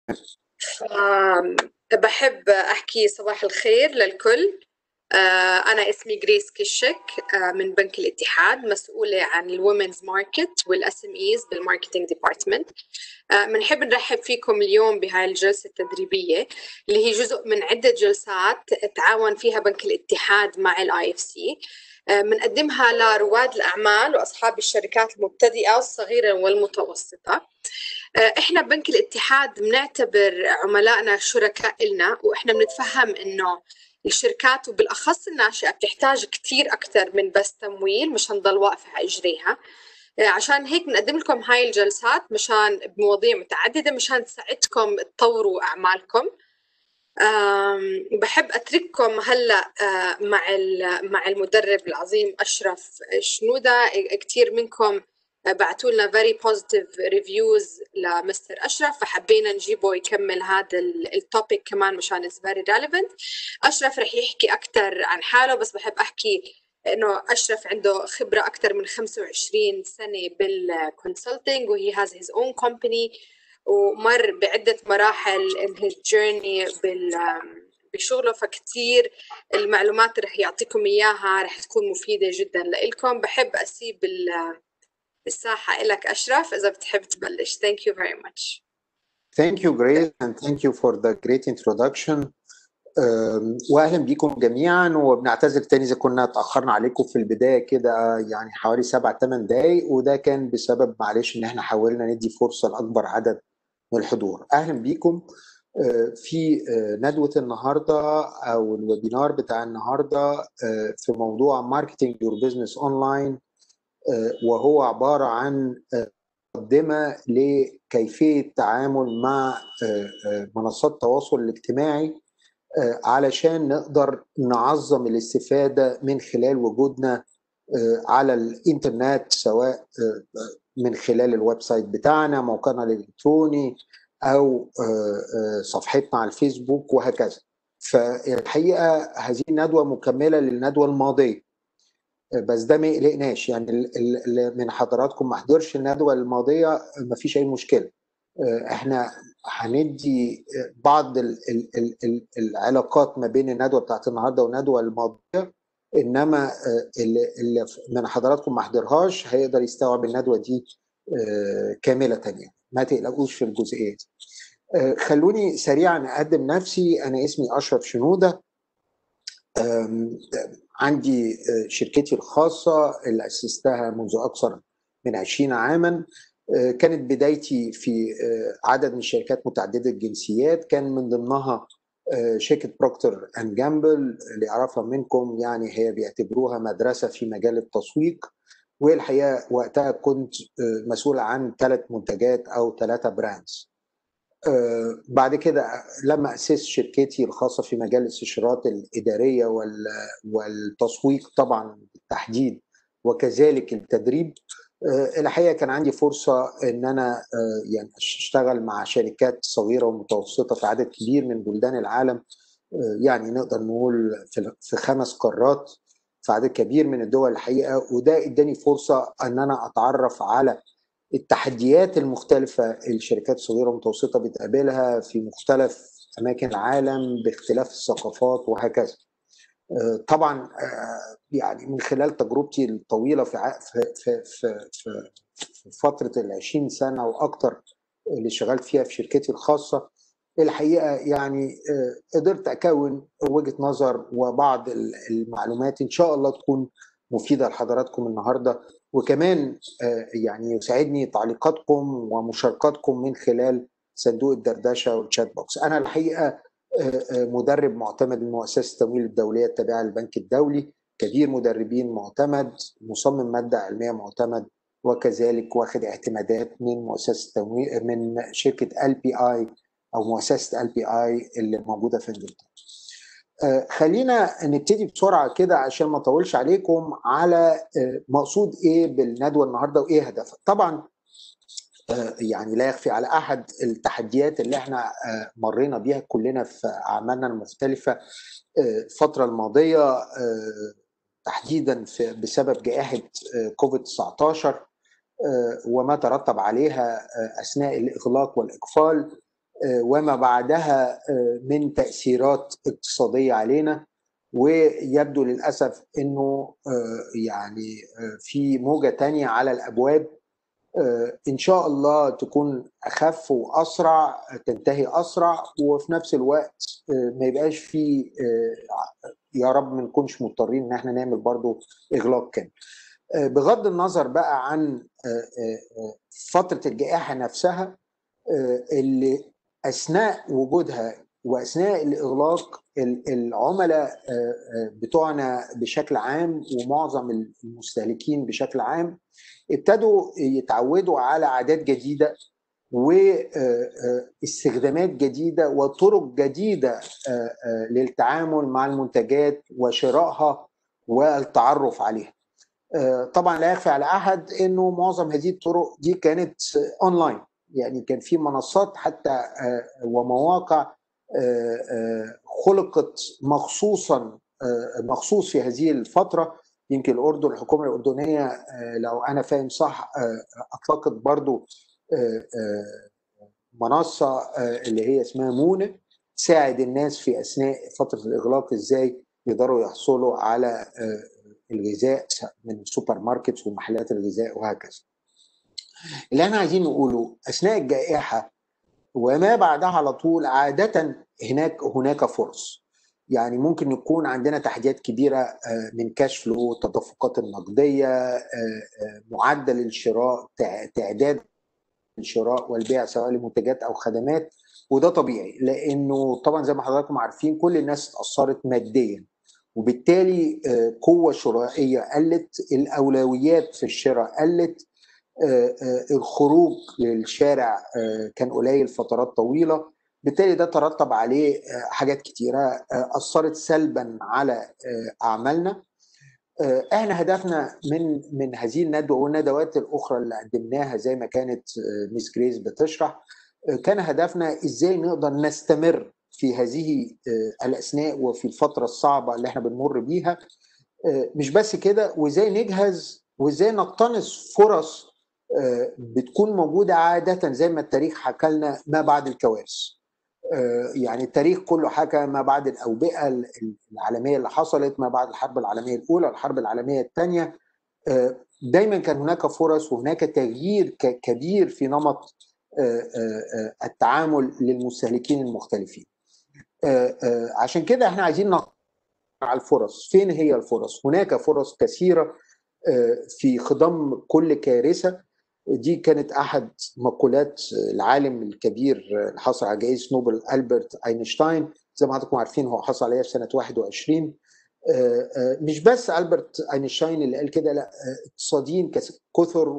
بحب أحكي صباح الخير للكل. أنا اسمي جريس كشك، من بنك الاتحاد، مسؤولة عن الومنز ماركت والاس ام ايز بالماركتينج ديبارتمنت. بنحب نرحب فيكم اليوم بهاي الجلسة التدريبية اللي هي جزء من عدة جلسات تعاون فيها بنك الاتحاد مع الاي اف سي. بنقدمها لرواد الأعمال وأصحاب الشركات المبتدئة والصغيرة والمتوسطة. احنا ببنك الاتحاد بنعتبر عملائنا شركاء إلنا، واحنا بنتفهم انه الشركات وبالاخص الناشئه بتحتاج كثير اكثر من بس تمويل مشان نضل واقفه على اجريها. عشان هيك بنقدم لكم هاي الجلسات مشان بمواضيع متعدده مشان تساعدكم تطوروا اعمالكم. بحب اترككم هلا مع المدرب العظيم اشرف شنوده. كثير منكم بعثوا لنا very positive reviews لمستر اشرف، فحبينا نجيبه يكمل هذا التوبيك كمان مشان it's very relevant. اشرف رح يحكي اكثر عن حاله، بس بحب احكي انه اشرف عنده خبره اكثر من 25 سنه بالكونسلتنج، وهي has his own company، ومر بعدة مراحل in his journey بشغله. فكتير المعلومات رح يعطيكم إياها رح تكون مفيدة جدا لإلكم. بحب أسيب الساحة إلك أشرف إذا بتحب تبلش. Thank you very much. Thank you Grace and thank you for the great introduction. واهلا بيكم جميعا، وبنعتذر تاني اذا كنا اتاخرنا عليكم في البدايه كده يعني حوالي 7-8 دقائق، وده كان بسبب معلش ان احنا حاولنا ندي فرصه لاكبر عدد من الحضور. اهلا بيكم في ندوه النهارده او الويبينار بتاع النهارده في موضوع ماركتنج يور بزنس اونلاين، وهو عباره عن مقدمه لكيفيه التعامل مع منصات التواصل الاجتماعي علشان نقدر نعظم الاستفادة من خلال وجودنا على الإنترنت، سواء من خلال الويب سايت بتاعنا، موقعنا الإلكتروني، أو صفحتنا على الفيسبوك وهكذا. فالحقيقة هذه الندوة مكملة للندوة الماضية، بس ده ما يقلقناش. يعني اللي من حضراتكم ما حضرش الندوة الماضية ما فيش أي مشكلة. احنا هندي بعض العلاقات ما بين الندوه بتاعت النهارده والندوه الماضيه، انما اللي من حضراتكم ما حضرهاش هيقدر يستوعب الندوه دي كامله. يعني ما تقلقوش في الجزئيه دي. خلوني سريعا اقدم نفسي. انا اسمي اشرف شنوده، عندي شركتي الخاصه اللي اسستها منذ اكثر من 20 عاما. كانت بدايتي في عدد من الشركات متعددة الجنسيات، كان من ضمنها شركة بروكتر اند جامبل اللي يعرفها منكم، يعني هي بيعتبروها مدرسة في مجال التسويق. والحقيقة وقتها كنت مسؤول عن 3 منتجات أو 3 براندز. بعد كده لما أسست شركتي الخاصة في مجال الاستشارات الإدارية والتسويق طبعا بالتحديد، وكذلك التدريب، الحقيقه كان عندي فرصه ان انا يعني اشتغل مع شركات صغيره ومتوسطه في عدد كبير من بلدان العالم، يعني نقدر نقول في 5 قارات، في عدد كبير من الدول الحقيقه. وده اداني فرصه ان انا اتعرف على التحديات المختلفه الشركات الصغيره والمتوسطه بتقابلها في مختلف اماكن العالم باختلاف الثقافات وهكذا. طبعا يعني من خلال تجربتي الطويله في فتره ال20 سنه واكثر اللي شغلت فيها في شركتي الخاصه، الحقيقه يعني قدرت اكون وجهه نظر وبعض المعلومات ان شاء الله تكون مفيده لحضراتكم النهارده. وكمان يعني يساعدني تعليقاتكم ومشاركاتكم من خلال صندوق الدردشه والشات بوكس. انا الحقيقه مدرب معتمد من مؤسسه التمويل الدوليه التابعه للبنك الدولي، كبير مدربين معتمد، مصمم ماده علميه معتمد، وكذلك واخد اعتمادات من مؤسسه التمويل من شركه LPI او مؤسسه LPI اللي موجوده في انجلترا. خلينا نبتدي بسرعه كده عشان ما اطولش عليكم على مقصود ايه بالندوه النهارده وايه هدفها. طبعا يعني لا يخفي على احد التحديات اللي احنا مرينا بيها كلنا في اعمالنا المختلفه الفتره الماضيه، تحديدا بسبب جائحه كوفيد 19 وما ترتب عليها اثناء الاغلاق والاقفال. وما بعدها من تأثيرات اقتصادية علينا. ويبدو للأسف أنه يعني في موجة تانية على الأبواب، إن شاء الله تكون أخف وأسرع، تنتهي أسرع، وفي نفس الوقت ما يبقاش في يا رب ما نكونش مضطرين إن احنا نعمل برضو إغلاق كامل. بغض النظر بقى عن فترة الجائحة نفسها، اللي أثناء وجودها وأثناء الإغلاق العملاء بتوعنا بشكل عام ومعظم المستهلكين بشكل عام ابتدوا يتعودوا على عادات جديدة واستخدامات جديدة وطرق جديدة للتعامل مع المنتجات وشرائها والتعرف عليها. طبعا لا يخفى على أحد أنه معظم هذه الطرق دي كانت أونلاين، يعني كان في منصات حتى ومواقع خلقت مخصوص في هذه الفترة. يمكن الأردن، الحكومة الأردنية لو أنا فاهم صح أطلقت برضو منصة اللي هي اسمها مونة، تساعد الناس في أثناء فترة الإغلاق إزاي يقدروا يحصلوا على الغذاء من سوبر ماركت ومحلات الغذاء وهكذا. اللي احنا عايزين نقوله أثناء الجائحة وما بعدها على طول عادة هناك فرص. يعني ممكن يكون عندنا تحديات كبيرة من كاش فلو، التدفقات النقدية، معدل الشراء، تعداد الشراء والبيع سواء لمنتجات أو خدمات، وده طبيعي لأنه طبعا زي ما حضراتكم عارفين كل الناس اتأثرت ماديا، وبالتالي قوة شرائية قلت، الأولويات في الشراء قلت، الخروج للشارع كان قليل فترات طويلة، بالتالي ده ترتب عليه حاجات كتيرة أثرت سلبا على أعمالنا. احنا هدفنا من هذه الندوة والندوات الأخرى اللي قدمناها زي ما كانت ميس جريس بتشرح، كان هدفنا ازاي نقدر نستمر في هذه الأثناء وفي الفترة الصعبة اللي احنا بنمر بيها. مش بس كده، وازاي نجهز وازاي نقتنص فرص بتكون موجودة عادة زي ما التاريخ حكى لنا ما بعد الكوارث. يعني التاريخ كله حكى ما بعد الأوبئة العالمية اللي حصلت، ما بعد الحرب العالمية الأولى، الحرب العالمية الثانية، دايما كان هناك فرص وهناك تغيير كبير في نمط التعامل للمستهلكين المختلفين. عشان كده احنا عايزين على الفرص. فين هي الفرص؟ هناك فرص كثيرة في خضم كل كارثة. دي كانت أحد مقولات العالم الكبير اللي حصل على جائزة نوبل ألبرت أينشتاين، زي ما حضراتكم عارفين هو حصل عليها في سنة 21. مش بس ألبرت أينشتاين اللي قال كده، لا، اقتصاديين كثر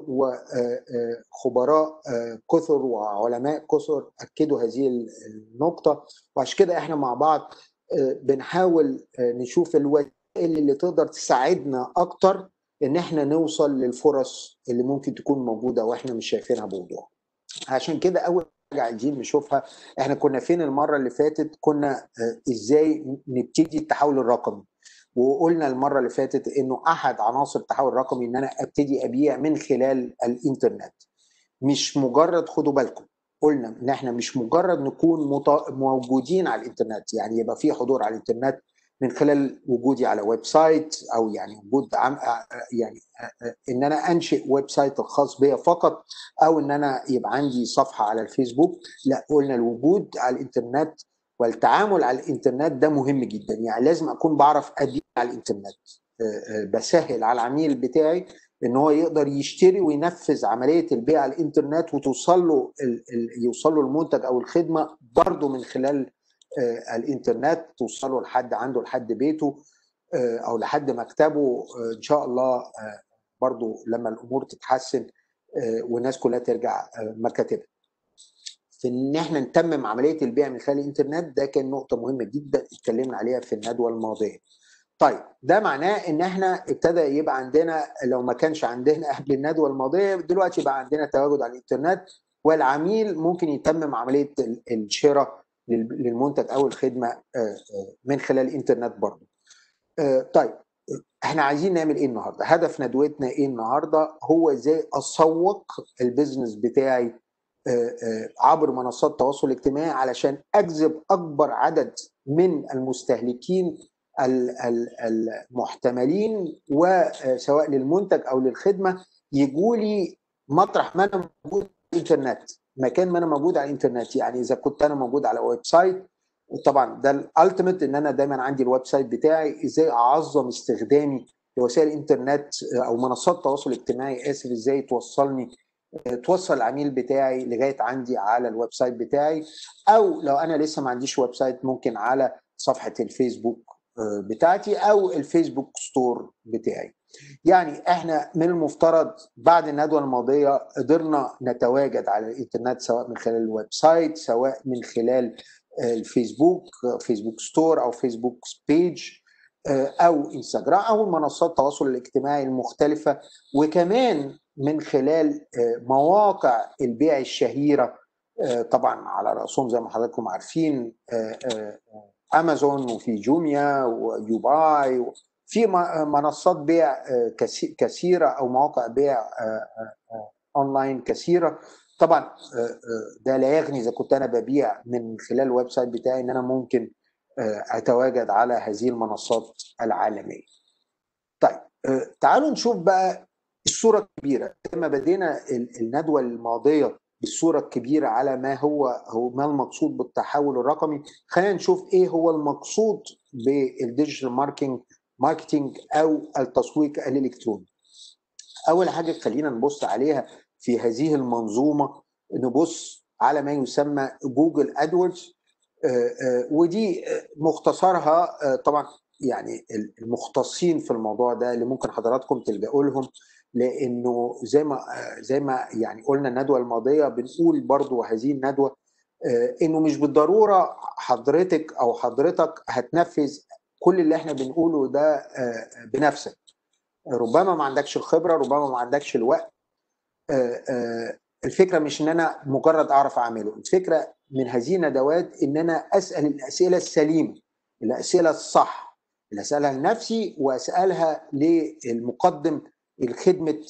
وخبراء كثر وعلماء كثر أكدوا هذه النقطة. وعشان كده احنا مع بعض بنحاول نشوف الوسائل اللي تقدر تساعدنا أكتر ان احنا نوصل للفرص اللي ممكن تكون موجوده واحنا مش شايفينها بوضوح. عشان كده اول حاجه عايزين نشوفها، احنا كنا فين المره اللي فاتت؟ كنا ازاي نبتدي التحول الرقمي، وقلنا المره اللي فاتت انه احد عناصر التحول الرقمي ان انا ابتدي ابيع من خلال الانترنت. مش مجرد، خدوا بالكم، قلنا ان احنا مش مجرد نكون موجودين على الانترنت، يعني يبقى في حضور على الانترنت من خلال وجودي على ويب سايت، او يعني وجود يعني ان انا انشئ ويب سايت الخاص بيا فقط، او ان انا يبقى عندي صفحه على الفيسبوك. لا، قلنا الوجود على الانترنت والتعامل على الانترنت ده مهم جدا. يعني لازم اكون بعرف ابيع على الانترنت، بسهل على العميل بتاعي ان هو يقدر يشتري وينفذ عمليه البيع على الانترنت، وتوصل له يوصل له المنتج او الخدمه برضه من خلال الانترنت، توصله لحد عنده، لحد بيته او لحد مكتبه ان شاء الله. برضو لما الامور تتحسن والناس كلها ترجع مكاتبها، في ان احنا نتمم عمليه البيع من خلال الانترنت، ده كان نقطه مهمه جدا اتكلمنا عليها في الندوه الماضيه. طيب ده معناه ان احنا ابتدى يبقى عندنا، لو ما كانش عندنا قبل الندوه الماضيه، دلوقتي بقى عندنا تواجد على الانترنت، والعميل ممكن يتمم عمليه الشراء للمنتج او الخدمه من خلال الانترنت برضه. طيب احنا عايزين نعمل ايه النهارده؟ هدف ندوتنا ايه النهارده؟ هو ازاي اسوق البيزنس بتاعي عبر منصات التواصل الاجتماعي علشان اجذب اكبر عدد من المستهلكين المحتملين، وسواء للمنتج او للخدمه يجوا لي مطرح ما انا موجود على الانترنت، مكان ما انا موجود على الانترنت. يعني اذا كنت انا موجود على ويب سايت، وطبعا ده الالتيميت ان انا دايما عندي الويب سايت بتاعي، ازاي اعظم استخدامي لوسائل الانترنت او منصات التواصل الاجتماعي، ازاي توصل العميل بتاعي لغايه عندي على الويب سايت بتاعي. او لو انا لسه ما عنديش ويب سايت، ممكن على صفحه الفيسبوك بتاعتي او الفيسبوك ستور بتاعي. يعني احنا من المفترض بعد الندوه الماضيه قدرنا نتواجد على الانترنت، سواء من خلال الويب سايت، سواء من خلال الفيسبوك، فيسبوك ستور او فيسبوك بيج، او انستغرام او منصات التواصل الاجتماعي المختلفه، وكمان من خلال مواقع البيع الشهيره، طبعا على راسهم زي ما حضراتكم عارفين امازون، وفي جوميا ويوباي، في منصات بيع كثيره او مواقع بيع اونلاين كثيره. طبعا ده لا يغني اذا كنت انا ببيع من خلال الويب سايت بتاعي ان انا ممكن اتواجد على هذه المنصات العالميه. طيب تعالوا نشوف بقى الصوره الكبيره. لما بدينا الندوه الماضيه بالصوره الكبيره على ما المقصود بالتحول الرقمي، خلينا نشوف ايه هو المقصود بالديجيتال ماركتينج او التسويق الالكتروني. اول حاجه خلينا نبص عليها في هذه المنظومه، نبص على ما يسمى جوجل ادوردز، ودي مختصرها طبعا يعني المختصين في الموضوع ده اللي ممكن حضراتكم تلجأوا لهم، لانه زي ما يعني قلنا الندوه الماضيه، بنقول برضو هذه الندوه انه مش بالضروره حضرتك او حضرتك هتنفذ كل اللي احنا بنقوله ده بنفسك. ربما ما عندكش الخبره، ربما ما عندكش الوقت. الفكره مش ان انا مجرد اعرف اعمله، الفكره من هذه الندوات ان انا اسال الاسئله السليمه، الاسئله الصح، اللي اسالها لنفسي واسالها للمقدم الخدمه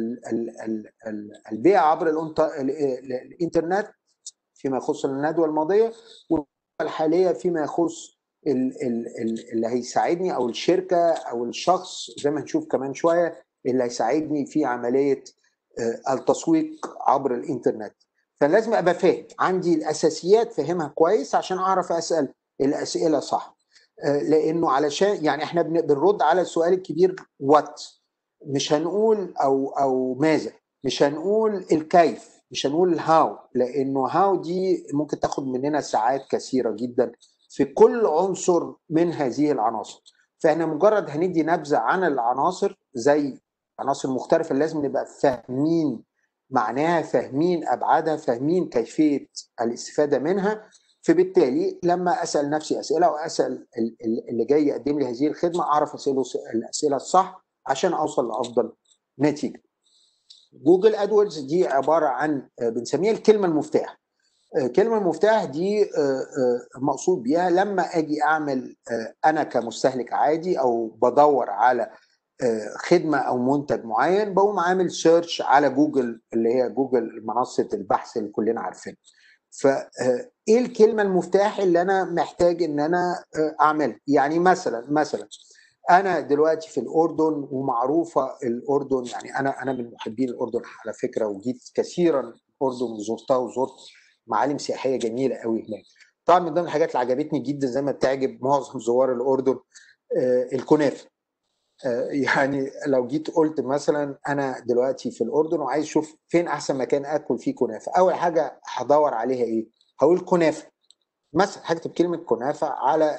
البيع عبر الانترنت فيما يخص الندوه الماضيه، والحاليه فيما يخص اللي هيساعدني او الشركه او الشخص زي ما هنشوف كمان شويه اللي هيساعدني في عمليه التسويق عبر الانترنت. فلازم ابقى فاهم، عندي الاساسيات فاهمها كويس عشان اعرف اسال الاسئله صح. لانه علشان يعني احنا بنرد على السؤال الكبير وات، مش هنقول او ماذا، مش هنقول الكيف، مش هنقول الهاو، لانه هاو دي ممكن تاخد مننا ساعات كثيره جدا في كل عنصر من هذه العناصر. فاحنا مجرد هندي نبذه عن العناصر، زي عناصر مختلفه اللي لازم نبقى فاهمين معناها، فاهمين ابعادها، فاهمين كيفيه الاستفاده منها. فبالتالي لما اسال نفسي اسئله واسال اللي جاي يقدم لي هذه الخدمه، اعرف اساله الاسئله الصح عشان اوصل لافضل نتيجه. جوجل ادوردز دي عباره عن بنسميها الكلمه المفتاح. كلمه المفتاح دي مقصود بيها لما اجي اعمل انا كمستهلك عادي او بدور على خدمه او منتج معين، بقوم عامل سيرش على جوجل، اللي هي جوجل منصه البحث اللي كلنا عارفينها. فايه الكلمه المفتاح اللي انا محتاج ان انا اعملها؟ يعني مثلا انا دلوقتي في الاردن، ومعروفه الاردن، يعني انا من محبين الاردن على فكره، وجيت كثيرا الاردن وزرتها، وزرت معالم سياحيه جميله قوي هناك. طبعا من ضمن الحاجات اللي عجبتني جدا زي ما بتعجب معظم زوار الاردن الكنافه. يعني لو جيت قلت مثلا انا دلوقتي في الاردن وعايز اشوف فين احسن مكان اكل فيه كنافه، اول حاجه هدور عليها ايه؟ هقول كنافه مثلا، هكتب كلمه كنافه على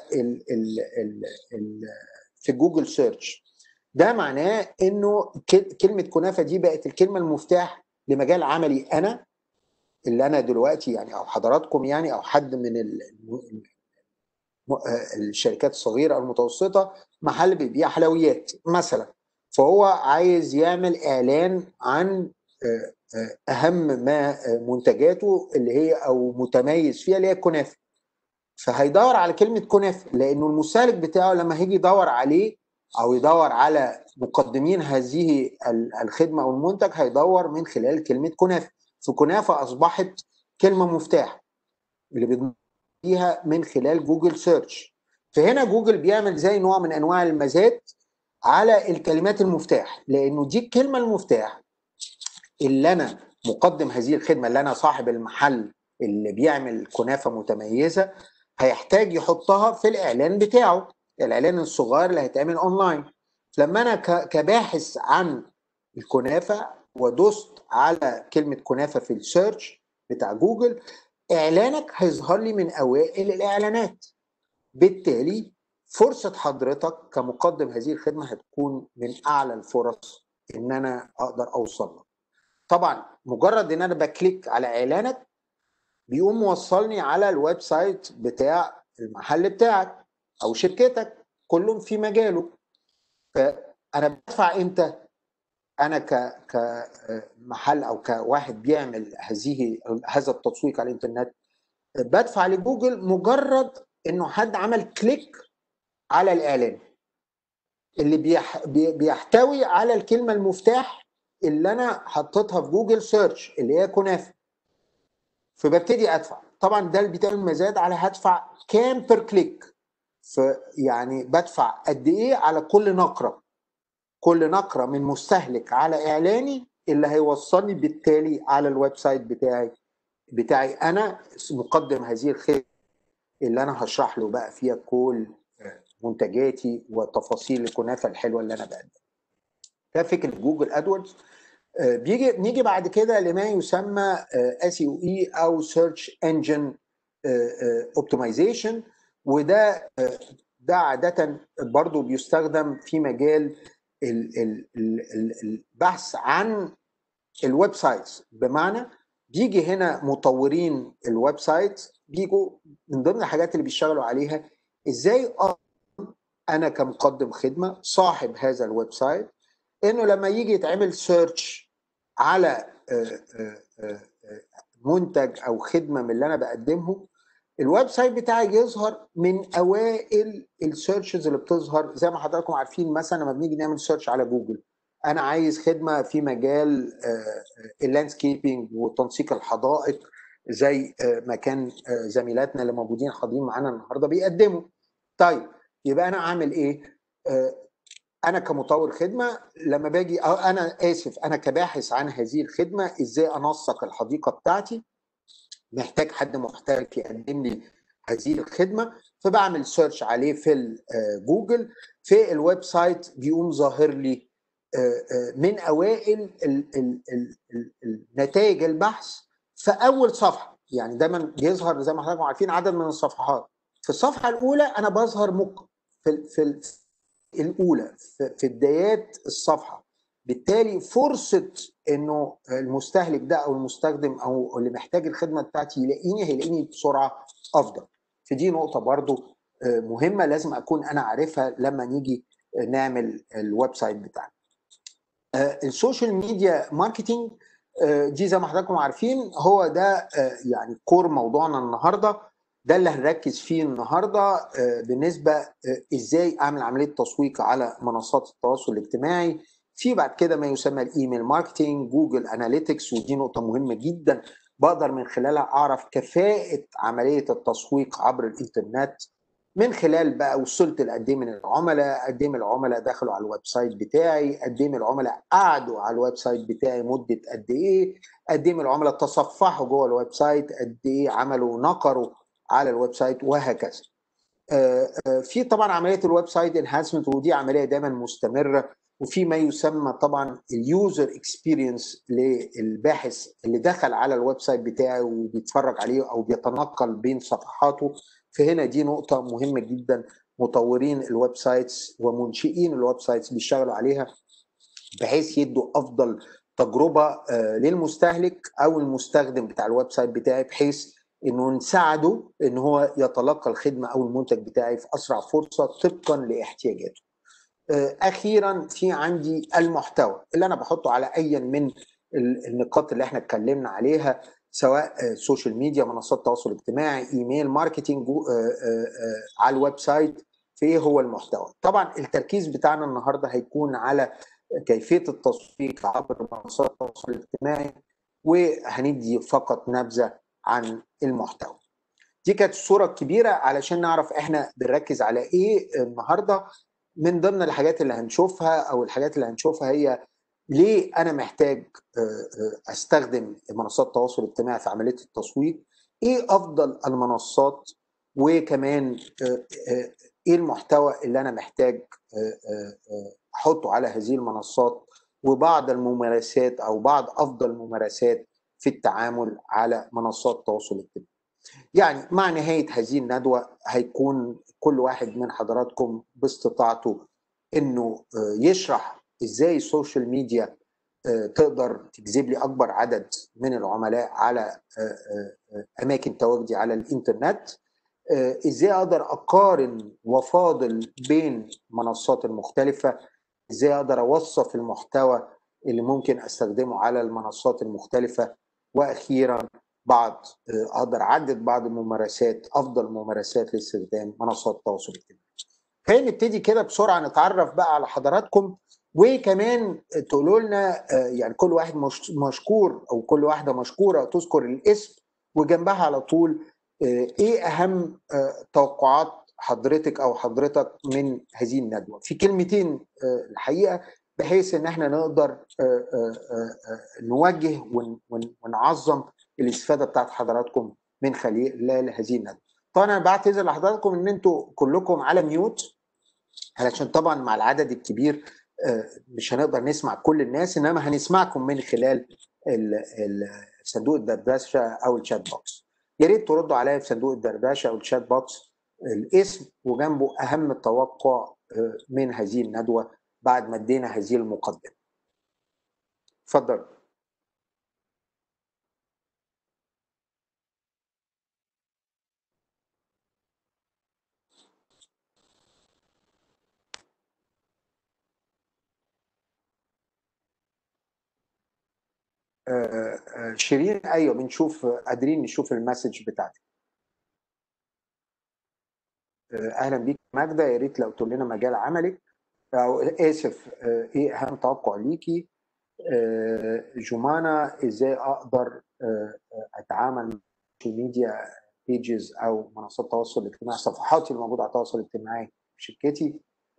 ال في جوجل سيرش. ده معناه انه كلمه كنافه دي بقت الكلمه المفتاح لمجال عملي انا، اللي انا دلوقتي يعني او حضراتكم يعني او حد من الشركات الصغيره او المتوسطه، محل بيبيع حلويات مثلا، فهو عايز يعمل اعلان عن اهم ما منتجاته اللي هي او متميز فيها اللي هي الكنافه. فهيدور على كلمه كنافه، لانه المستهلك بتاعه لما هيجي يدور عليه او يدور على مقدمين هذه الخدمه او المنتج، هيدور من خلال كلمه كنافه. فكنافه اصبحت كلمه مفتاح اللي بيديها من خلال جوجل سيرش. فهنا جوجل بيعمل زي نوع من انواع المزاد على الكلمات المفتاح، لانه دي الكلمه المفتاح اللي انا مقدم هذه الخدمه، اللي انا صاحب المحل اللي بيعمل كنافه متميزه هيحتاج يحطها في الاعلان بتاعه، الاعلان الصغير اللي هيتعمل اونلاين. لما انا كباحث عن الكنافه ودوست على كلمه كنافه في السيرش بتاع جوجل، اعلانك هيظهر لي من اوائل الاعلانات. بالتالي فرصه حضرتك كمقدم هذه الخدمه هتكون من اعلى الفرص ان انا اقدر اوصل لك. طبعا مجرد ان انا بكليك على اعلانك بيقوم موصلني على الويب سايت بتاع المحل بتاعك او شركتك، كلهم في مجاله. فانا بدفع امتى؟ انا كمحل او كواحد بيعمل هذا التسويق على الانترنت بدفع لجوجل مجرد انه حد عمل كليك على الاعلان اللي بيحتوي على الكلمه المفتاح اللي انا حطيتها في جوجل سيرش اللي هي كنافه. فببتدي ادفع. طبعا ده اللي بيتعمل مزاد على هدفع كام بير كليك. فيعني بدفع قد ايه على كل نقره، كل نقره من مستهلك على اعلاني اللي هيوصلني بالتالي على الويب سايت بتاعي انا مقدم هذه الخدمه اللي انا هشرح له بقى فيها كل منتجاتي وتفاصيل الكنافه الحلوه اللي انا بقدمها. ده فكره جوجل ادوردز. نيجي بعد كده لما يسمى SEO او Search Engine Optimization. وده عادة برضو بيستخدم في مجال البحث عن الويب سايتس. بمعنى بيجي هنا مطورين الويب سايت بيجوا من ضمن الحاجات اللي بيشتغلوا عليها ازاي انا كمقدم خدمة صاحب هذا الويب سايت انه لما يجي يتعمل سيرش على منتج او خدمه من اللي انا بقدمه، الويب سايت بتاعي يظهر من اوائل السيرشز اللي بتظهر. زي ما حضراتكم عارفين مثلا لما بنيجي نعمل سيرش على جوجل، انا عايز خدمه في مجال اللاندسكيبنج وتنسيق الحدائق زي ما كان زميلاتنا اللي موجودين حاضرين معانا النهارده بيقدموا. طيب يبقى انا اعمل ايه؟ انا كمطور خدمه لما باجي انا كباحث عن هذه الخدمه ازاي انسق الحديقه بتاعتي، محتاج حد محترف يقدم لي هذه الخدمه، فبعمل سيرش عليه في جوجل. في الويب سايت بيقوم ظاهر لي من اوائل نتائج البحث في اول صفحه. يعني دايما بيظهر زي ما حضراتكم عارفين عدد من الصفحات. في الصفحه الاولى انا بظهر في الاولى في بدايات الصفحه. بالتالي فرصه انه المستهلك ده او المستخدم او اللي محتاج الخدمه بتاعتي هيلاقيني بسرعه افضل. فدي نقطه برضو مهمه لازم اكون انا عارفها لما نيجي نعمل الويب سايت بتاعنا. السوشيال ميديا ماركتينج دي زي ما حضراتكم عارفين هو ده يعني كور موضوعنا النهارده. ده اللي هنركز فيه النهارده بالنسبه ازاي اعمل عمليه تسويق على منصات التواصل الاجتماعي. في بعد كده ما يسمى الايميل ماركتينج، جوجل اناليتكس، ودي نقطه مهمه جدا بقدر من خلالها اعرف كفاءه عمليه التسويق عبر الانترنت من خلال بقى وصلت لقد ايه من العملاء، قد ايه من العملاء دخلوا على الويب سايت بتاعي، قد ايه من العملاء قعدوا على الويب سايت بتاعي مده قد ايه، قد ايه من العملاء تصفحوا جوه الويب سايت، قد ايه عملوا نقروا على الويب سايت، وهكذا. في طبعا عمليه الويب سايت انهانسمنت، ودي عمليه دايما مستمره. وفي ما يسمى طبعا اليوزر اكسبيرينس للباحث اللي دخل على الويب سايت بتاعي وبيتفرج عليه او بيتنقل بين صفحاته. فهنا دي نقطه مهمه جدا مطورين الويب سايتس ومنشئين الويب سايتس بيشتغلوا عليها بحيث يدوا افضل تجربه للمستهلك او المستخدم بتاع الويب سايت بتاعي، بحيث انه نساعده ان هو يتلقى الخدمه او المنتج بتاعي في اسرع فرصه طبقا لاحتياجاته. اخيرا في عندي المحتوى اللي انا بحطه على اي من النقاط اللي احنا اتكلمنا عليها، سواء سوشيال ميديا، منصات تواصل اجتماعي، ايميل ماركتينج، على الويب سايت. في ايه هو المحتوى؟ طبعا التركيز بتاعنا النهارده هيكون على كيفيه التسويق عبر منصات التواصل الاجتماعي، وهندي فقط نبذه عن المحتوى. دي كانت الصورة الكبيرة علشان نعرف احنا بنركز على ايه النهاردة. من ضمن الحاجات اللي هنشوفها او الحاجات اللي هنشوفها هي ليه انا محتاج استخدم منصات التواصل الاجتماعي في عملية التسويق، ايه افضل المنصات، وكمان ايه المحتوى اللي انا محتاج احطه على هذه المنصات، وبعض الممارسات او بعض افضل الممارسات في التعامل على منصات التواصل الاجتماعي. يعني مع نهاية هذه الندوة هيكون كل واحد من حضراتكم باستطاعته انه يشرح ازاي السوشيال ميديا تقدر تجذب لي اكبر عدد من العملاء على اماكن تواجدي على الانترنت، ازاي اقدر اقارن وافاضل بين المنصات المختلفة، ازاي اقدر اوصف المحتوى اللي ممكن استخدمه على المنصات المختلفة، واخيرا اقدر اعدد بعض الممارسات، افضل ممارسات لاستخدام منصات التواصل الاجتماعي. خلينا نبتدي كده بسرعه نتعرف بقى على حضراتكم، وكمان تقولوا لنا يعني كل واحد مشكور او كل واحده مشكوره تذكر الاسم وجنبها على طول ايه اهم توقعات حضرتك او حضرتك من هذه الندوه في كلمتين الحقيقه، بحيث ان احنا نقدر نوجه ونعظم الاستفاده بتاعت حضراتكم من خلال هذه الندوه. طبعا انا بعتذر لحضراتكم ان انتوا كلكم على ميوت، علشان طبعا مع العدد الكبير مش هنقدر نسمع كل الناس، انما هنسمعكم من خلال صندوق الدردشه او الشات بوكس. يا ريت تردوا عليا في صندوق الدردشه او الشات بوكس الاسم وجنبه اهم التوقع من هذه الندوه بعد ما ادينا هذه المقدمه. اتفضل. شيرين، ايوه بنشوف، قادرين نشوف المسج بتاعتك. اهلا بيك ماجده، يا ريت لو تقول لنا مجال عملك او اسف ايه اهم توقع ليكي. جمانة، ازاي اقدر اتعامل مع السوشيال ميديا بيجز او منصات التواصل الاجتماعي، صفحاتي الموجوده على التواصل الاجتماعي في شركتي.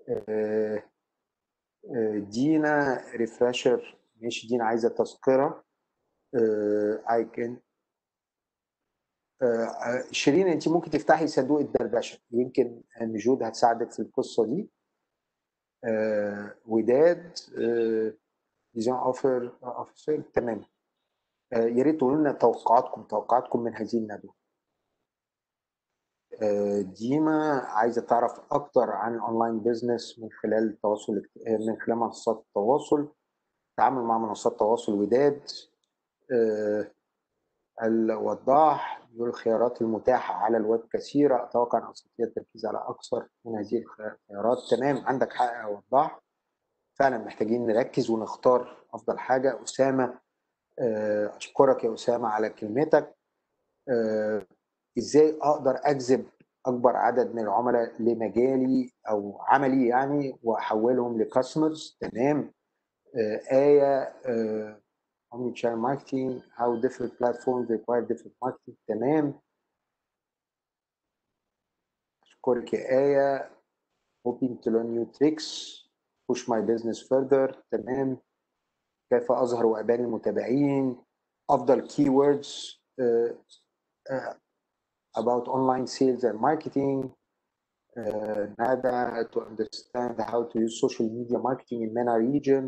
دينا ريفرشر، ماشي دينا عايزه تذكره. اي كان شيرين انت ممكن تفتحي صندوق الدردشه، يمكن نجود هتساعدك في القصه دي. وداد ديزاين اوفيسر، تمام. يا ريت تقولوا لنا توقعاتكم من هذه الندوه. ديما عايزه تعرف اكتر عن اونلاين بيزنس من خلال التواصل، من خلال منصات التواصل، التعامل مع منصات التواصل. وداد الوضاح يقول الخيارات المتاحه على الويب كثيره، اتوقع ان استطيع التركيز على اكثر من هذه الخيارات. تمام، عندك حق يا وضاح، فعلا محتاجين نركز ونختار افضل حاجه. اسامه، اشكرك يا اسامه على كلمتك. ازاي اقدر اجذب اكبر عدد من العملاء لمجالي او عملي يعني واحولهم لكاستمرز. تمام. آية omni channel marketing, how different platforms require different marketing. تمام، اشكرك يا آية. hoping to learn new tricks, push my business further. تمام. كيف اظهر وابان المتابعين، افضل keywords about online sales and marketing. NADA to understand how to use social media marketing in MENA region.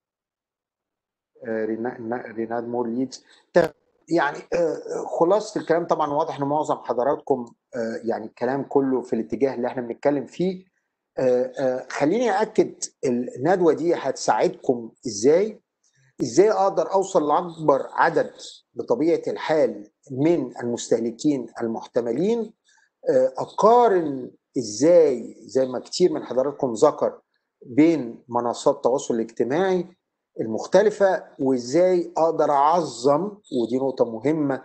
ريناد مور ليدز. يعني خلاصة الكلام طبعا واضح ان معظم حضراتكم يعني الكلام كله في الاتجاه اللي احنا بنتكلم فيه. خليني أأكد الندوة دي هتساعدكم ازاي اقدر اوصل لاكبر عدد بطبيعة الحال من المستهلكين المحتملين، اقارن ازاي زي ما كتير من حضراتكم ذكر بين منصات التواصل الاجتماعي المختلفة، وازاي اقدر اعظم، ودي نقطة مهمة،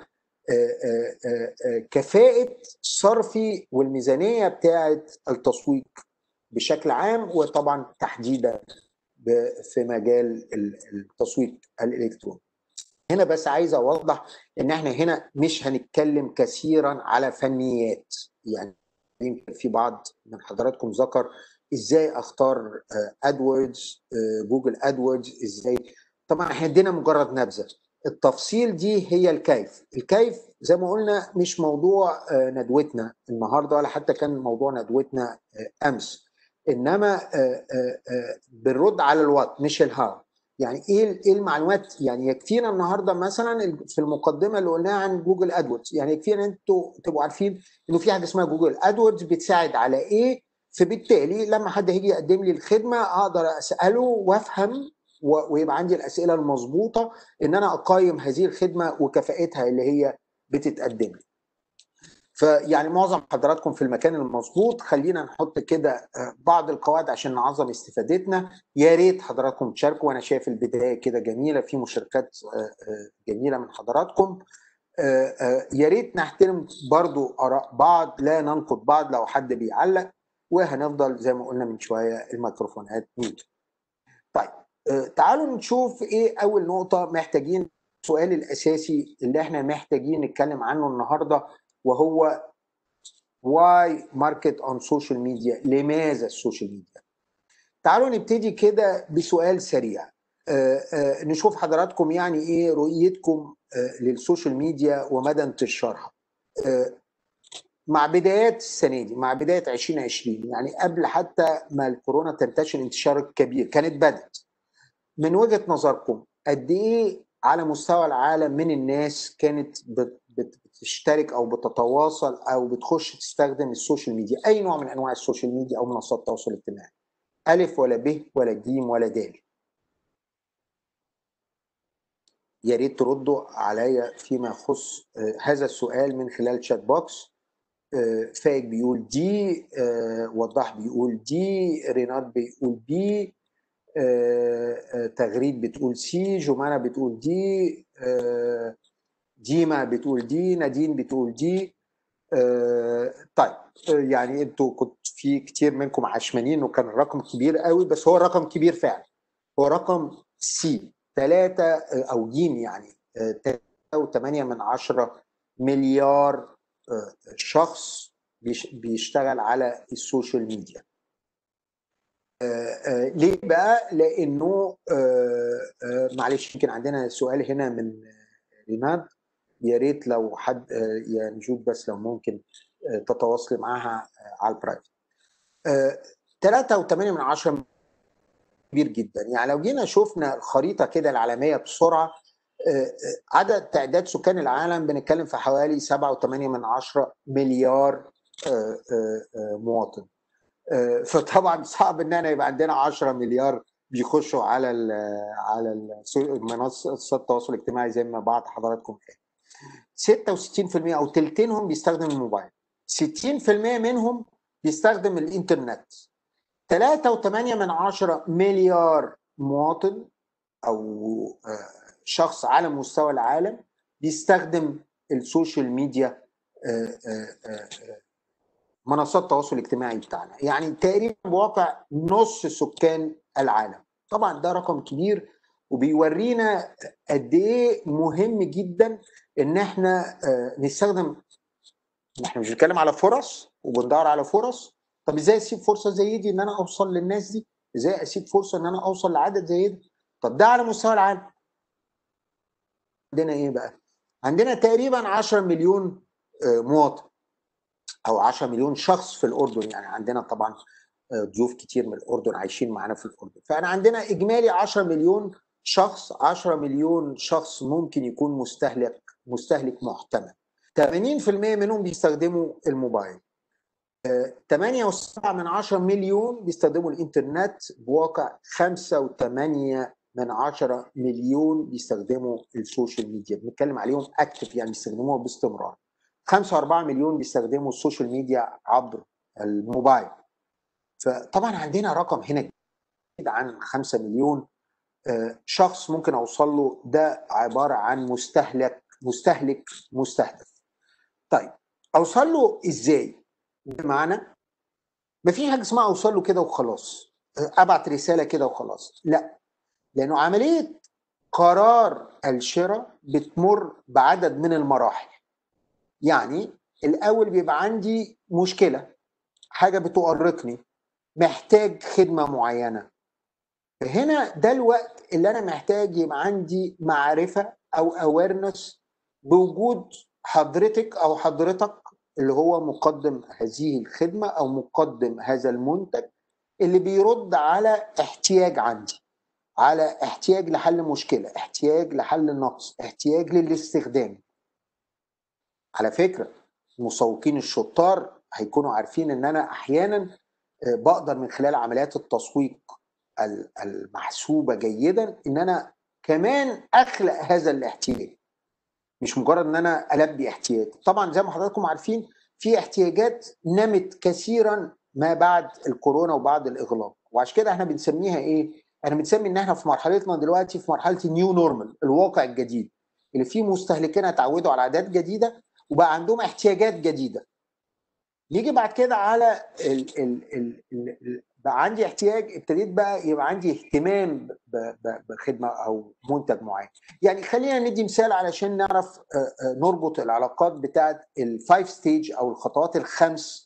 كفاءة صرفي والميزانية بتاعة التسويق بشكل عام، وطبعا تحديدا في مجال التسويق الالكتروني. هنا بس عايز اوضح ان احنا هنا مش هنتكلم كثيرا على فنيات. يعني يمكن في بعض من حضراتكم ذكر ازاي اختار ادوردز، جوجل ادوردز ازاي. طبعا احنا ادينا مجرد نبذه، التفصيل دي هي الكيف. الكيف زي ما قلنا مش موضوع ندوتنا النهارده، ولا حتى كان موضوع ندوتنا امس، انما بنرد على الوات مش الهاو. يعني ايه المعلومات؟ يعني يكفينا النهارده مثلا في المقدمه اللي قلناها عن جوجل ادوردز، يعني يكفينا انتوا تبقوا عارفين انه في حاجه اسمها جوجل ادوردز بتساعد على ايه، فبالتالي لما حد هيجي يقدم لي الخدمه اقدر اساله وافهم ويبقى عندي الاسئله المظبوطه ان انا اقيم هذه الخدمه وكفاءتها اللي هي بتتقدم لي. فيعني معظم حضراتكم في المكان المظبوط. خلينا نحط كده بعض القواعد عشان نعظم استفادتنا. يا ريت حضراتكم تشاركوا، وانا شايف البدايه كده جميله، في مشاركات جميله من حضراتكم. يا ريت نحترم برضو اراء بعض، لا ننقد بعض لو حد بيعلق، وهنفضل زي ما قلنا من شويه الميكروفونات ميوت. طيب تعالوا نشوف ايه اول نقطه محتاجين، السؤال الاساسي اللي احنا محتاجين نتكلم عنه النهارده، وهو why market on social media؟ لماذا السوشيال ميديا؟ تعالوا نبتدي كده بسؤال سريع. نشوف حضراتكم يعني ايه رؤيتكم للسوشيال ميديا ومدى انتشارها مع بدايات السنه دي، مع بدايه 2020، يعني قبل حتى ما الكورونا تنتشر انتشار كبير، كانت بدت. من وجهه نظركم قد ايه على مستوى العالم من الناس كانت بتشترك او بتتواصل او بتخش تستخدم السوشيال ميديا، اي نوع من انواع السوشيال ميديا او منصات التواصل الاجتماعي؟ الف ولا ب ولا ج ولا د؟ يا ريت تردوا عليا فيما يخص هذا السؤال من خلال شات بوكس. فايق بيقول دي، وضح بيقول دي، رينات بيقول بي، تغريد بتقول سي، جمانة بتقول دي، ديما بتقول دي، نادين بتقول دي. طيب يعني انتوا كنت في كتير منكم عشمانين وكان الرقم كبير قوي، بس هو الرقم كبير فعلا، هو رقم سي 3 او جيم يعني 3.8 مليار شخص بيشتغل على السوشيال ميديا. ليه بقى؟ لانه معلش يمكن عندنا سؤال هنا من ريناد، يا ريت لو حد يا نجود بس لو ممكن تتواصلي معاها على البرايفت. 3.8 كبير جدا. يعني لو جينا شفنا الخريطه كده العالميه بسرعه، عدد تعداد سكان العالم بنتكلم في حوالي 7.8 مليار مواطن. فطبعا صعب ان انا يبقى عندنا 10 مليار بيخشوا على منصات التواصل الاجتماعي زي ما بعض حضراتكم قال. 66% او ثلثينهم بيستخدم الموبايل، 60% منهم بيستخدم الانترنت. 3.8 مليار مواطن او شخص على مستوى العالم بيستخدم السوشيال ميديا، منصات التواصل الاجتماعي بتاعنا، يعني تقريبا بواقع نص سكان العالم. طبعا ده رقم كبير وبيورينا قد ايه مهم جدا ان احنا نستخدم. احنا مش بنتكلم على فرص وبندور على فرص، طب ازاي اسيب فرصه زي دي ان انا اوصل للناس دي؟ ازاي اسيب فرصه ان انا اوصل لعدد زي ده؟ طب ده على مستوى العالم. عندنا ايه بقى؟ عندنا تقريبا 10 مليون مواطن او 10 مليون شخص في الاردن. يعني عندنا طبعا ضيوف كتير من الاردن عايشين معانا في الاردن، فانا عندنا اجمالي 10 مليون شخص. 10 مليون شخص ممكن يكون مستهلك محتمل. 80% منهم بيستخدموا الموبايل. 8.7 مليون بيستخدموا الانترنت، بواقع 5.8 مليون بيستخدموا السوشيال ميديا، بنتكلم عليهم اكتف يعني بيستخدموها باستمرار. 5.4 مليون بيستخدموا السوشيال ميديا عبر الموبايل. فطبعا عندنا رقم هنا عن 5 مليون شخص ممكن اوصل له، ده عباره عن مستهلك مستهدف. طيب اوصل له ازاي؟ بمعنى ما في حاجه اسمها اوصل له كده وخلاص، ابعت رساله كده وخلاص، لا، لانه عمليه قرار الشراء بتمر بعدد من المراحل. يعني الاول بيبقى عندي مشكله، حاجه بتؤرقني، محتاج خدمه معينه. هنا ده الوقت اللي انا محتاج يبقى عندي معرفه او اويرنس بوجود حضرتك او حضرتك اللي هو مقدم هذه الخدمه او مقدم هذا المنتج، اللي بيرد على احتياج عندي، على احتياج لحل مشكله، احتياج لحل نقص، احتياج للاستخدام. على فكره المسوقين الشطار هيكونوا عارفين ان انا احيانا بقدر من خلال عمليات التسويق المحسوبه جيدا ان انا كمان اخلق هذا الاحتياج، مش مجرد ان انا البي احتياج. طبعا زي ما حضراتكم عارفين في احتياجات نمت كثيرا ما بعد الكورونا وبعد الاغلاق، وعشان كده احنا بنسميها ايه؟ احنا بنسمي ان احنا في مرحلتنا دلوقتي في مرحله النيو نورمال، الواقع الجديد اللي فيه مستهلكين اتعودوا على عادات جديده وبقى عندهم احتياجات جديده. نيجي بعد كده على بقى عندي احتياج، ابتديت بقى يبقى عندي اهتمام بخدمه او منتج معين. يعني خلينا ندي مثال علشان نعرف نربط العلاقات بتاعت الفايف ستيج او الخطوات الخمس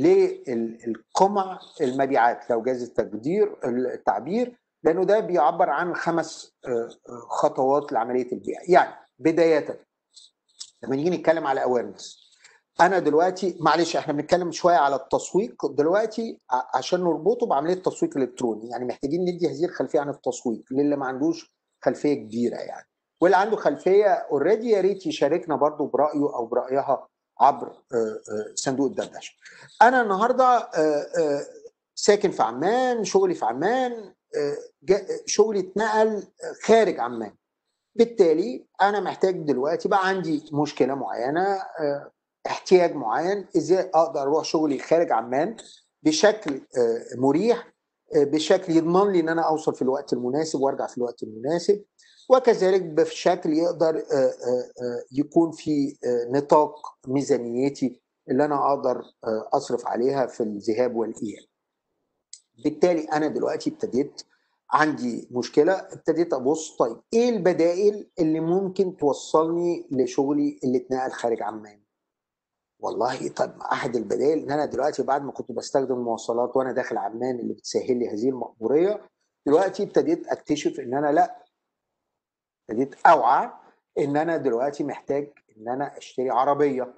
للقمع المبيعات لو جاز التعبير، لانه ده بيعبر عن 5 خطوات لعمليه البيع. يعني بدايه لما نيجي نتكلم على اويرنس، انا دلوقتي معلش احنا بنتكلم شويه على التسويق دلوقتي عشان نربطه بعمليه التسويق الالكتروني، يعني محتاجين ندي هذه الخلفيه عن التسويق للي ما عندوش خلفيه كبيره يعني، واللي عنده خلفيه اوريدي يا ريت يشاركنا برضو برايه او برايها عبر صندوق الدردشه. انا النهارده ساكن في عمان، شغلي في عمان، شغلي اتنقل خارج عمان، بالتالي انا محتاج دلوقتي بقى عندي مشكله معينه، احتياج معين، ازاي اقدر اروح شغلي خارج عمان بشكل مريح، بشكل يضمن لي ان انا اوصل في الوقت المناسب وارجع في الوقت المناسب، وكذلك بشكل يقدر يكون في نطاق ميزانيتي اللي انا اقدر اصرف عليها في الذهاب والاياب. بالتالي انا دلوقتي ابتديت عندي مشكله، ابتديت ابص طيب ايه البدائل اللي ممكن توصلني لشغلي اللي اتنقل خارج عمان. والله طب احد البدائل ان انا دلوقتي بعد ما كنت بستخدم المواصلات وانا داخل عمان اللي بتسهل لي هذه المأموريه، دلوقتي ابتديت اكتشف ان انا لا، ابتديت اوعى ان انا دلوقتي محتاج ان انا اشتري عربيه.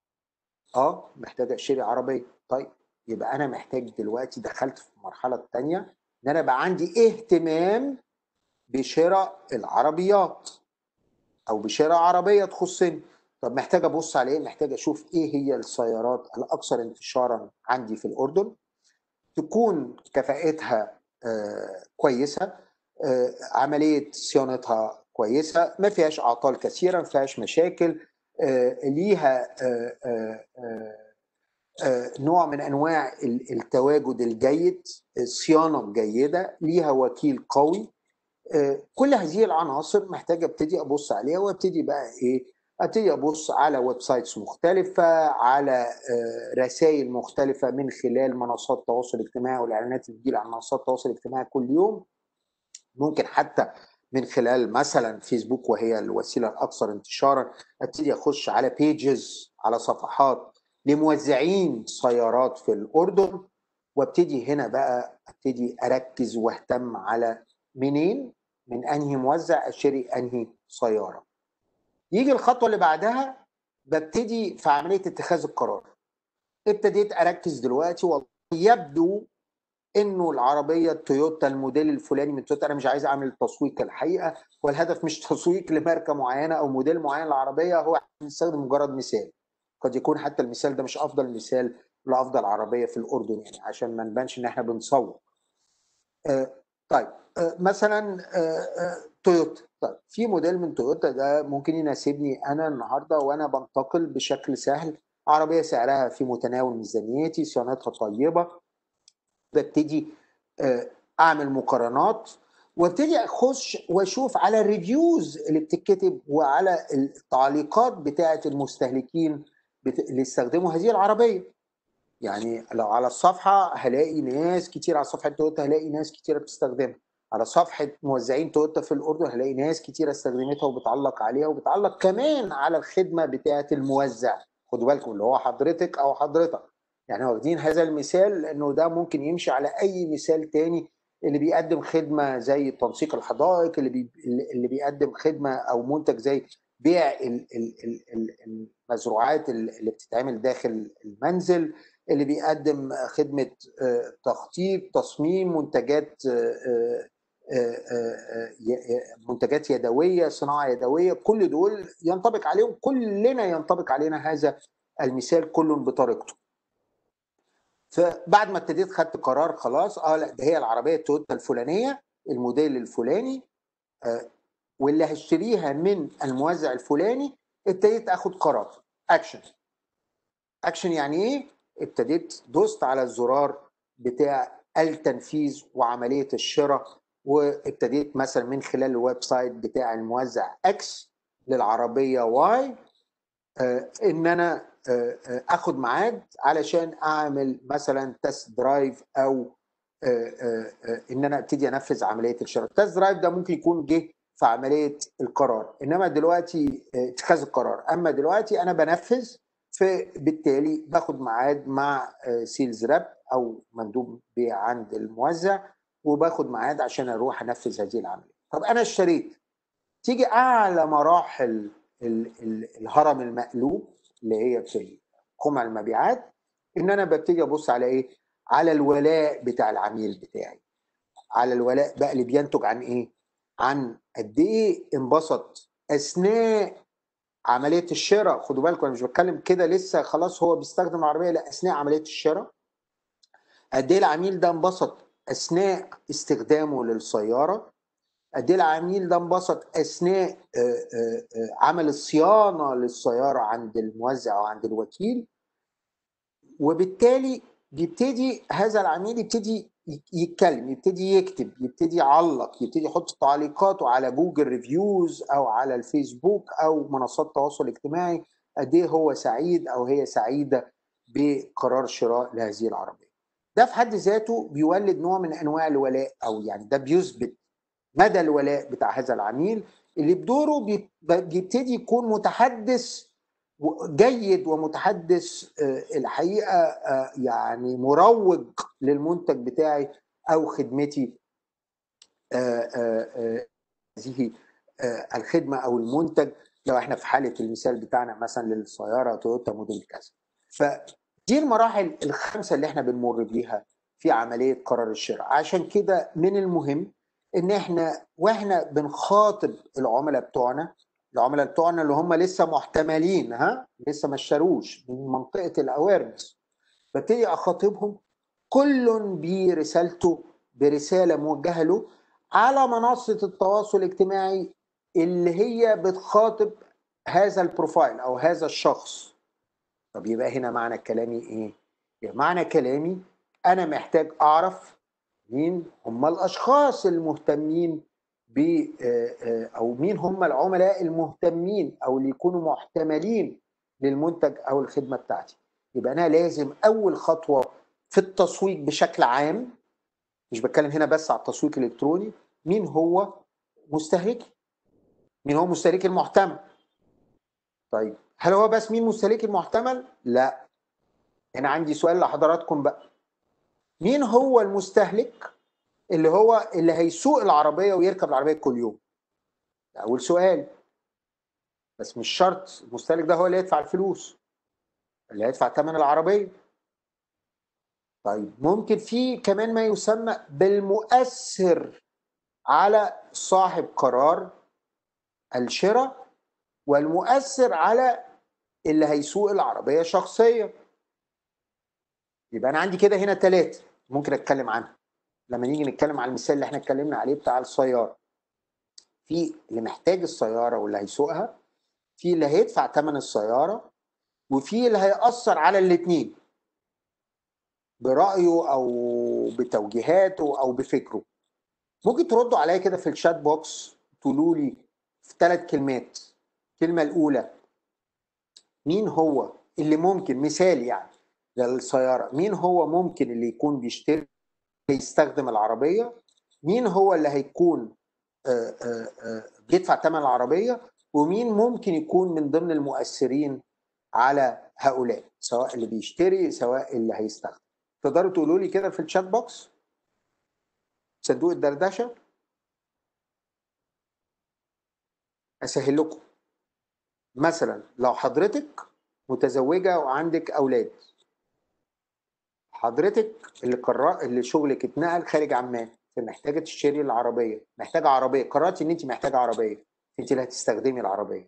محتاج اشتري عربيه. طيب يبقى انا محتاج دلوقتي دخلت في المرحله الثانيه ان انا بقى عندي اهتمام بشراء العربيات او بشراء عربيه تخصني. طب محتاج ابص على ايه؟ محتاج اشوف ايه هي السيارات الاكثر انتشارا عندي في الاردن، تكون كفاءتها كويسه، عمليه صيانتها كويسه، ما فيهاش اعطال كثيره، ما فيهاش مشاكل، ليها نوع من انواع التواجد الجيد، الصيانه الجيده، ليها وكيل قوي. كل هذه العناصر محتاج ابتدي ابص عليها، وابتدي بقى ايه؟ ابتدي ابص على ويب سايتس مختلفه، على رسائل مختلفه من خلال منصات التواصل الاجتماعي والاعلانات اللي بتجيلي على منصات التواصل الاجتماعي كل يوم. ممكن حتى من خلال مثلا فيسبوك وهي الوسيله الاكثر انتشارا، ابتدي اخش على بيجز، على صفحات لموزعين سيارات في الاردن، وابتدي هنا بقى ابتدي اركز واهتم على منين، من انهي موزع اشتري انهي سياره. يجي الخطوه اللي بعدها ببتدي في عمليه اتخاذ القرار. ابتديت اركز دلوقتي والله يبدو انه العربيه التويوتا الموديل الفلاني من تويوتا، انا مش عايز اعمل تسويق الحقيقه، والهدف مش تسويق لماركه معينه او موديل معين للعربيه، هو نستخدم مجرد مثال، قد يكون حتى المثال ده مش افضل مثال لافضل عربيه في الاردن، يعني عشان ما نبانش ان احنا بنسوق. طيب مثلا تويوتا، طيب في موديل من تويوتا ده ممكن يناسبني انا النهارده وانا بنتقل بشكل سهل، عربيه سعرها في متناول ميزانيتي، صيانتها طيبه. ببتدي اعمل مقارنات، وابتدي اخش واشوف على الريفيوز اللي بتتكتب وعلى التعليقات بتاعه المستهلكين اللي استخدموا هذه العربيه. يعني لو على الصفحه هلاقي ناس كتير، على صفحه تويوتا هلاقي ناس كتيره بتستخدمها، على صفحه موزعين تويوتا في الاردن هلاقي ناس كتيره استخدمتها وبتعلق عليها، وبتعلق كمان على الخدمه بتاعه الموزع. خدوا بالكم اللي هو حضرتك او حضرتك، يعني واخدين هذا المثال لانه ده ممكن يمشي على اي مثال تاني. اللي بيقدم خدمه زي تنسيق الحدائق، اللي بيقدم خدمه او منتج زي بيع المزروعات اللي بتتعمل داخل المنزل، اللي بيقدم خدمه تخطيط تصميم منتجات يدويه، صناعه يدويه، كل دول ينطبق عليهم، كلنا ينطبق علينا هذا المثال كل بطريقته. فبعد ما ابتديت خدت قرار خلاص، لا ده هي العربيه التويوتا الفلانيه الموديل الفلاني، واللي هشتريها من الموزع الفلاني، ابتديت اخد قرار اكشن. اكشن يعني ايه؟ ابتديت دوست على الزرار بتاع التنفيذ وعمليه الشراء، وابتديت مثلا من خلال الويب سايت بتاع الموزع اكس للعربيه واي ان انا اخد ميعاد علشان اعمل مثلا تست درايف، او ان انا ابتدي انفذ عمليه الشراء. التست درايف ده ممكن يكون جه في عمليه القرار، انما دلوقتي اتخاذ القرار، اما دلوقتي انا بنفذ، فبالتالي باخد ميعاد مع سيلز راب او مندوب بيع عند الموزع، وباخد ميعاد عشان اروح انفذ هذه العمليه. طب انا اشتريت، تيجي اعلى مراحل الهرم المقلوب اللي هي في قمع المبيعات، ان انا ببتدي ابص على ايه؟ على الولاء بتاع العميل بتاعي. على الولاء بقى اللي بينتج عن ايه؟ عن قد ايه انبسط اثناء عمليه الشراء. خدوا بالكم انا مش بتكلم كده لسه خلاص هو بيستخدم العربيه، لا، اثناء عمليه الشراء قد ايه العميل ده انبسط اثناء استخدامه للسياره، قد ايه العميل ده انبسط اثناء عمل الصيانه للسياره عند الموزع او عند الوكيل. وبالتالي بيبتدي هذا العميل يبتدي يتكلم، يبتدي يكتب، يبتدي يعلق، يبتدي يحط تعليقاته على جوجل ريفيوز او على الفيسبوك او منصات التواصل الاجتماعي، قد ايه هو سعيد او هي سعيده بقرار شراء لهذه العربيه. ده في حد ذاته بيولد نوع من انواع الولاء، او يعني ده بيثبت مدى الولاء بتاع هذا العميل، اللي بدوره بيبتدي يكون متحدث جيد ومتحدث الحقيقه يعني مروج للمنتج بتاعي او خدمتي، هذه الخدمه او المنتج. لو احنا في حاله المثال بتاعنا مثلا للسياره تويوتا موديل كذا. فدي المراحل الخمسه اللي احنا بنمر بيها في عمليه قرار الشراء. عشان كده من المهم ان احنا واحنا بنخاطب العملاء بتوعنا، اللي هم لسه محتملين، لسه ما اشتروش، من منطقه الاويرنس، ببتدي اخاطبهم كل برسالته، برساله موجهه له على منصه التواصل الاجتماعي اللي هي بتخاطب هذا البروفايل او هذا الشخص. طب يبقى هنا معنى كلامي ايه؟ يبقى معنى كلامي انا محتاج اعرف مين هم الاشخاص المهتمين ب او مين هم العملاء المهتمين او اللي يكونوا محتملين للمنتج او الخدمه بتاعتي. يبقى انا لازم اول خطوه في التسويق بشكل عام، مش بتكلم هنا بس على التسويق الالكتروني، مين هو مستهلكي؟ مين هو مستهلكي المحتمل؟ طيب هل هو بس مين مستهلكي المحتمل؟ لا، انا عندي سؤال لحضراتكم بقى. مين هو المستهلك اللي هيسوق العربيه ويركب العربيه كل يوم؟ ده اول سؤال. بس مش شرط المستهلك ده هو اللي يدفع الفلوس، اللي هيدفع ثمن العربيه. طيب ممكن في كمان ما يسمى بالمؤثر على صاحب قرار الشراء، والمؤثر على اللي هيسوق العربيه شخصيا. يبقى انا عندي كده هنا 3 ممكن اتكلم عنها لما نيجي نتكلم على المثال اللي احنا اتكلمنا عليه بتاع السياره. في اللي محتاج السياره واللي هيسوقها، في اللي هيدفع ثمن السياره، وفي اللي هيأثر على الاثنين برأيه او بتوجيهاته او بفكره. ممكن تردوا عليا كده في الشات بوكس تقولوا لي في 3 كلمات. الكلمه الاولى، مين هو اللي ممكن، مثال يعني للسياره، مين هو ممكن اللي يكون بيشتري يستخدم العربيه؟ مين هو اللي هيكون بيدفع ثمن العربيه، ومين ممكن يكون من ضمن المؤثرين على هؤلاء، سواء اللي بيشتري سواء اللي هيستخدم. تقدروا تقولوا لي كده في الشات بوكس، صندوق الدردشه. اسهل لكم، مثلا لو حضرتك متزوجه وعندك اولاد، حضرتك اللي شغلك اتنقل خارج عمان، فمحتاجه تشتري العربيه، محتاجه عربيه، قررتي ان انت محتاجه عربيه، انت اللي هتستخدمي العربيه.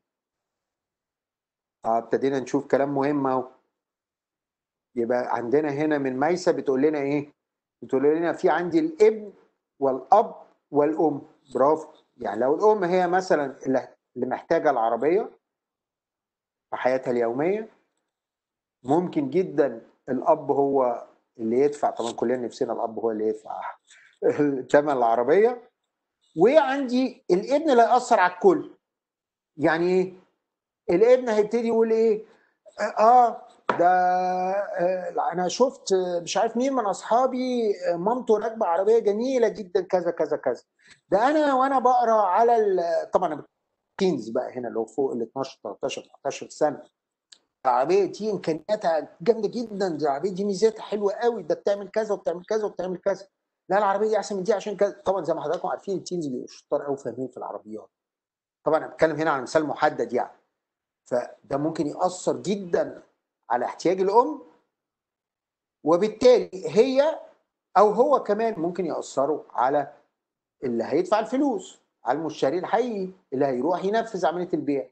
ابتدينا نشوف كلام مهم اهو. يبقى عندنا هنا من ميسة بتقول لنا ايه؟ بتقول لنا في عندي الابن والاب والام. برافو. يعني لو الام هي مثلا اللي محتاجه العربيه في حياتها اليوميه، ممكن جدا الاب هو اللي يدفع. طبعا كلنا نفسنا الاب هو اللي يدفع ثمن العربيه. وعندي الابن لا ياثر على الكل. يعني ايه؟ الابن هيبتدي يقول ايه؟ ده انا شفت مش عارف مين من اصحابي مامته راكبه عربيه جميله جدا كذا كذا كذا. ده انا وانا بقرا على طبعا التينز بقى هنا اللي هو فوق ال 12 13 14 سنه، العربيه دي امكانياتها جامده جدا، دي العربيه دي ميزاتها حلوه قوي، ده بتعمل كذا وبتعمل كذا وبتعمل كذا، لا العربيه دي احسن من دي عشان كذا. طبعا زي ما حضراتكم عارفين التينز بيبقوا شطار قوي فاهمين في العربيات. طبعا انا بتكلم هنا عن مثال محدد يعني. فده ممكن ياثر جدا على احتياج الام، وبالتالي هي او هو كمان ممكن ياثروا على اللي هيدفع الفلوس، على المشتري الحقيقي اللي هيروح ينفذ عمليه البيع.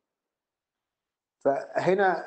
فهنا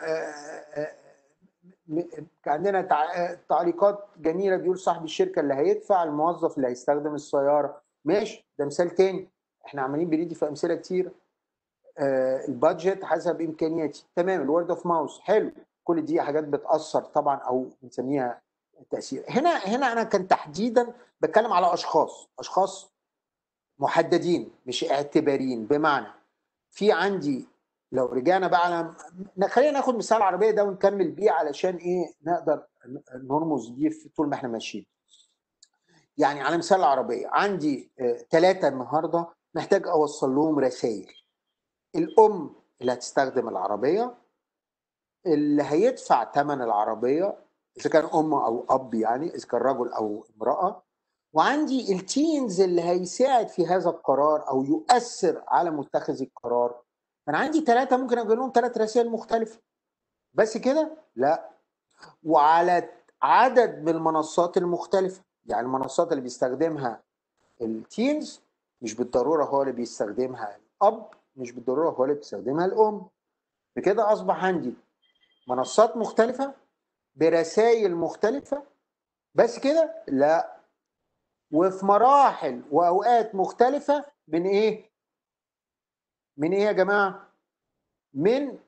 عندنا تعليقات جميله، بيقول صاحب الشركه اللي هيدفع، الموظف اللي هيستخدم السياره. ماشي، ده مثال تاني. احنا عمالين بندي في امثله كتير. البادجت حسب امكانياتي، تمام. الورد اوف ماوس حلو. كل دي حاجات بتاثر طبعا، او بنسميها تاثير. هنا انا كان تحديدا بتكلم على اشخاص محددين مش اعتباريين. بمعنى في عندي، لو رجعنا بقى على، خلينا ناخد مثال العربيه ده ونكمل بيه علشان ايه نقدر نرمز بيه طول ما احنا ماشيين. يعني على مثال العربيه، عندي 3 النهارده محتاج اوصل لهم رسائل. الام اللي هتستخدم العربيه، اللي هيدفع ثمن العربيه اذا كان ام او اب، يعني اذا كان رجل او امراه، وعندي التينز اللي هيساعد في هذا القرار او يؤثر على متخذ القرار. انا عندي 3 ممكن اجيب لهم 3 رسائل مختلفه. بس كده؟ لا. وعلى عدد من المنصات المختلفه. يعني المنصات اللي بيستخدمها التينز مش بالضروره هو اللي بيستخدمها الاب، مش بالضروره هو اللي بيستخدمها الام. بكده اصبح عندي منصات مختلفه برسائل مختلفه. بس كده؟ لا. وفي مراحل واوقات مختلفه من ايه؟ من ايه يا جماعه؟ من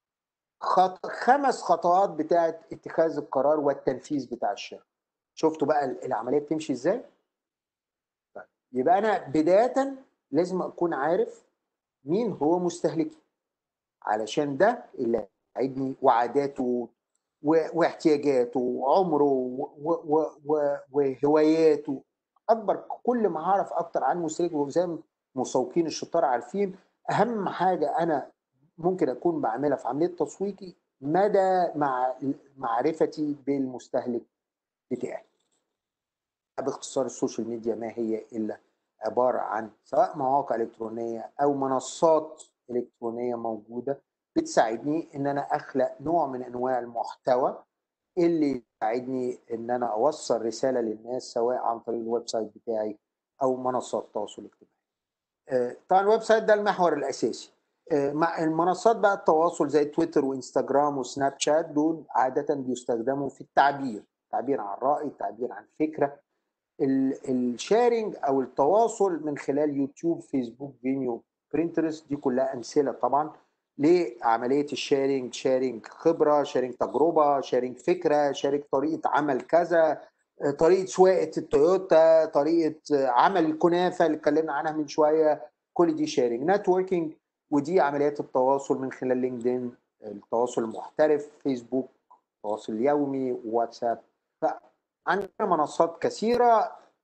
5 خطوات بتاعه اتخاذ القرار والتنفيذ بتاع الشركه. شفتوا بقى العمليه بتمشي ازاي؟ طيب. يبقى انا بدايه لازم اكون عارف مين هو مستهلكي، علشان ده اللي هيعيدني وعاداته واحتياجاته وعمره وهواياته. اكبر، كل ما هعرف اكتر عن مستهلك، وزي ما المسوقين الشطار عارفين، اهم حاجه انا ممكن اكون بعملها في عمليه تسويقي مدى مع معرفتي بالمستهلك بتاعي. باختصار، السوشيال ميديا ما هي الا عباره عن سواء مواقع الكترونيه او منصات الكترونيه موجوده بتساعدني ان انا اخلق نوع من انواع المحتوى اللي يساعدني ان انا اوصل رساله للناس، سواء عن طريق الويب سايت بتاعي او منصات التواصل الاجتماعي. طبعا الويب سايت ده المحور الاساسي. مع المنصات بقى التواصل زي تويتر وانستجرام وسناب شات، دول عاده بيستخدموا في التعبير عن راي، التعبير عن فكره، الشيرنج او التواصل من خلال يوتيوب، فيسبوك، فينيو، برينترست. دي كلها امثله طبعا لعمليه الشيرنج. شيرنج خبره، شيرنج تجربه، شيرنج فكره، شيرنج طريقه عمل كذا، طريقه سواقه التويوتا، طريقه عمل الكنافه اللي اتكلمنا عنها من شويه. كل دي شيرنج. نتوركينج، ودي عمليات التواصل من خلال لينكدين، التواصل المحترف، فيسبوك التواصل اليومي، واتساب. عندنا منصات كثيرة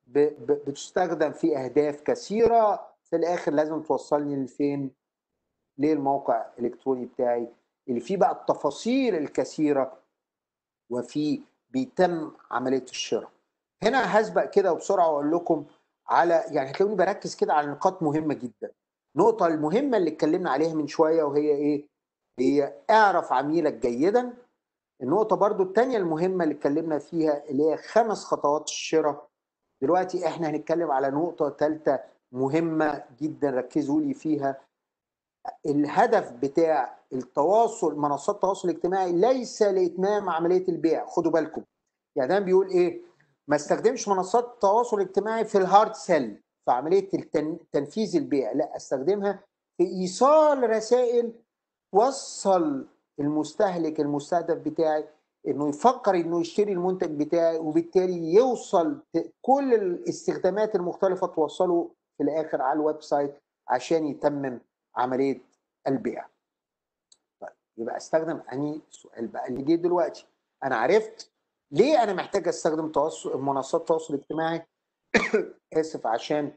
بتستخدم في اهداف كثيره، في الاخر لازم توصلني لفين؟ للموقع الالكتروني بتاعي اللي فيه بقى التفاصيل الكثيره وفيه بيتم عمليه الشراء. هنا هسبق كده وبسرعه واقول لكم على، يعني هتلاقوني بركز كده على نقاط مهمه جدا. النقطه المهمه اللي اتكلمنا عليها من شويه وهي ايه؟ هي اعرف عميلك جيدا. النقطه برضو الثانيه المهمه اللي اتكلمنا فيها اللي هي 5 خطوات الشراء. دلوقتي احنا هنتكلم على نقطه ثالثه مهمه جدا، ركزوا لي فيها. الهدف بتاع التواصل، منصات التواصل الاجتماعي، ليس لاتمام عمليه البيع. خدوا بالكم، يعني ده بيقول ايه؟ ما استخدمش منصات التواصل الاجتماعي في الهارد سيل، في عمليه تنفيذ البيع، لا، استخدمها في ايصال رسائل وصل المستهلك المستهدف بتاعي انه يفكر انه يشتري المنتج بتاعي، وبالتالي يوصل كل الاستخدامات المختلفه توصله في الاخر على الويب سايت عشان يتمم عمليه البيع. طيب يبقى استخدم انهي؟ السؤال بقى اللي جه دلوقتي. انا عرفت ليه انا محتاج استخدم منصات التواصل الاجتماعي اسف، عشان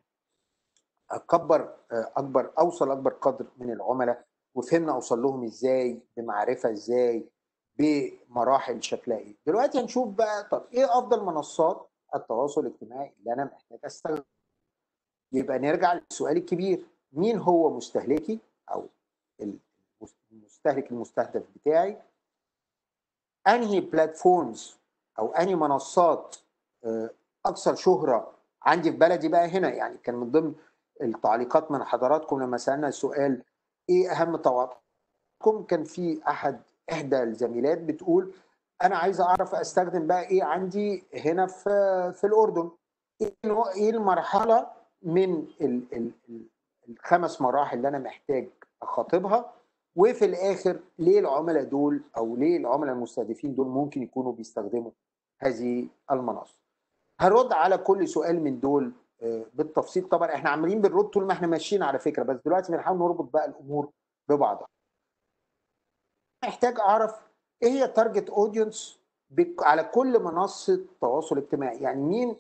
اوصل اكبر قدر من العملاء، وفهمنا اوصل لهم ازاي، بمعرفه ازاي، بمراحل شكلها ايه. دلوقتي هنشوف بقى طب ايه افضل منصات التواصل الاجتماعي اللي انا محتاج استخدم. يبقى نرجع للسؤال الكبير، مين هو مستهلكي او المستهلك المستهدف بتاعي؟ انهي بلاتفورمز او انهي منصات اكثر شهره عندي في بلدي بقى هنا؟ يعني كان من ضمن التعليقات من حضراتكم لما سالنا السؤال ايه اهم توقعاتكم، كان في احدى الزميلات بتقول انا عايزه اعرف استخدم بقى ايه عندي هنا في الاردن، ايه المرحله من الخمس مراحل اللي انا محتاج اخاطبها، وفي الاخر ليه العملاء دول او ليه العملاء المستهدفين دول ممكن يكونوا بيستخدموا هذه المنصه. هرد على كل سؤال من دول بالتفصيل. طبعا احنا عاملين بنرد طول ما احنا ماشيين على فكره، بس دلوقتي بنحاول نربط بقى الامور ببعضها. محتاج اعرف ايه هي التارجت اودينس على كل منصه تواصل اجتماعي، يعني مين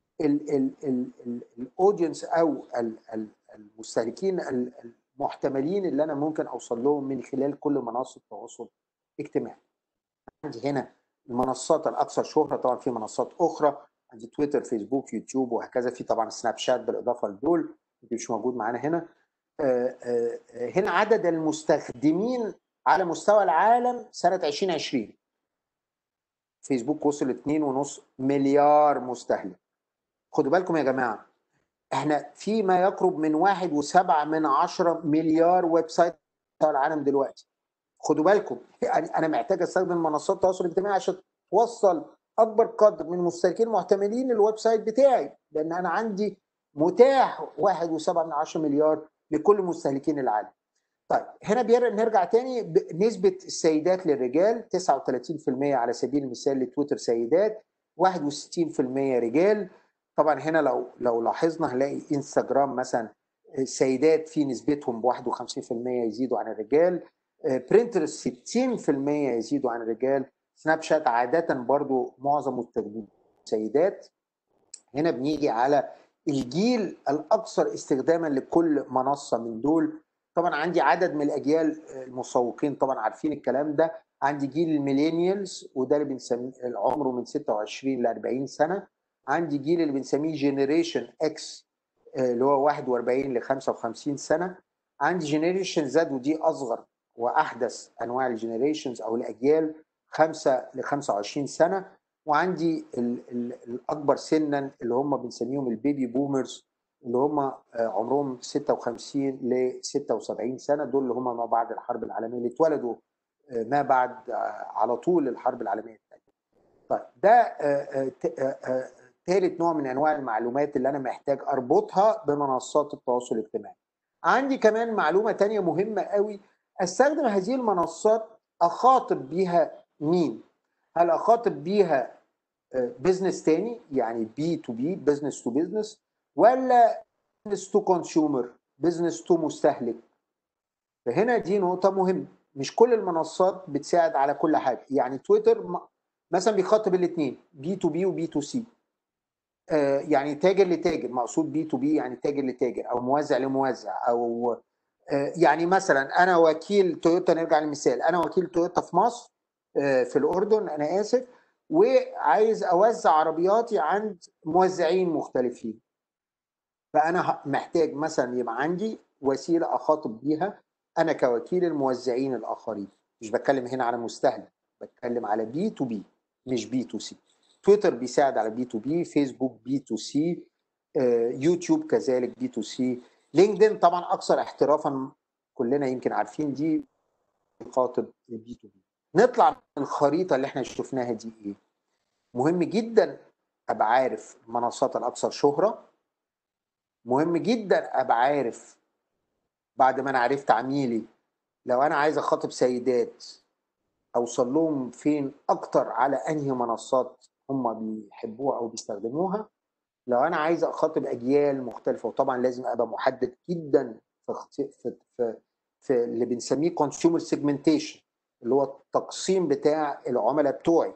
الاودينس او المستهلكين المحتملين اللي انا ممكن اوصل لهم من خلال كل منصه تواصل اجتماعي. عندي هنا المنصات الاكثر شهره، طبعا في منصات اخرى، عندي تويتر، فيسبوك، يوتيوب وهكذا، في طبعا سناب شات بالاضافه لدول مش موجود معانا هنا. هنا عدد المستخدمين على مستوى العالم سنه 2020 فيسبوك وصل 2.5 مليار مستهلك. خدوا بالكم يا جماعه، احنا في ما يقرب من 1.7 مليار ويب سايت على العالم دلوقتي. خدوا بالكم، يعني انا محتاج استخدم منصات التواصل الاجتماعي عشان توصل اكبر قدر من المستهلكين المحتملين للويب سايت بتاعي، لان انا عندي متاح 1.7 مليار لكل مستهلكين العالم. طيب هنا نرجع تاني، نسبة السيدات للرجال 39% على سبيل المثال لتويتر سيدات، 61% رجال. طبعا هنا لو لاحظنا هنلاقي انستجرام مثلا السيدات في نسبتهم ب 51% يزيدوا عن الرجال، برينترست 60% يزيدوا عن الرجال، سناب شات عادة برضو معظم مستخدمين سيدات. هنا بنيجي على الجيل الأكثر استخداما لكل منصة من دول. طبعا عندي عدد من الأجيال، المسوقين طبعا عارفين الكلام ده. عندي جيل الميلينيالز وده اللي بنسميه عمره من 26 ل 40 سنة. عندي جيل اللي بنسميه جينيريشن اكس اللي هو 41 ل 55 سنة. عندي جينيريشن زد ودي أصغر وأحدث أنواع الجينيريشنز أو الأجيال 5 ل 25 سنة. وعندي الاكبر سنا اللي هم بنسميهم البيبي بومرز اللي هم عمرهم 56 ل 76 سنه، دول اللي هم ما بعد الحرب العالميه، اللي اتولدوا ما بعد على طول الحرب العالميه الثانيه. طيب ده ثالث نوع من انواع المعلومات اللي انا محتاج اربطها بمنصات التواصل الاجتماعي. عندي كمان معلومه ثانيه مهمه قوي، استخدم هذه المنصات اخاطب بيها مين؟ هل اخاطب بيها بزنس تاني يعني بي تو بي، بزنس تو بزنس، ولا بزنس تو كونسيومر، بزنس تو مستهلك؟ فهنا دي نقطة مهمة، مش كل المنصات بتساعد على كل حاجة. يعني تويتر مثلا بيخاطب الاثنين بي تو بي وبي تو سي، يعني تاجر لتاجر، مقصود بي تو بي يعني تاجر لتاجر او موزع لموزع، او يعني مثلا انا وكيل تويوتا، نرجع للمثال، انا وكيل تويوتا في مصر، في الاردن انا اسف، وعايز اوزع عربياتي عند موزعين مختلفين. فانا محتاج مثلا يبقى عندي وسيله اخاطب بيها انا كوكيل الموزعين الاخرين. مش بتكلم هنا على مستهلك، بتكلم على بي تو بي مش بي تو سي. تويتر بيساعد على بي تو بي، فيسبوك بي تو سي، يوتيوب كذلك بي تو سي، لينكدين طبعا اكثر احترافا، كلنا يمكن عارفين دي، بيخاطب البي تو بي. نطلع من الخريطه اللي احنا شفناها دي ايه؟ مهم جدا ابقى عارف المنصات الاكثر شهره، مهم جدا ابقى عارف بعد ما انا عرفت عميلي، لو انا عايز اخاطب سيدات اوصل لهم فين اكتر، على انهي منصات هم بيحبوها او بيستخدموها. لو انا عايز اخاطب اجيال مختلفه، وطبعا لازم ابقى محدد جدا في اللي بنسميه كونسيومر سيجمنتيشن، اللي هو التقسيم بتاع العملاء بتوعي،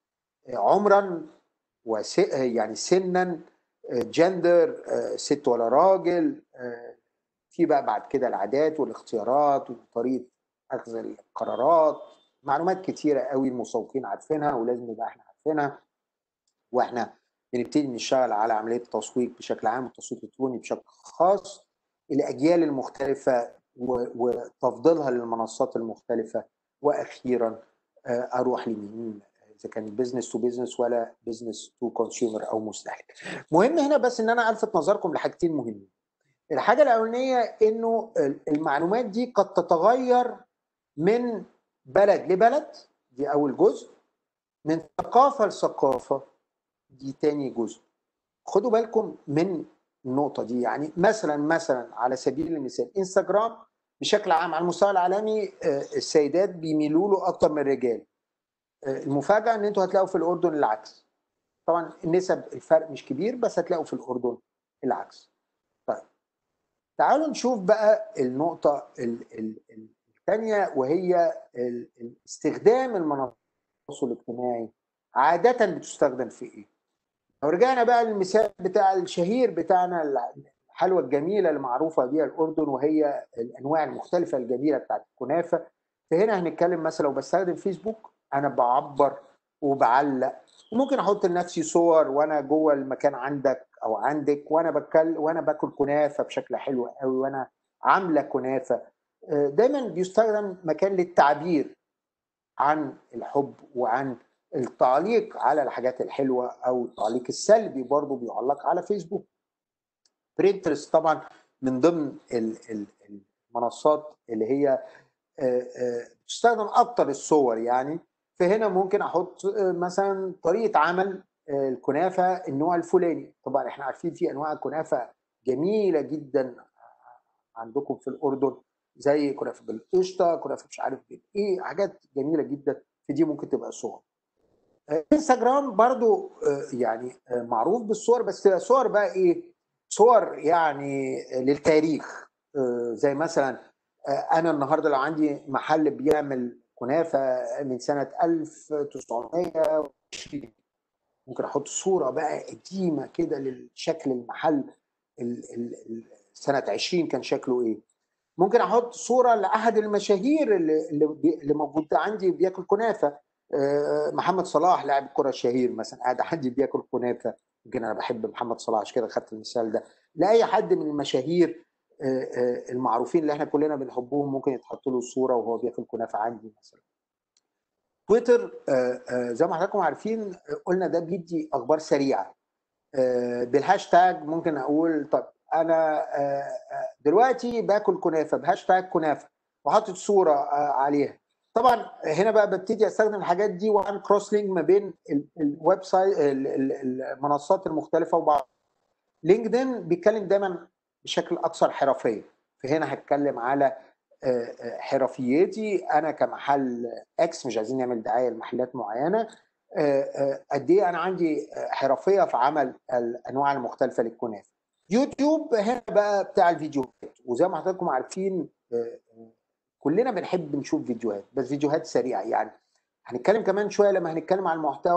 عمرا يعني سنا، جندر، ست ولا راجل، في بقى بعد كده العادات والاختيارات وطريقه اخذ القرارات، معلومات كتيره قوي المسوقين عارفينها ولازم نبقى احنا عارفينها، واحنا بنبتدي نشتغل على عمليه التسويق بشكل عام والتسويق الالكتروني بشكل خاص، الاجيال المختلفه وتفضيلها للمنصات المختلفه، واخيرا اروح لمين، اذا كان بزنس تو بزنس ولا بزنس تو كونسيومر او مستهلك. مهم هنا بس ان انا الفت نظركم لحاجتين مهمين. الحاجه الاولانيه انه المعلومات دي قد تتغير من بلد لبلد، دي اول جزء، من ثقافه لثقافه، دي تاني جزء. خدوا بالكم من النقطه دي. يعني مثلا على سبيل المثال انستجرام بشكل عام على المستوى العالمي السيدات بيميلوا له اكتر من الرجال. المفاجاه ان انتوا هتلاقوا في الاردن العكس. طبعا النسب الفرق مش كبير، بس هتلاقوا في الاردن العكس. طيب تعالوا نشوف بقى النقطه الثانيه، وهي استخدام المنصات الاجتماعي عاده بتستخدم في ايه. لو رجعنا بقى للمثال بتاع الشهير بتاعنا، الحلوى الجميله المعروفه بيها الاردن، وهي الانواع المختلفه الجميله بتاعت الكنافه. فهنا هنتكلم مثلا لو بستخدم فيسبوك، انا بعبر وبعلق، وممكن احط لنفسي صور وانا جوه المكان عندك او عندك، وانا باكل كنافه بشكل حلو قوي، وانا عامله كنافه. دايما بيستخدم مكان للتعبير عن الحب وعن التعليق على الحاجات الحلوه، او التعليق السلبي برضو بيعلق على فيسبوك. برينترست طبعا من ضمن المنصات اللي هي بتستخدم اكتر الصور يعني. فهنا ممكن احط مثلا طريقه عمل الكنافه النوع الفلاني. طبعا احنا عارفين في انواع كنافه جميله جدا عندكم في الاردن، زي كنافه بالقشطه، كنافه مش عارف بايه، حاجات جميله جدا، في دي ممكن تبقى صور. انستجرام برضو يعني معروف بالصور، بس صور بقى ايه؟ صور يعني للتاريخ. زي مثلا انا النهارده لو عندي محل بيعمل كنافه من سنه 1920، ممكن احط صوره بقى قديمه كده للشكل المحل، سنه 20 كان شكله ايه. ممكن احط صوره لاحد المشاهير اللي موجود عندي بياكل كنافه، محمد صلاح لاعب الكره الشهير مثلا قاعد عندي بياكل كنافه. يمكن انا بحب محمد صلاح عشان كده خدت المثال ده. لاي حد من المشاهير المعروفين اللي احنا كلنا بنحبهم ممكن يتحط له صوره وهو بياكل كنافه عندي مثلا. تويتر زي ما حضراتكم عارفين قلنا ده بيدي اخبار سريعه بالهاشتاج. ممكن اقول طب انا دلوقتي باكل كنافه بهاشتاج كنافه وحاطط صوره عليها. طبعا هنا بقى ببتدي استخدم الحاجات دي واعمل كروس لينك ما بين الويب سايت المنصات المختلفه وبعض. لينكدين بيتكلم دايما بشكل اكثر حرفيه، فهنا هتكلم على حرفيتي انا كمحل اكس، مش عايزين نعمل دعايه لمحلات معينه، قد ايه انا عندي حرفيه في عمل الانواع المختلفه للكنافه. يوتيوب هنا بقى بتاع الفيديوهات، وزي ما حضراتكم عارفين كلنا بنحب نشوف فيديوهات، بس فيديوهات سريعه يعني. هنتكلم كمان شويه لما هنتكلم عن المحتوى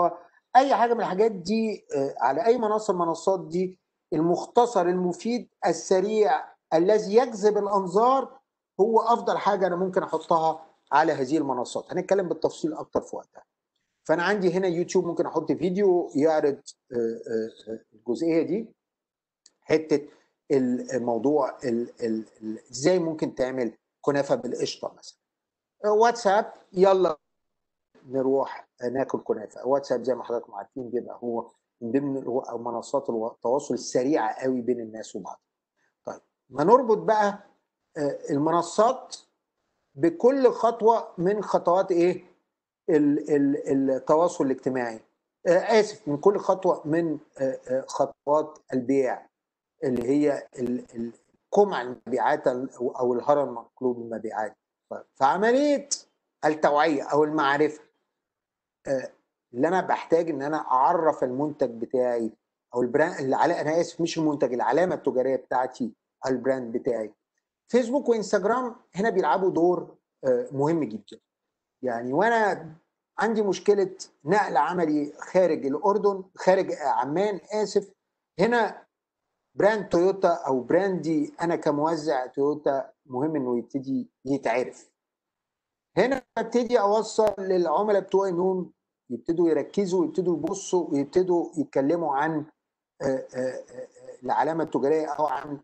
اي حاجه من الحاجات دي على اي منصه من المنصات دي، المختصر المفيد السريع الذي يجذب الانظار هو افضل حاجه انا ممكن احطها على هذه المنصات. هنتكلم بالتفصيل اكتر في وقتها. فانا عندي هنا يوتيوب ممكن احط فيديو يعرض الجزئيه دي، حته الموضوع ازاي ممكن تعمل كنافه بالقشطه مثلا. واتساب، يلا نروح ناكل كنافه. واتساب زي ما حضراتكم عارفين بيبقى هو من ضمن منصات التواصل السريعه قوي بين الناس وبعض. طيب ما نربط بقى المنصات بكل خطوه من خطوات ايه التواصل الاجتماعي، اسف، من كل خطوه من خطوات البيع اللي هي قمع المبيعات او الهرم مقلوب المبيعات. فعمليه التوعيه او المعرفه اللي انا بحتاج ان انا اعرف المنتج بتاعي او البراند، انا اسف مش المنتج، العلامه التجاريه بتاعتي، البراند بتاعي. فيسبوك وانستجرام هنا بيلعبوا دور مهم جدا. يعني وانا عندي مشكله نقل عملي خارج الاردن، خارج عمان اسف، هنا براند تويوتا او براندي انا كموزع تويوتا مهم انه يبتدي يتعرف. هنا ابتدي اوصل للعملاء بتوعي انهم يبتدوا يركزوا ويبتدوا يبصوا ويبتدوا يتكلموا عن العلامه التجاريه او عن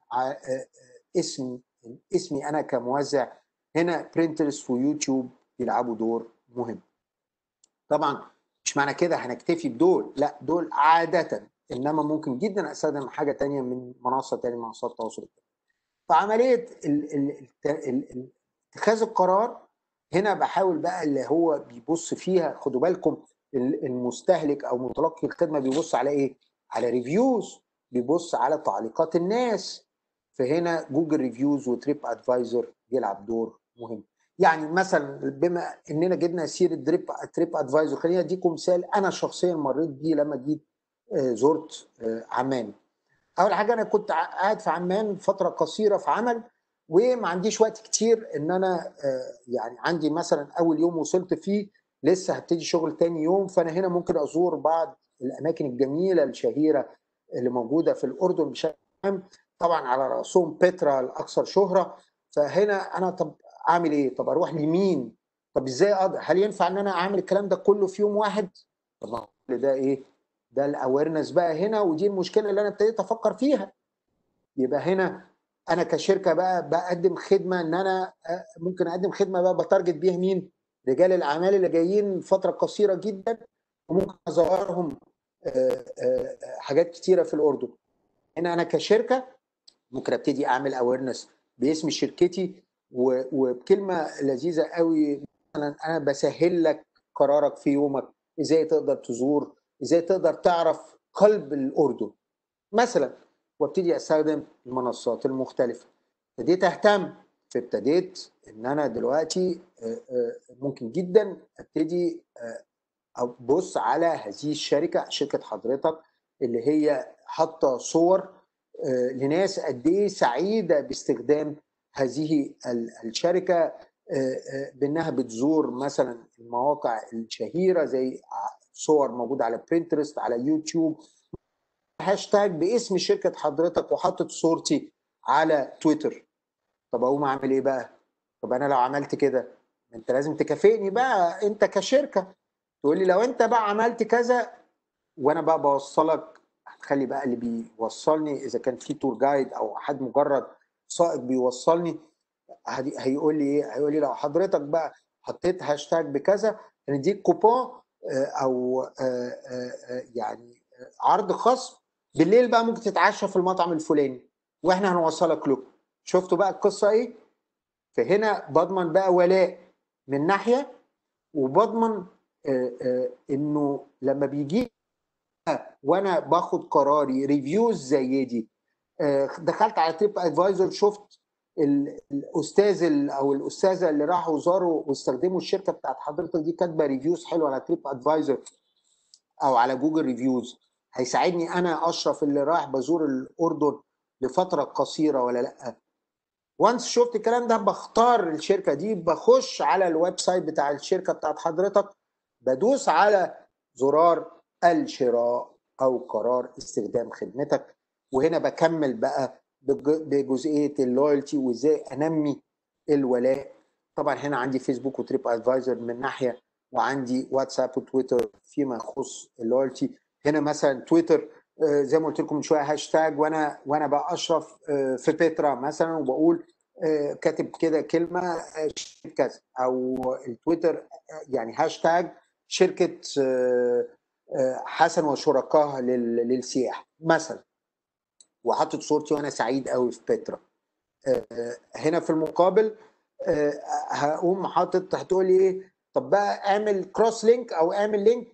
اسمي انا كموزع. هنا برينترست ويوتيوب يلعبوا دور مهم. طبعا مش معنى كده هنكتفي بدول، لا دول عاده، انما ممكن جدا استخدم حاجه تانية من منصه تانية من منصات التواصل الاجتماعي. فعمليه اتخاذ القرار هنا بحاول بقى اللي هو بيبص فيها، خدوا بالكم المستهلك او متلقي الخدمه بيبص على ايه؟ على ريفيوز، بيبص على تعليقات الناس. فهنا جوجل ريفيوز وتريب ادفايزر يلعب دور مهم. يعني مثلا بما اننا جبنا سيره تريب ادفايزر، خليني اديكم مثال انا شخصيا مريت بيه لما جيت زرت عمان. اول حاجه انا كنت قاعد في عمان فتره قصيره في عمل، وما عنديش وقت كتير ان انا يعني عندي مثلا اول يوم وصلت فيه لسه هبتدي شغل تاني يوم، فانا هنا ممكن ازور بعض الاماكن الجميله الشهيره اللي موجوده في الاردن بشكل عام، طبعا على راسهم بترا الاكثر شهره. فهنا انا طب اعمل ايه؟ طب اروح لمين؟ طب ازاي اقدر؟ هل ينفع ان انا اعمل الكلام ده كله في يوم واحد؟ طب ده ايه؟ ده الاويرنس بقى هنا، ودي المشكله اللي انا ابتديت افكر فيها. يبقى هنا انا كشركه بقى بقدم خدمه، ان انا ممكن اقدم خدمه بقى بتارجت بيها مين؟ رجال الاعمال اللي جايين فتره قصيره جدا، وممكن اظهرهم حاجات كتيره في الاردن. هنا انا كشركه ممكن ابتدي اعمل اويرنس باسم شركتي وبكلمه لذيذه قوي، مثلا انا بسهل لك قرارك في يومك، ازاي تقدر تزور، ازاي تقدر تعرف قلب الاردن مثلا، وابتدي استخدم المنصات المختلفه. ابتديت اهتم، فابتديت ان انا دلوقتي ممكن جدا ابتدي ابص على هذه الشركه، شركه حضرتك اللي هي حاطه صور لناس قد ايه سعيده باستخدام هذه الشركه، بانها بتزور مثلا المواقع الشهيره زي صور موجوده على برينترست، على يوتيوب، هاشتاج باسم شركه حضرتك وحطت صورتي على تويتر. طب اقوم اعمل ايه بقى؟ طب انا لو عملت كده انت لازم تكافئني بقى انت كشركه، تقول لي لو انت بقى عملت كذا، وانا بقى بوصلك. هتخلي بقى اللي بيوصلني اذا كان في تور جايد او حد مجرد سائق بيوصلني، هيقول لي ايه؟ هيقول لي لو حضرتك بقى حطيت هاشتاج بكذا هنديك كوبون او يعني عرض خاص، بالليل بقى ممكن تتعشى في المطعم الفلاني واحنا هنوصلك له. شفتوا بقى القصه ايه؟ فهنا بضمن بقى ولاء من ناحيه، وبضمن انه لما بيجي وانا باخد قراري ريفيوز زي دي، دخلت على تريب ادفايزر شفت الاستاذ او الاستاذه اللي راحوا زاروا واستخدموا الشركه بتاعت حضرتك دي كاتبه ريفيوز حلوه على تريب ادفايزر او على جوجل ريفيوز، هيساعدني انا اشرف اللي رايح بزور الاردن لفتره قصيره ولا لا؟ وانس شفت الكلام ده بختار الشركه دي، بخش على الويب سايت بتاع الشركه بتاعت حضرتك، بدوس على زرار الشراء أو قرار استخدام خدمتك. وهنا بكمل بقى بجزئية اللويالتي وإزاي أنمي الولاء. طبعا هنا عندي فيسبوك وتريب ادفايزر من ناحية، وعندي واتساب وتويتر فيما يخص اللويالتي. هنا مثلا تويتر زي ما قلت لكم من شويه هاشتاج، وانا بقى اشرف في بيترا مثلا وبقول كاتب كده كلمه شركه كذا، او التويتر يعني هاشتاج شركه حسن وشركائها للسياحه مثلا، وحطت صورتي وانا سعيد قوي في بيترا. هنا في المقابل هقوم حاطط، هتقول لي ايه؟ طب بقى اعمل كروس لينك او اعمل لينك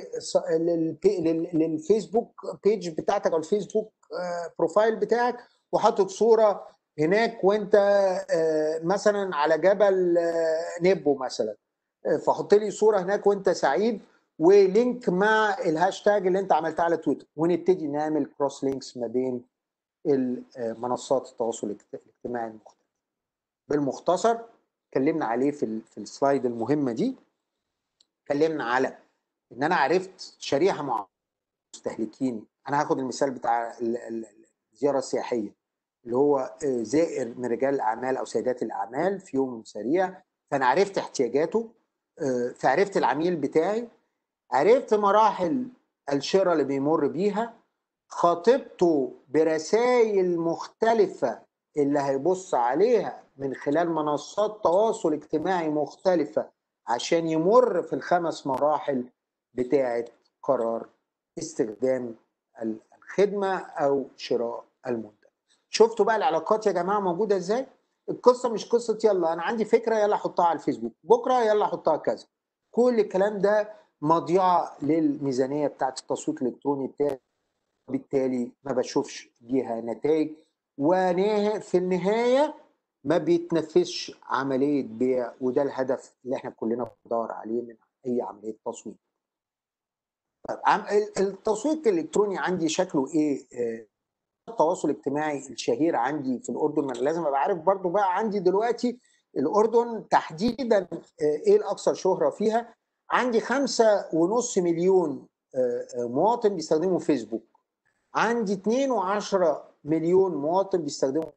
للفيسبوك بيج بتاعتك او الفيسبوك بروفايل بتاعك، وحاطط صوره هناك وانت مثلا على جبل نبو مثلا، فحط لي صوره هناك وانت سعيد ولينك مع الهاشتاج اللي انت عملتها على تويتر، ونبتدي نعمل كروس لينكس ما بين منصات التواصل الاجتماعي المختلفه. بالمختصر اتكلمنا عليه في السلايد المهمه دي. اتكلمنا على ان انا عرفت شريحه مع المستهلكين. انا هاخد المثال بتاع الزياره السياحيه، اللي هو زائر من رجال الاعمال او سيدات الاعمال في يوم سريع، فانا عرفت احتياجاته، فعرفت العميل بتاعي، عرفت مراحل الشراء اللي بيمر بيها، خاطبته برسائل مختلفة اللي هيبص عليها من خلال منصات تواصل اجتماعي مختلفة عشان يمر في ال5 مراحل بتاعة قرار استخدام الخدمة أو شراء المنتج. شفتوا بقى العلاقات يا جماعة موجودة ازاي؟ القصة مش قصة يلا أنا عندي فكرة يلا أحطها على الفيسبوك، بكرة يلا أحطها كذا. كل الكلام ده مضيعة للميزانية بتاعت التسويق الإلكتروني بتاعي، بالتالي ما بشوفش بيها نتائج، وفي النهاية ما بيتنفذش عملية بيع، وده الهدف اللي احنا كلنا بندور عليه من أي عملية تسويق. طيب التسويق الإلكتروني عندي شكله إيه؟ التواصل الاجتماعي الشهير عندي في الأردن، ما أنا لازم أبقى عارف برضو بقى عندي دلوقتي الأردن تحديدا إيه الأكثر شهرة فيها. عندي 5.5 مليون مواطن بيستخدموا فيسبوك، عندي 2.10 مليون مواطن بيستخدموا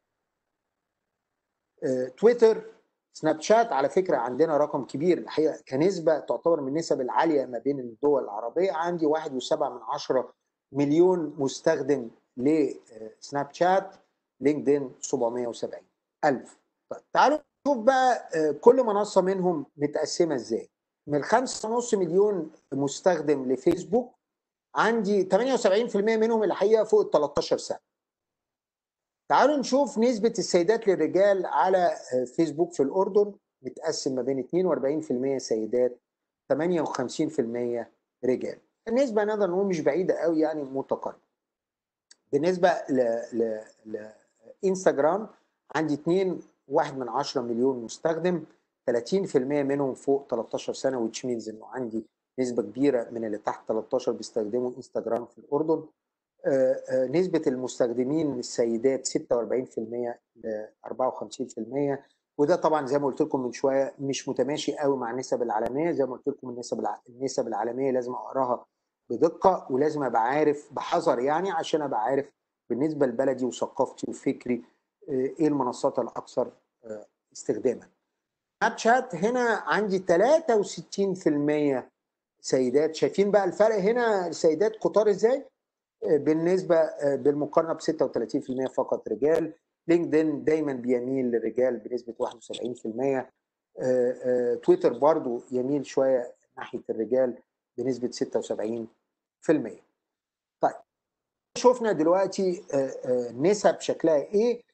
تويتر، سناب شات. على فكرة عندنا رقم كبير الحقيقة كنسبة تعتبر من النسب العالية ما بين الدول العربية. عندي 1.7 مليون مستخدم لسناب شات. لينكدين 770 ألف. طيب تعالوا نشوف بقى كل منصة منهم متقسمة ازاي. من 5.5 مليون مستخدم لفيسبوك عندي 78% منهم الحقيقة فوق ال 13 سنة. تعالوا نشوف نسبة السيدات للرجال على فيسبوك في الأردن، متقسم ما بين 42% سيدات 58% رجال. النسبة نقدر نقول مش بعيدة قوي، يعني متقاربة. بالنسبة لإنستجرام عندي 2.1 مليون مستخدم، 30% منهم فوق 13 سنة، which means إنه عندي نسبة كبيرة من اللي تحت 13 بيستخدموا انستجرام في الأردن. نسبة المستخدمين السيدات 46% ل 54%، وده طبعا زي ما قلت لكم من شويه مش متماشي قوي مع النسب العالميه. زي ما قلت لكم النسب العالميه لازم اقراها بدقه، ولازم ابقى عارف بحذر يعني عشان ابقى عارف بالنسبه لبلدي وثقافتي وفكري ايه المنصات الاكثر استخداما. سناب شات هنا عندي 63% سيدات. شايفين بقى الفرق هنا السيدات كتار ازاي؟ بالنسبه بالمقارنه ب 36% فقط رجال. لينكدين دايما بيميل للرجال بنسبه 71%. تويتر برضو يميل شويه ناحيه الرجال بنسبه 76%. طيب شفنا دلوقتي نسب شكلها ايه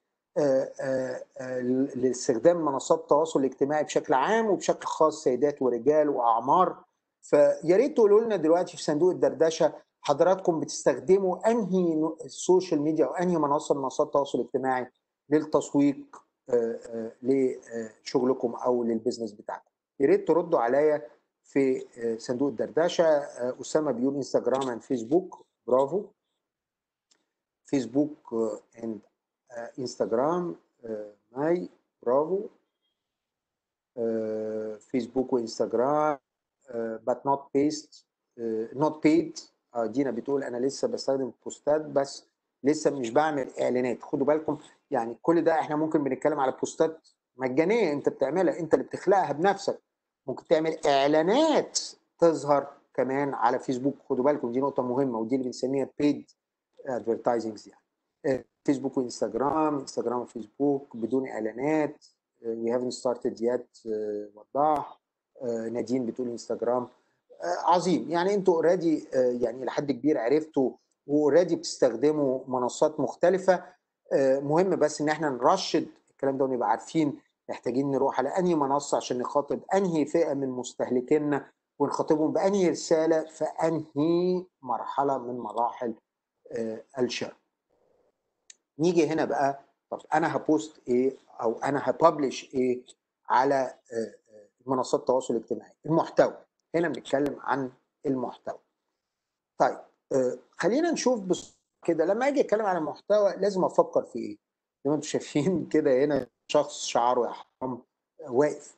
لاستخدام منصات التواصل الاجتماعي بشكل عام وبشكل خاص سيدات ورجال واعمار. فيا ريت تقولوا لنا دلوقتي في صندوق الدردشه حضراتكم بتستخدموا انهي السوشيال ميديا او انهي منصات التواصل الاجتماعي للتسويق لشغلكم او للبزنس بتاعكم. يا ريت تردوا عليا في صندوق الدردشه. اسامه بيقول انستغرام اند فيسبوك، برافو. فيسبوك اند انستغرام ماي، برافو. فيسبوك وانستغرام but not paid دينا بتقول انا لسه بستخدم بوستات بس لسه مش بعمل اعلانات. خدوا بالكم يعني كل ده احنا ممكن بنتكلم على بوستات مجانيه انت بتعملها، انت اللي بتخلقها بنفسك. ممكن تعمل اعلانات تظهر كمان على فيسبوك. خدوا بالكم دي نقطه مهمه، ودي اللي بنسميها paid advertisings يعني. فيسبوك وانستغرام، انستغرام وفيسبوك بدون اعلانات. we haven't started yet. وضح. نادين بتقول انستغرام. عظيم، يعني انتوا اوريدي يعني لحد كبير عرفتوا واوريدي بتستخدموا منصات مختلفه. مهم بس ان احنا نرشد الكلام ده ونبقى عارفين محتاجين نروح على انهي منصه عشان نخاطب انهي فئه من مستهلكينا ونخاطبهم بانهي رساله في انهي مرحله من مراحل الشراء. نيجي هنا بقى، طب انا هبوست ايه او انا هببلش ايه على منصات التواصل الاجتماعي؟ المحتوى. هنا بنتكلم عن المحتوى. طيب خلينا نشوف بس كده لما اجي اتكلم عن المحتوى لازم افكر في ايه. زي ما انتم شايفين كده هنا شخص شعره يا حرام واقف،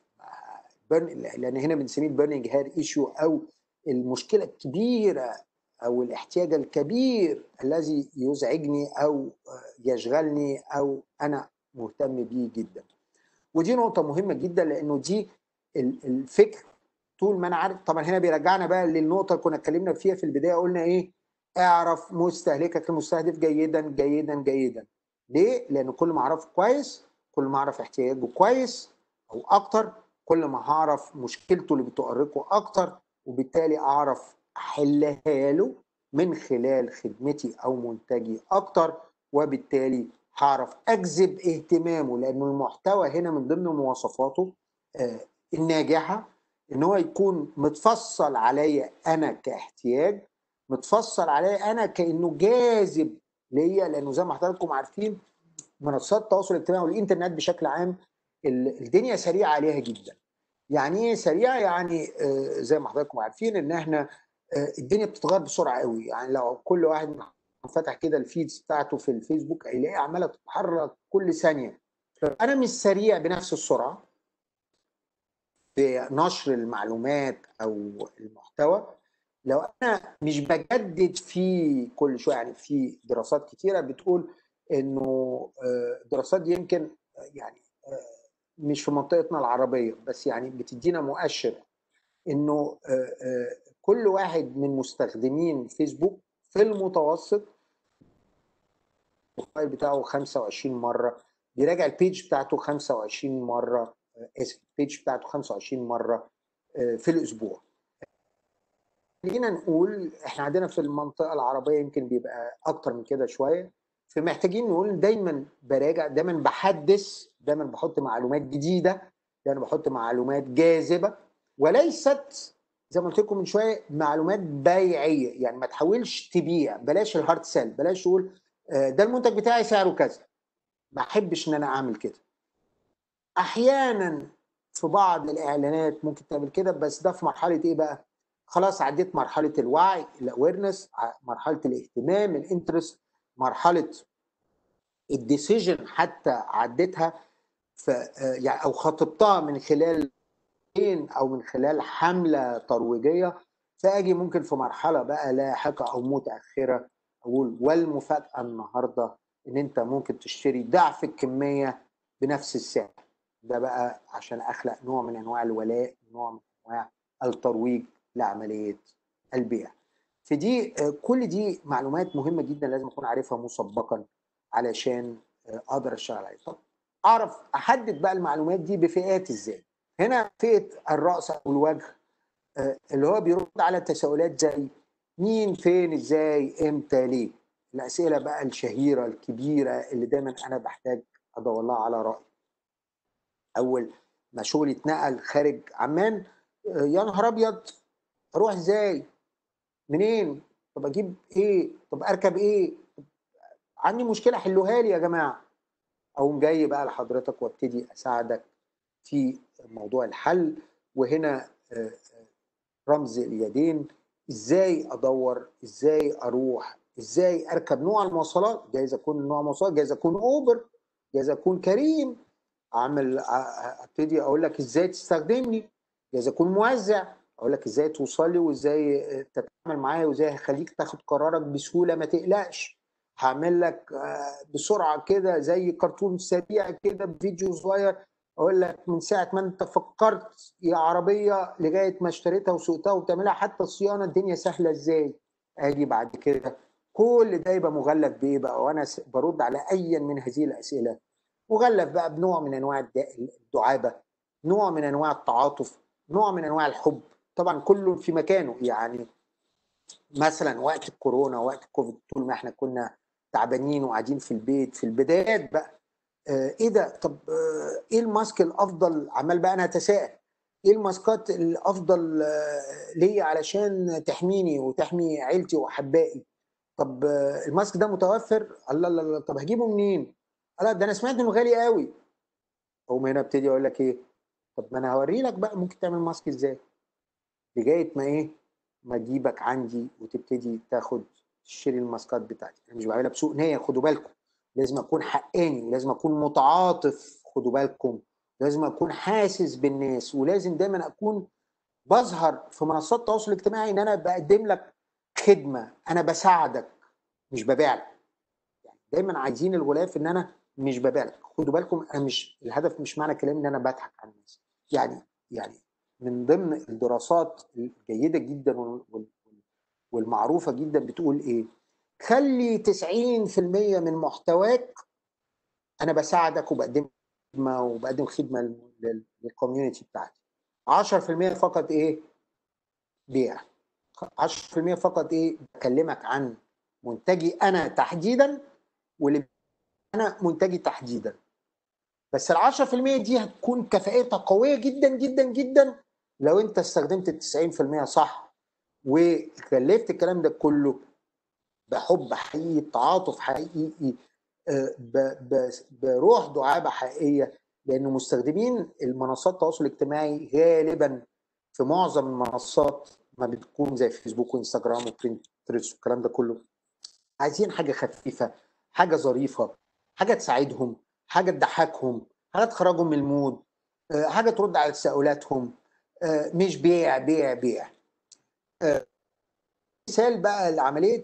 لان هنا بنسميه البيرنينج هير ايشيو او المشكله الكبيره او الاحتياج الكبير الذي يزعجني او يشغلني او انا مهتم بيه جدا. ودي نقطه مهمه جدا لانه دي الفكر. طول ما انا عارف، طبعا هنا بيرجعنا بقى للنقطه اللي كنا اتكلمنا فيها في البدايه، قلنا ايه؟ اعرف مستهلكك المستهدف جيدا جيدا جيدا. ليه؟ لان كل ما اعرفه كويس، كل ما اعرف احتياجه كويس او اكتر، كل ما هعرف مشكلته اللي بتؤرقه اكتر، وبالتالي اعرف احلها له من خلال خدمتي او منتجي اكتر، وبالتالي هعرف اجذب اهتمامه. لانه المحتوى هنا من ضمن مواصفاته الناجحه ان هو يكون متفصل عليا انا كاحتياج، متفصل عليا انا كانه جاذب ليا. لانه زي ما حضراتكم عارفين منصات التواصل الاجتماعي والانترنت بشكل عام الدنيا سريعه عليها جدا. يعني ايه سريعه؟ يعني زي ما حضراتكم عارفين ان احنا الدنيا بتتغير بسرعه قوي. يعني لو كل واحد فتح كده الفيدز بتاعته في الفيسبوك هيلاقي عماله تتحرك كل ثانيه. انا مش سريع بنفس السرعه في نشر المعلومات او المحتوى، لو انا مش بجدد فيه كل شويه. يعني في دراسات كتيره بتقول انه الدراسات دي يمكن يعني مش في منطقتنا العربيه بس، يعني بتدينا مؤشر انه كل واحد من مستخدمين فيسبوك في المتوسط البروفايل بتاعه 25 مره، بيراجع البيج بتاعته 25 مره، اسف البيج بتاعته 25 مره في الاسبوع. خلينا نقول احنا عندنا في المنطقه العربيه يمكن بيبقى اكتر من كده شويه، فمحتاجين نقول دايما براجع، دايما بحدث، دايما بحط معلومات جديده، دايما بحط معلومات جاذبه، وليست زي ما قلت لكم من شويه معلومات بيعيه. يعني ما تحاولش تبيع، بلاش الهارد سيل، بلاش تقول ده المنتج بتاعي سعره كذا. ما احبش ان انا اعمل كده. احيانا في بعض الاعلانات ممكن تعمل كده، بس ده في مرحله ايه بقى؟ خلاص عديت مرحله الوعي الاويرنس، مرحله الاهتمام الانترست، مرحله الديسيجن حتى عديتها يعني او خاطبتها من خلال او من خلال حمله ترويجيه. فاجي ممكن في مرحله بقى لاحقه او متاخره اقول والمفاجاه النهارده ان انت ممكن تشتري ضعف الكميه بنفس السعر. ده بقى عشان اخلق نوع من انواع الولاء، نوع من انواع الترويج لعمليه البيع. فدي كل دي معلومات مهمه جدا لازم اكون عارفها مسبقا علشان اقدر اشتغل عليها. طب اعرف احدد بقى المعلومات دي بفئات ازاي؟ هنا فئه الراس او الوجه اللي هو بيرد على تساؤلات زي مين، فين، ازاي، امتى، ليه. الاسئله بقى الشهيره الكبيره اللي دايما انا بحتاج ادور لها على راي. اول ما شغلي اتنقل خارج عمان يا نهار ابيض، اروح ازاي؟ منين؟ طب اجيب ايه؟ طب اركب ايه؟ عندي مشكله حلوها لي يا جماعه. اقوم جاي بقى لحضرتك وابتدي اساعدك في موضوع الحل. وهنا رمز اليدين، ازاي ادور، ازاي اروح، ازاي اركب نوع المواصلات. جايز اكون نوع مواصلات، جايز اكون اوبر، جايز اكون كريم. ابتدي اقول لك ازاي تستخدمني. جايز اكون موزع، اقول لك ازاي توصل لي وازاي تتعامل معايا وازاي هخليك تاخد قرارك بسهوله، ما تقلقش. هعمل لك بسرعه كده زي كرتون سريع كده بفيديو صغير، اقول لك من ساعه ما انت فكرت يا عربيه لغايه ما اشتريتها وسوقتها وبتعملها حتى الصيانه الدنيا سهله ازاي. اجي بعد كده كل ده يبقى مغلف بايه بقى، وانا برد على اي من هذه الاسئله، مغلف بقى بنوع من انواع الدعابه، نوع من انواع التعاطف، نوع من انواع الحب، طبعا كله في مكانه. يعني مثلا وقت الكورونا، وقت الكوفيد، طول ما احنا كنا تعبانين وقاعدين في البيت في البدايات بقى، ايه ده، طب ايه الماسك الافضل، عمال بقى انا اتساءل ايه الماسكات الافضل ليا علشان تحميني وتحمي عيلتي واحبائي. طب الماسك ده متوفر؟ الله الله الله، طب هجيبه منين؟ لا ده انا سمعت انه غالي قوي. اقوم هنا ابتدي اقول لك ايه، طب ما انا هوري لك بقى ممكن تعمل ماسك ازاي، لغايه ما ايه، ما اجيبك عندي وتبتدي تاخد تشتري الماسكات بتاعتي. انا مش بعملها بسوء نيه، خدوا بالكم، لازم اكون حقاني ولازم اكون متعاطف، خدوا بالكم، لازم اكون حاسس بالناس، ولازم دايما اكون بظهر في منصات التواصل الاجتماعي ان انا بقدم لك خدمه، انا بساعدك مش ببيع لك. دايما عايزين الغلاف ان انا مش ببيع لك. خدوا بالكم، انا مش الهدف، مش معنى كلامي ان انا بضحك على الناس. يعني من ضمن الدراسات الجيده جدا والمعروفه جدا بتقول ايه، خلي 90% من محتواك انا بساعدك وبقدم خدمه، وبقدم خدمه للكوميونتي بتاعتي. 10% فقط ايه، بيع. 10% فقط ايه، بكلمك عن منتجي انا تحديدا، واللي انا منتجي تحديدا. بس ال 10% دي هتكون كفاءتها قويه جدا جدا جدا لو انت استخدمت ال 90% صح، وكلفت الكلام ده كله بحب حقيقي، تعاطف حقيقي، بروح دعابه حقيقيه. لان مستخدمين المنصات التواصل الاجتماعي غالبا في معظم المنصات ما بتكون زي فيسبوك وانستجرام وبرنترست والكلام ده كله، عايزين حاجه خفيفه، حاجه ظريفه، حاجه تساعدهم، حاجه تضحكهم، حاجه تخرجهم من المود، حاجه ترد على تساؤلاتهم، مش بيع بيع بيع. مثال بقى لعمليه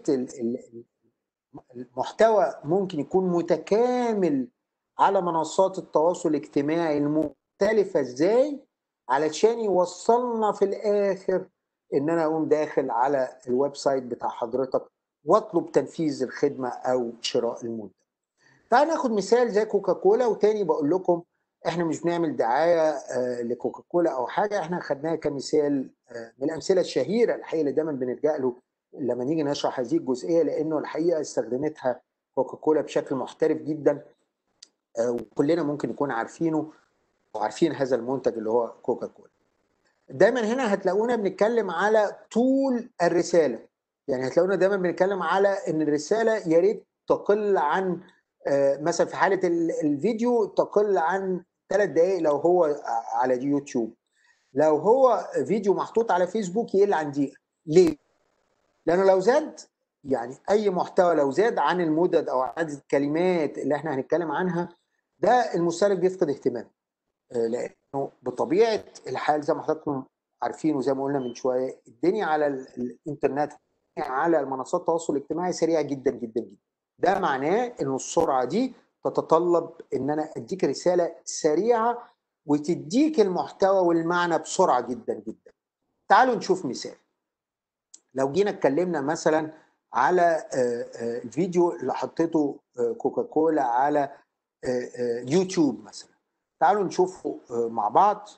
المحتوى ممكن يكون متكامل على منصات التواصل الاجتماعي المختلفه ازاي، علشان يوصلنا في الاخر ان انا اقوم داخل على الويب سايت بتاع حضرتك واطلب تنفيذ الخدمه او شراء المنتج. تعال ناخد مثال زي كوكاكولا، وتاني بقول لكم احنا مش بنعمل دعايه لكوكاكولا او حاجه، احنا خدناها كمثال من الامثله الشهيره الحقيقه اللي دايما بنلجا له لما نيجي نشرح هذه الجزئيه، لانه الحقيقه استخدمتها كوكاكولا بشكل محترف جدا، وكلنا ممكن نكون عارفينه وعارفين هذا المنتج اللي هو كوكاكولا. دايما هنا هتلاقونا بنتكلم على طول الرساله، يعني هتلاقونا دايما بنتكلم على ان الرساله يا ريت تقل عن مثلا في حاله الفيديو تقل عن 3 دقائق لو هو على يوتيوب، لو هو فيديو محطوط على فيسبوك يقل عن دقيقه. ليه؟ لانه لو زاد، يعني اي محتوى لو زاد عن المدد او عدد الكلمات اللي احنا هنتكلم عنها، ده المستهلك بيفقد اهتمام، لانه بطبيعه الحال زي ما حضراتكم عارفين وزي ما قلنا من شويه، الدنيا على الانترنت على المنصات التواصل الاجتماعي سريعه جدا جدا جدا. ده معناه ان السرعه دي تتطلب ان انا اديك رساله سريعه وتديك المحتوى والمعنى بسرعه جدا جدا. تعالوا نشوف مثال. لو جينا اتكلمنا مثلا على الفيديو اللي حطيته كوكاكولا على يوتيوب مثلا، تعالوا نشوفه مع بعض.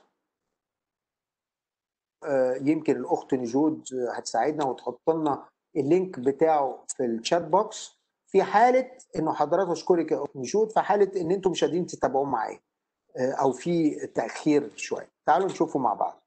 يمكن الاخت نجود هتساعدنا وتحط لنا اللينك بتاعه في الشات بوكس، في حاله انه حضرتك، اشكرك يا اخت نجود، في حاله ان انتم مش قادرين تتابعوه معايا او في تاخير شويه. تعالوا نشوفه مع بعض.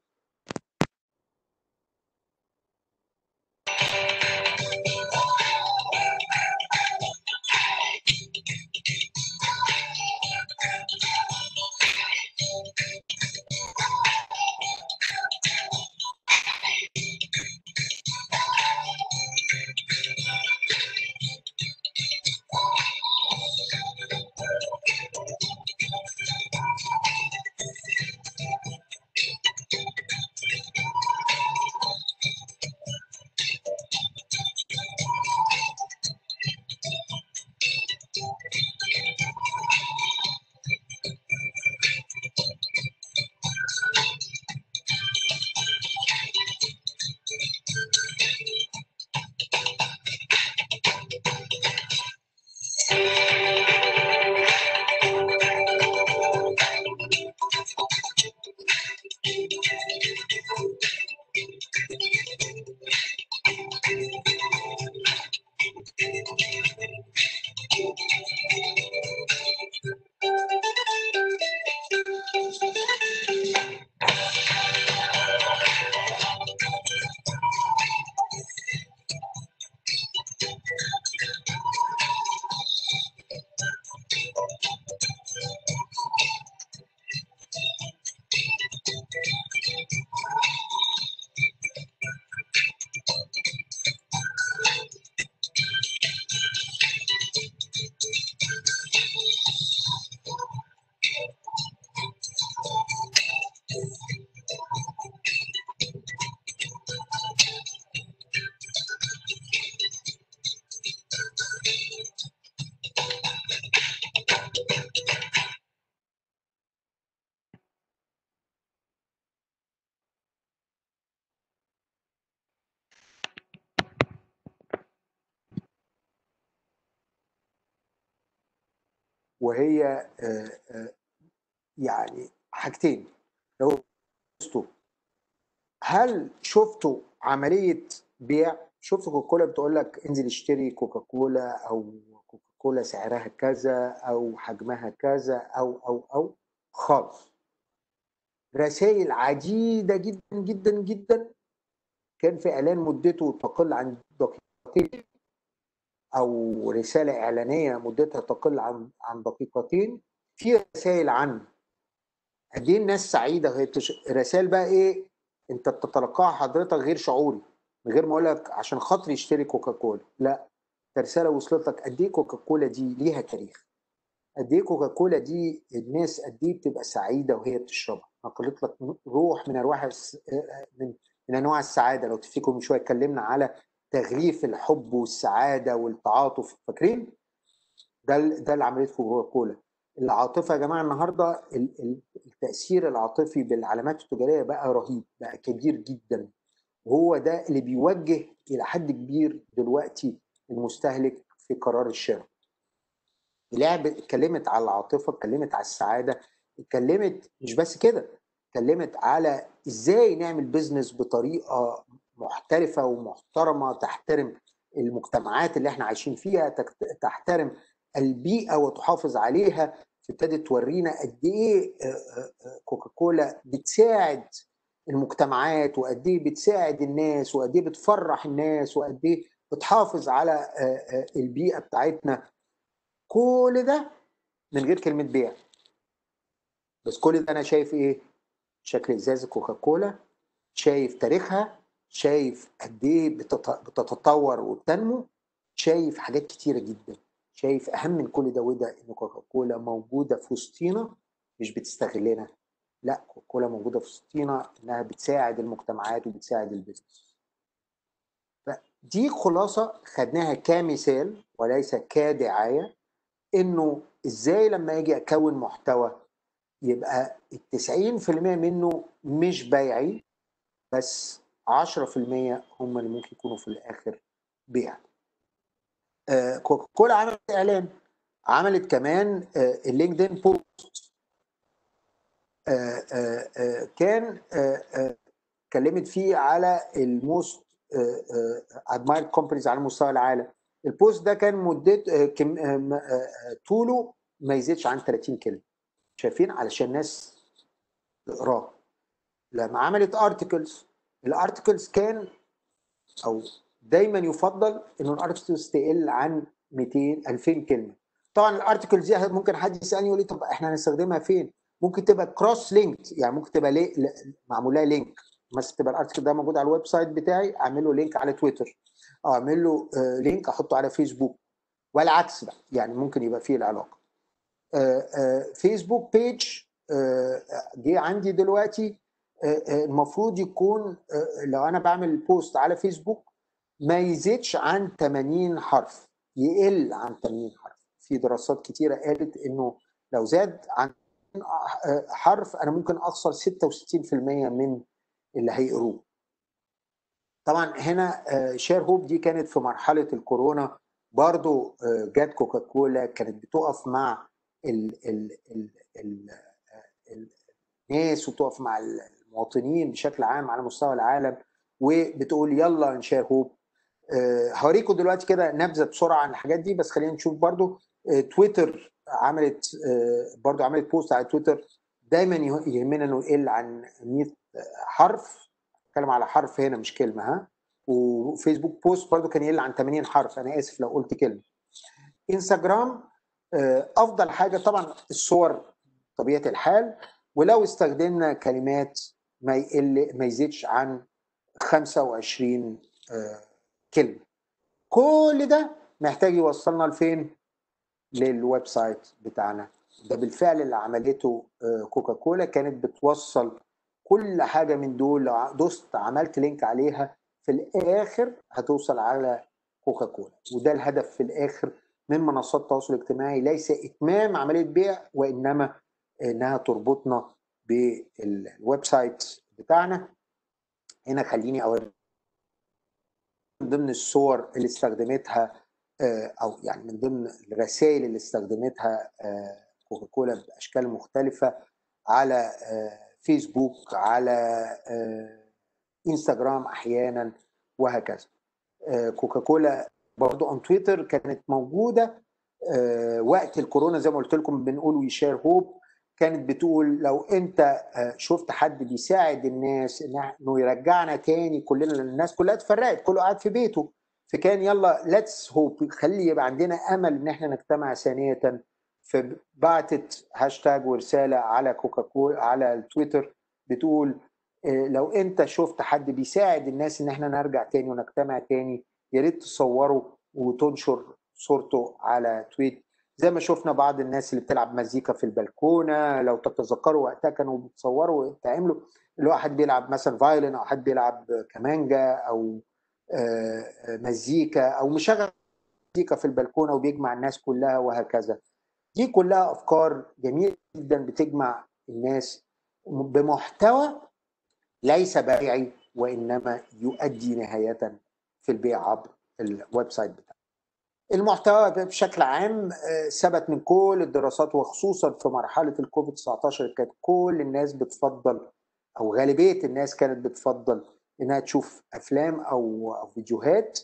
وهي يعني حاجتين. لو شفتوا، هل شفتوا عمليه بيع؟ شفتوا كوكاكولا بتقول لك انزل اشتري كوكاكولا، او كوكاكولا سعرها كذا، او حجمها كذا، او خالص. رسائل عديده جدا جدا جدا. كان في اعلان مدته تقل عن دقيقتين، او رساله اعلانيه مدتها تقل عن دقيقتين، في رسائل عن قد ايه الناس سعيده وهي رسائل بقى ايه انت بتتلقاها حضرتك غير شعوري، من غير ما اقول لك عشان خاطر يشتري كوكاكولا، لا، رساله وصلت لك قد ايه كوكاكولا دي ليها تاريخ، قد ايه كوكاكولا دي الناس قد ايه بتبقى سعيده وهي بتشربها، نقلت لك روح من ارواح من انواع السعاده. لو تفتكروا من شويه اتكلمنا على تغليف الحب والسعاده والتعاطف، فاكرين؟ ده اللي عملته كوكاكولا. العاطفه يا جماعه النهارده التاثير العاطفي بالعلامات التجاريه بقى رهيب، بقى كبير جدا، وهو ده اللي بيوجه الى حد كبير دلوقتي المستهلك في قرار الشراء. اللعبه اتكلمت على العاطفه، اتكلمت على السعاده، اتكلمت مش بس كده، اتكلمت على ازاي نعمل بيزنس بطريقه محترفه ومحترمه، تحترم المجتمعات اللي احنا عايشين فيها، تحترم البيئه وتحافظ عليها. ابتدت تورينا قد ايه كوكاكولا بتساعد المجتمعات، وقد ايه بتساعد الناس، وقد ايه بتفرح الناس، وقد ايه بتحافظ على البيئه بتاعتنا. كل ده من غير كلمه بيع، بس كل ده انا شايف ايه؟ شكل ازازه كوكاكولا، شايف تاريخها، شايف قد ايه بتتطور وبتنمو، شايف حاجات كتيره جدا، شايف اهم من كل ده وده ان كوكاكولا موجوده في وسطينا، مش بتستغلنا، لا، كوكاكولا موجوده في وسطينا انها بتساعد المجتمعات وبتساعد البيزنس. فدي خلاصه خدناها كمثال وليس كدعايه، انه ازاي لما اجي اكون محتوى يبقى 90% منه مش بيعي، بس 10% هم اللي ممكن يكونوا في الاخر بيع. كوكاكولا عملت اعلان، عملت كمان اللينكدين بوست، كان اتكلمت فيه على الموست ادمايرد كومبانيز على مستوى العالم. البوست ده كان مدته طوله ما يزيدش عن 30 كلمه، شايفين؟ علشان الناس تقراه. لما عملت ارتكلز، الارتكلز كان او دايما يفضل انه الارتكلز تقل عن 200 2000 كلمه. طبعا الارتكلز دي ممكن حد يسالني يقول لي طب احنا هنستخدمها فين؟ ممكن تبقى كروس لينكد، يعني ممكن تبقى معمول لها لينك، مثلا تبقى الارتكل ده موجود على الويب سايت بتاعي، اعمل له لينك على تويتر، او اعمل له لينك احطه على فيسبوك، والعكس بقى، يعني ممكن يبقى فيه العلاقه. فيسبوك بيج جه عندي دلوقتي، المفروض يكون لو انا بعمل بوست على فيسبوك ما يزيدش عن 80 حرف، يقل عن 80 حرف. في دراسات كتيره قالت انه لو زاد عن حرف انا ممكن اخسر 66% من اللي هيقروه. طبعا هنا شير هوب دي كانت في مرحله الكورونا، برضو جت كوكاكولا كانت بتقف مع ال ال ال ال الناس، وتقف مع المواطنين بشكل عام على مستوى العالم، وبتقول يلا نشير هوب. هوريكم دلوقتي كده نبذه بسرعه عن الحاجات دي، بس خلينا نشوف برضو. تويتر عملت برضو عملت بوست على تويتر، دايما يهمنا انه يقل عن 100 حرف، اتكلم على حرف هنا مش كلمه، ها. وفيسبوك بوست برضو كان يقل عن 80 حرف، انا اسف لو قلت كلمه. انستجرام افضل حاجه طبعا الصور طبيعه الحال، ولو استخدمنا كلمات ما يزيدش عن 25 كلمه. كل ده محتاج يوصلنا لفين؟ للويب سايت بتاعنا. ده بالفعل اللي عملته كوكاكولا، كانت بتوصل كل حاجه من دول، لو دوست عملت لينك عليها في الاخر هتوصل على كوكاكولا. وده الهدف في الاخر من منصات التواصل الاجتماعي، ليس اتمام عمليه بيع، وانما انها تربطنا بالويب سايت بتاعنا. هنا خليني اوري ضمن الصور اللي استخدمتها او يعني من ضمن الرسائل اللي استخدمتها كوكاكولا باشكال مختلفه على فيسبوك، على انستغرام احيانا وهكذا. كوكاكولا برضو اون تويتر كانت موجوده وقت الكورونا، زي ما قلت لكم بنقول وي شير هوب. كانت بتقول لو انت شفت حد بيساعد الناس انه يرجعنا تاني كلنا، لان الناس كلها اتفرقت، كله قاعد في بيته، فكان يلا ليتس هوب، خلي يبقى عندنا امل ان احنا نجتمع ثانيه. فبعتت هاشتاج ورساله على كوكاكولا على التويتر بتقول لو انت شفت حد بيساعد الناس ان احنا نرجع تاني ونجتمع تاني، يا ريت تصوره وتنشر صورته على تويت. زي ما شفنا بعض الناس اللي بتلعب مزيكا في البلكونه، لو تتذكروا وقتها كانوا بيتصوروا ويتعملوا، اللي هو حد بيلعب مثلا فايلن او حد بيلعب كمانجا او مزيكا او مشغل مزيكا في البلكونه وبيجمع الناس كلها وهكذا. دي كلها افكار جميله جدا بتجمع الناس بمحتوى ليس بيعي، وانما يؤدي نهايه في البيع عبر الويب سايت بتاعه. المحتوى بشكل عام ثبت من كل الدراسات، وخصوصا في مرحله الكوفيد 19 كانت كل الناس بتفضل، او غالبيه الناس كانت بتفضل انها تشوف افلام او فيديوهات.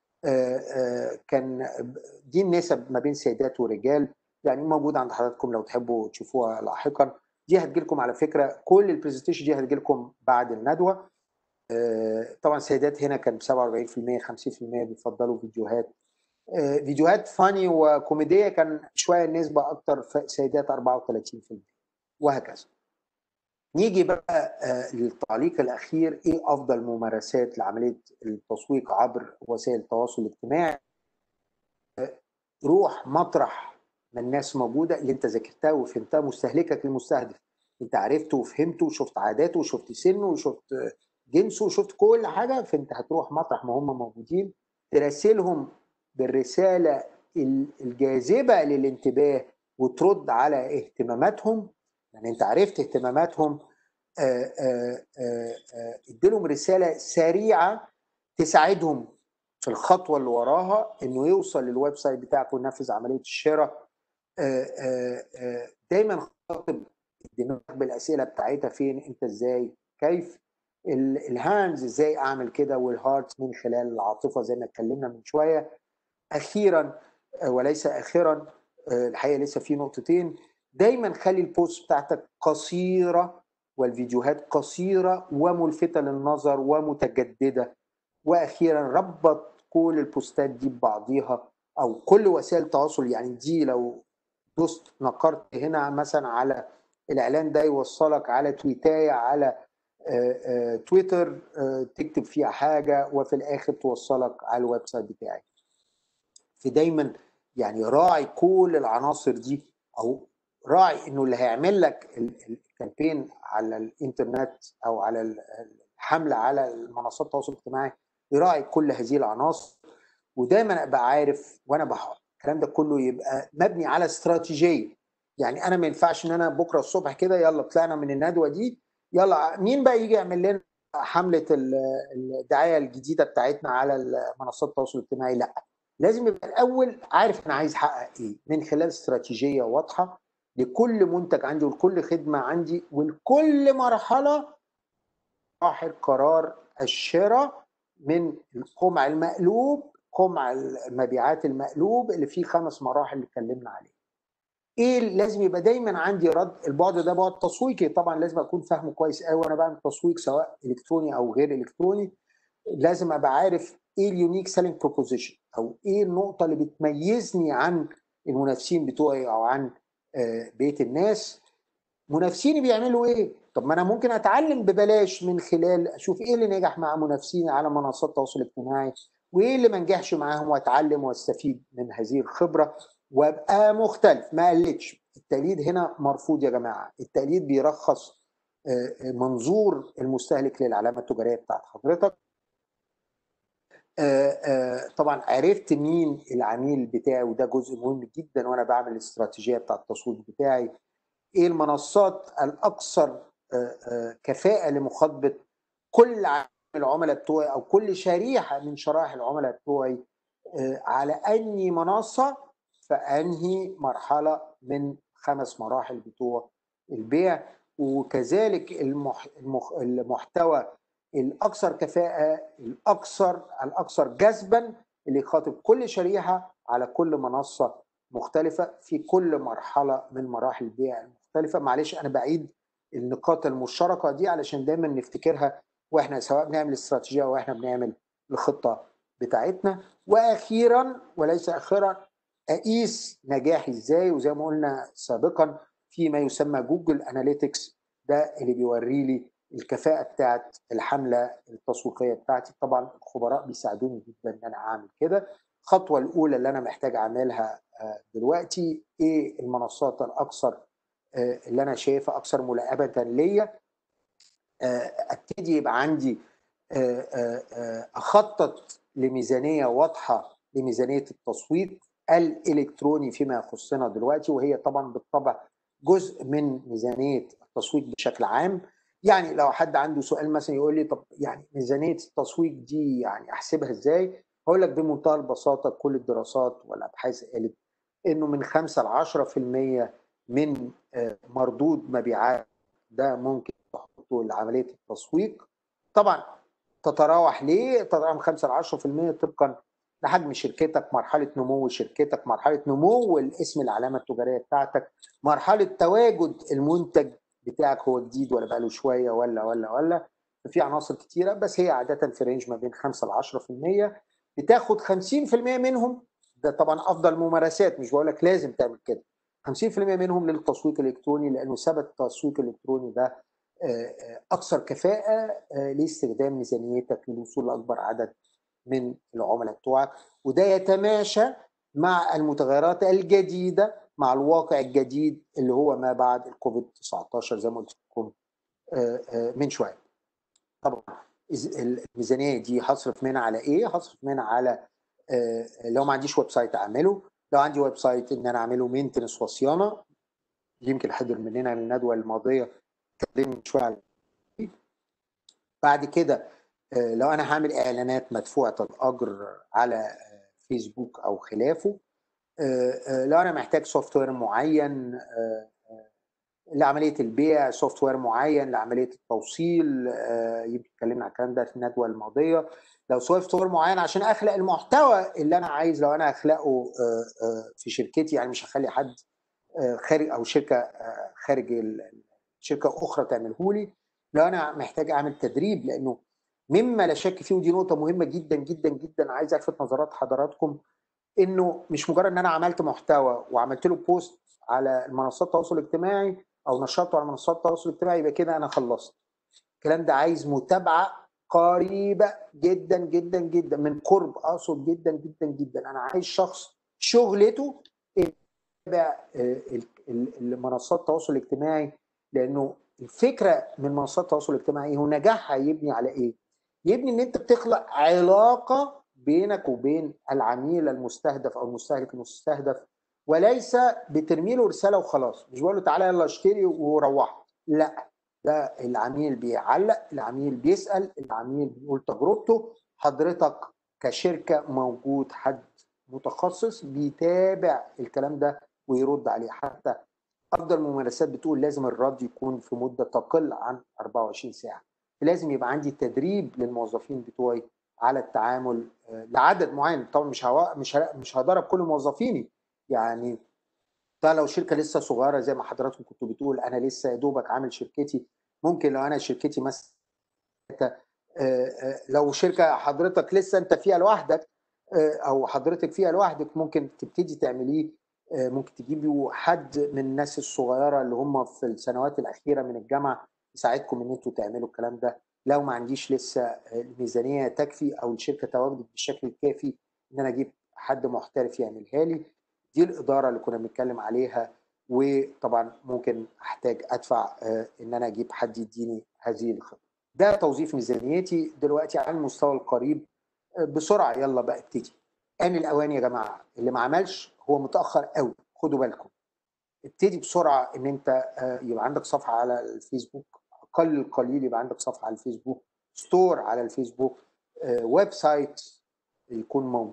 كان دي النسب ما بين سيدات ورجال، يعني موجوده عند حضراتكم لو تحبوا تشوفوها لاحقا. دي هتجي لكم على فكره، كل البرزنتيشن دي هتجي لكم بعد الندوه. طبعا السيدات هنا كان 47%، 50% بيفضلوا فيديوهات فاني وكوميديه، كان شويه النسبه اكتر في سيدات 34% وهكذا. نيجي بقى للتعليق الاخير، ايه افضل ممارسات لعمليه التسويق عبر وسائل التواصل الاجتماعي؟ روح مطرح ما الناس موجوده اللي انت ذاكرتها وفهمتها، مستهلكك المستهدف انت عرفته وفهمته وشفت عاداته وشفت سنه وشفت جنسه وشفت كل حاجه، فانت هتروح مطرح ما هم موجودين تراسلهم بالرساله الجاذبه للانتباه وترد على اهتماماتهم. يعني انت عرفت اهتماماتهم، اديلهم رساله سريعه تساعدهم في الخطوه اللي وراها انه يوصل للويب سايت بتاعك وينفذ عمليه الشراء. دايما خاطب الدماغ بالاسئله بتاعتها، فين، انت، ازاي، كيف. الهاندز ازاي اعمل كده، والهارت من خلال العاطفه زي ما اتكلمنا من شويه. اخيرا وليس اخرا، الحقيقه لسه في نقطتين، دايما خلي البوست بتاعتك قصيره والفيديوهات قصيره وملفته للنظر ومتجدده. واخيرا ربط كل البوستات دي ببعضيها او كل وسائل التواصل، يعني دي لو دوست نقرت هنا مثلا على الاعلان ده يوصلك على تويتايه على تويتر تكتب فيها حاجه وفي الاخر توصلك على الويب سايت بتاعي. فدايما يعني راعي كل العناصر دي، او راعي انه اللي هيعمل لك الكامبين على الانترنت او على الحمله على منصات التواصل الاجتماعي يراعي كل هذه العناصر. ودايما ابقى عارف وانا بحط الكلام ده كله يبقى مبني على استراتيجيه. يعني انا ما ينفعش ان انا بكره الصبح كده يلا طلعنا من الندوه دي، يلا مين بقى يجي يعمل لنا حمله الدعايه الجديده بتاعتنا على منصات التواصل الاجتماعي. لا، لازم يبقى الاول عارف انا عايز احقق ايه من خلال استراتيجيه واضحه لكل منتج عندي ولكل خدمه عندي ولكل مرحله صاحب قرار الشراء من القمع المقلوب، قمع المبيعات المقلوب اللي فيه 5 مراحل اللي اتكلمنا عليه. ايه لازم يبقى دايما عندي رد البعد ده بعد تسويقي، طبعا لازم اكون فاهمه كويس قوي وانا بعمل تسويق سواء الكتروني او غير الكتروني. لازم ابقى عارف ايه اليونيك سيلينج بروبوزيشن، او ايه النقطه اللي بتميزني عن المنافسين بتوعي او عن بقيه الناس. منافسيني بيعملوا ايه؟ طب ما انا ممكن اتعلم ببلاش من خلال اشوف ايه اللي نجح مع منافسيني على منصات التواصل الاجتماعي وايه اللي ما نجحش معاهم، واتعلم واستفيد من هذه الخبره وابقى مختلف. ما قلتش التقليد هنا مرفوض يا جماعه، التقليد بيرخص منظور المستهلك للعلامه التجاريه بتاعت حضرتك. طبعا عرفت مين العميل بتاعي وده جزء مهم جدا وانا بعمل الاستراتيجيه بتاعت التسويق بتاعي. ايه المنصات الاكثر كفاءه لمخاطبه كل العملاء بتوعي او كل شريحه من شرائح العملاء بتوعي. على انهي منصه فانهي مرحله من 5 مراحل بتوع البيع، وكذلك المحتوى الاكثر كفاءه، الاكثر جذبا، اللي يخاطب كل شريحه على كل منصه مختلفه في كل مرحله من مراحل البيع المختلفه. معلش انا بعيد النقاط المشتركه دي علشان دايما نفتكرها واحنا سواء بنعمل استراتيجيه او احنا بنعمل الخطه بتاعتنا. واخيرا وليس اخيرا، اقيس نجاحي ازاي؟ وزي ما قلنا سابقا في ما يسمى جوجل اناليتكس، ده اللي بيوري لي الكفاءه بتاعت الحمله التسويقيه بتاعتي. طبعا الخبراء بيساعدوني جدا ان انا اعمل كده. الخطوه الاولى اللي انا محتاج اعملها دلوقتي ايه المنصات الاكثر اللي انا شايفها اكثر ملائمه ليا، ابتدي يبقى عندي اخطط لميزانيه واضحه لميزانيه التسويق الالكتروني فيما يخصنا دلوقتي، وهي طبعا بالطبع جزء من ميزانيه التسويق بشكل عام. يعني لو حد عنده سؤال مثلا يقول لي طب يعني ميزانيه التسويق دي يعني احسبها ازاي؟ هقول لك بمنتهى البساطه كل الدراسات والابحاث قالت انه من 5 ل 10% من مردود مبيعات ده ممكن تحطه لعمليه التسويق. طبعا تتراوح ليه؟ تتراوح من 5 ل 10% طبقا لحجم شركتك، مرحله نمو شركتك، مرحله نمو الاسم العلامه التجاريه بتاعتك، مرحله تواجد المنتج بتاعك هو جديد ولا بقاله شويه ولا في عناصر كتيره، بس هي عاده في رينج ما بين 5 ل 10%. بتاخد 50% منهم، ده طبعا افضل ممارسات، مش بقول لك لازم تعمل كده، 50% منهم للتسويق الالكتروني، لانه ثبت التسويق الالكتروني ده اكثر كفاءه لاستخدام ميزانيتك للوصول لاكبر عدد من العملاء بتوعك. وده يتماشى مع المتغيرات الجديده، مع الواقع الجديد اللي هو ما بعد الكوفيد 19 زي ما قلت لكم من شويه. طبعا الميزانيه دي هصرف منها على ايه؟ هصرف منها على لو ما عنديش ويب سايت اعمله، لو عندي ويب سايت ان انا اعمله مينتنس وصيانه. يمكن حضر مننا من الندوه الماضيه اتكلمنا شويه على. بعد كده لو انا هعمل اعلانات مدفوعه الاجر على فيسبوك او خلافه، لو انا محتاج سوفت وير معين لعمليه البيع، سوفت وير معين لعمليه التوصيل، يمكن اتكلمنا عن الكلام ده في الندوه الماضيه. لو سوفت وير معين عشان اخلق المحتوى اللي انا عايز، لو انا اخلقه في شركتي، يعني مش هخلي حد خارج او شركه خارج شركه اخرى تعمله لي. لو انا محتاج اعمل تدريب، لانه مما لا شك فيه، ودي نقطه مهمه جدا جدا جدا عايز الفت نظرات حضراتكم، انه مش مجرد ان انا عملت محتوى وعملت له بوست على منصات التواصل الاجتماعي او نشرته على منصات التواصل الاجتماعي يبقى كده انا خلصت. الكلام ده عايز متابعه قريبه جدا جدا جدا، من قرب اقصد جدا جدا جدا. انا عايز شخص شغلته يتابع منصات التواصل الاجتماعي، لانه الفكره من منصات التواصل الاجتماعي هو نجاحها يبني على ايه؟ يبني ان انت بتخلق علاقه بينك وبين العميل المستهدف او المستهلك المستهدف، وليس بترمي له رساله وخلاص. مش بقول له تعالى يلا اشتري وروح، لا، ده العميل بيعلق، العميل بيسال، العميل بيقول تجربته، حضرتك كشركه موجود حد متخصص بيتابع الكلام ده ويرد عليه. حتى افضل الممارسات بتقول لازم الرد يكون في مده تقل عن 24 ساعه. لازم يبقى عندي تدريب للموظفين بتوعي على التعامل لعدد معين. طبعا مش هضرب كل موظفيني، يعني ده لو شركه لسه صغيره زي ما حضراتكم كنتوا بتقول انا لسه يا دوبك عامل شركتي، ممكن لو انا شركتي مثلا لو شركه حضرتك لسه انت فيها لوحدك او حضرتك فيها لوحدك، ممكن تبتدي تعمليه، ممكن تجيبوا حد من الناس الصغيره اللي هم في السنوات الاخيره من الجامعه يساعدكم ان انتوا تعملوا الكلام ده. لو ما عنديش لسه الميزانيه تكفي او الشركه تواجدت بالشكل الكافي ان انا اجيب حد محترف يعملها لي. دي الاداره اللي كنا بنتكلم عليها. وطبعا ممكن احتاج ادفع ان انا اجيب حد يديني هذه الخطه. ده توظيف ميزانيتي دلوقتي على المستوى القريب. بسرعه يلا بقى ابتدي. آن الأوان يا جماعة، اللي ما عملش هو متأخر قوي، خدوا بالكم. ابتدي بسرعة إن أنت يبقى عندك صفحة على الفيسبوك، أقل القليل يبقى عندك صفحة على الفيسبوك، ستور على الفيسبوك، ويب سايت يكون موجود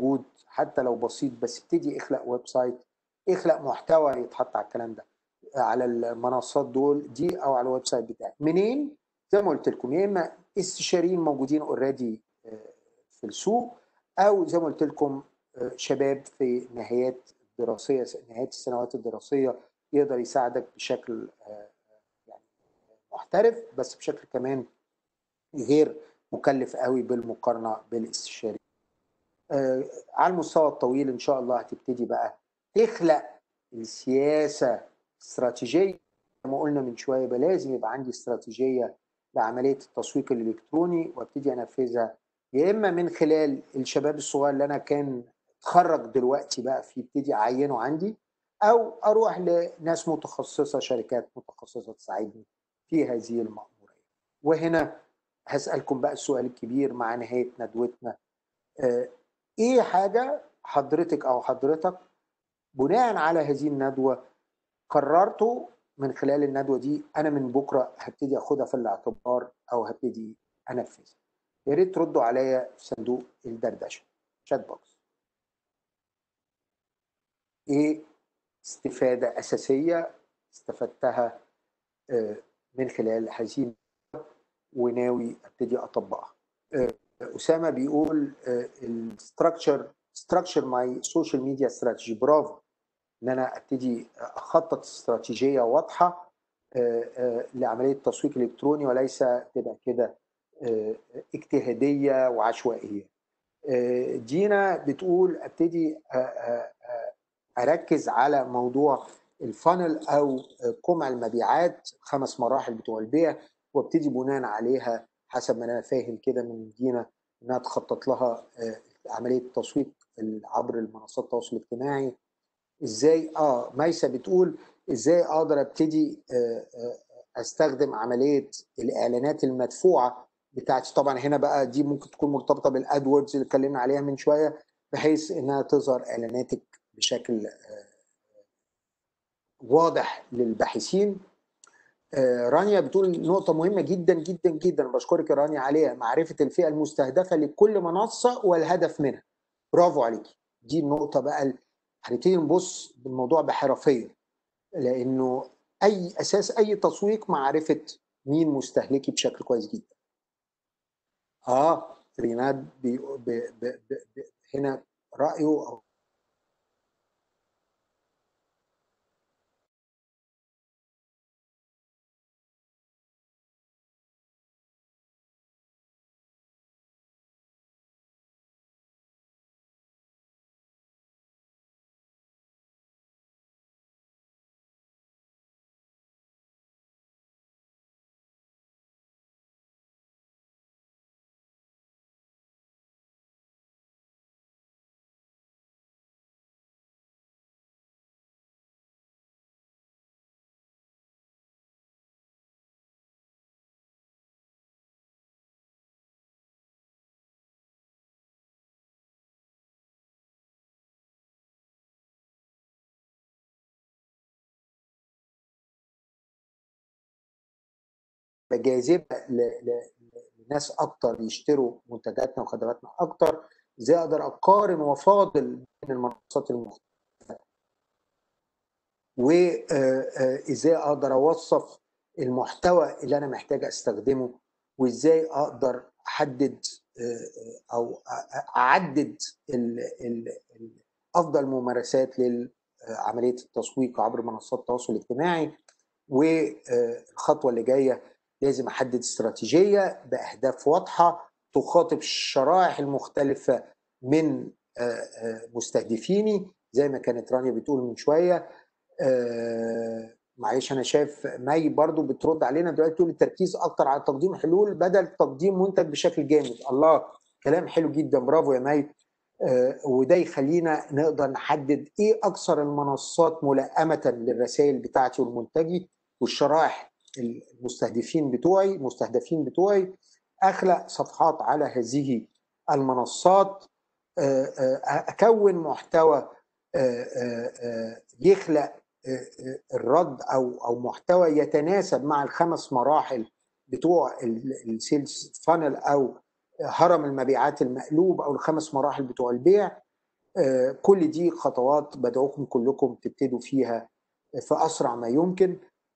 حتى لو بسيط، بس ابتدي اخلق ويب سايت، اخلق محتوى يتحط على الكلام ده، على المنصات دي او على الويب سايت بتاعك. منين؟ زي ما قلت لكم، يا اما استشاريين موجودين اوريدي في السوق، او زي ما قلت لكم شباب في نهايات دراسيه، نهايات السنوات الدراسيه، يقدر يساعدك بشكل يعني محترف، بس بشكل كمان غير مكلف قوي بالمقارنه بالاستشاري. على المستوى الطويل ان شاء الله هتبتدي بقى تخلق السياسه استراتيجيه. زي ما قلنا من شويه، يبقى لازم يبقى عندي استراتيجيه لعمليه التسويق الالكتروني، وابتدي انفذها يا اما من خلال الشباب الصغير اللي انا كان اتخرج دلوقتي بقى في ابتدي اعينه عندي، او اروح لناس متخصصه، شركات متخصصه تساعدني في هذه المأموريه. وهنا هسألكم بقى السؤال الكبير مع نهايه ندوتنا، ايه حاجه حضرتك او حضرتك بناء على هذه الندوه قررتوا من خلال الندوه دي انا من بكره هبتدي اخدها في الاعتبار او هبتدي انفذها؟ يا ريت تردوا عليا في صندوق الدردشه، شات بوكس. ايه استفاده اساسيه استفدتها من خلال هذه وناوي ابتدي اطبقها؟ اسامه بيقول structure my social media strategy. برافو، ان انا ابتدي اخطط استراتيجيه واضحه لعمليه التسويق الالكتروني، وليس تبقى كده اجتهاديه وعشوائيه. دينا بتقول ابتدي اركز على موضوع الفانل او قمع المبيعات، 5 مراحل بتوع البيع، وابتدي بناء عليها حسب ما انا فاهم كده من دينا انها تخطط لها عمليه التسويق عبر المنصات التواصل الاجتماعي. ازاي ميسة بتقول ازاي اقدر ابتدي استخدم عمليه الاعلانات المدفوعه بتاعتي. طبعا هنا بقى دي ممكن تكون مرتبطه بالادوردز اللي اتكلمنا عليها من شويه، بحيث انها تظهر اعلاناتك بشكل واضح للباحثين. رانيا بتقول نقطة مهمة جدا جدا جدا، بشكرك يا رانيا عليها، معرفة الفئة المستهدفة لكل منصة والهدف منها. برافو عليكي، دي النقطة بقى هنبتدي نبص بالموضوع بحرفية، لأنه أي أساس أي تسويق معرفة مين مستهلكي بشكل كويس جدا. ريناد هنا رأيه أو جاذبة لناس أكتر يشتروا منتجاتنا وخدماتنا أكتر. إزاي أقدر أقارن وأفاضل بين المنصات المختلفة، وإزاي أقدر أوصف المحتوى اللي أنا محتاج أستخدمه، وإزاي أقدر أحدد أو أعدد أفضل ممارسات لعملية التسويق عبر منصات التواصل الاجتماعي. والخطوة اللي جاية لازم أحدد استراتيجية بأهداف واضحة تخاطب الشرائح المختلفة من مستهدفيني، زي ما كانت رانيا بتقول من شوية. معلش أنا شايف مي برضو بترد علينا دلوقتي، تقول التركيز أكتر على تقديم حلول بدل تقديم منتج بشكل جامد. الله، كلام حلو جدا، برافو يا مي. وده يخلينا نقدر نحدد ايه اكثر المنصات ملائمه للرسائل بتاعتي والمنتجي والشرائح المستهدفين بتوعي، اخلق صفحات على هذه المنصات، اكون محتوى يخلق الرد او محتوى يتناسب مع ال5 مراحل بتوع السيلز فانل او هرم المبيعات المقلوب او ال5 مراحل بتوع البيع. كل دي خطوات بدعوكم كلكم تبتدوا فيها في أسرع ما يمكن.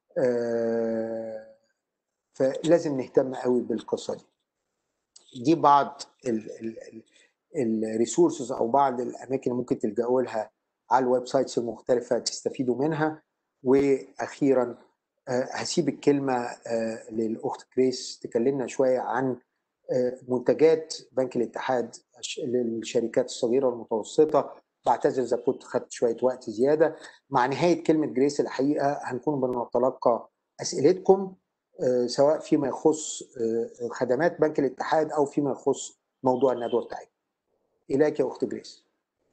فلازم نهتم قوي بالقصة دي بعض الريسورسز أو بعض الأماكن اللي ممكن تلجأوا لها على الويب سايتس المختلفة تستفيدوا منها. وأخيرا هسيب الكلمة للأخت كريس تكلمنا شوية عن منتجات بنك الاتحاد للشركات الصغيرة والمتوسطة. بعتذر إذا كنت خدت شوية وقت زيادة. مع نهاية كلمة جريس الحقيقة هنكون بنتلقى أسئلتكم سواء فيما يخص خدمات بنك الاتحاد أو فيما يخص موضوع الندوة بتاعتنا. إليك يا أخت جريس.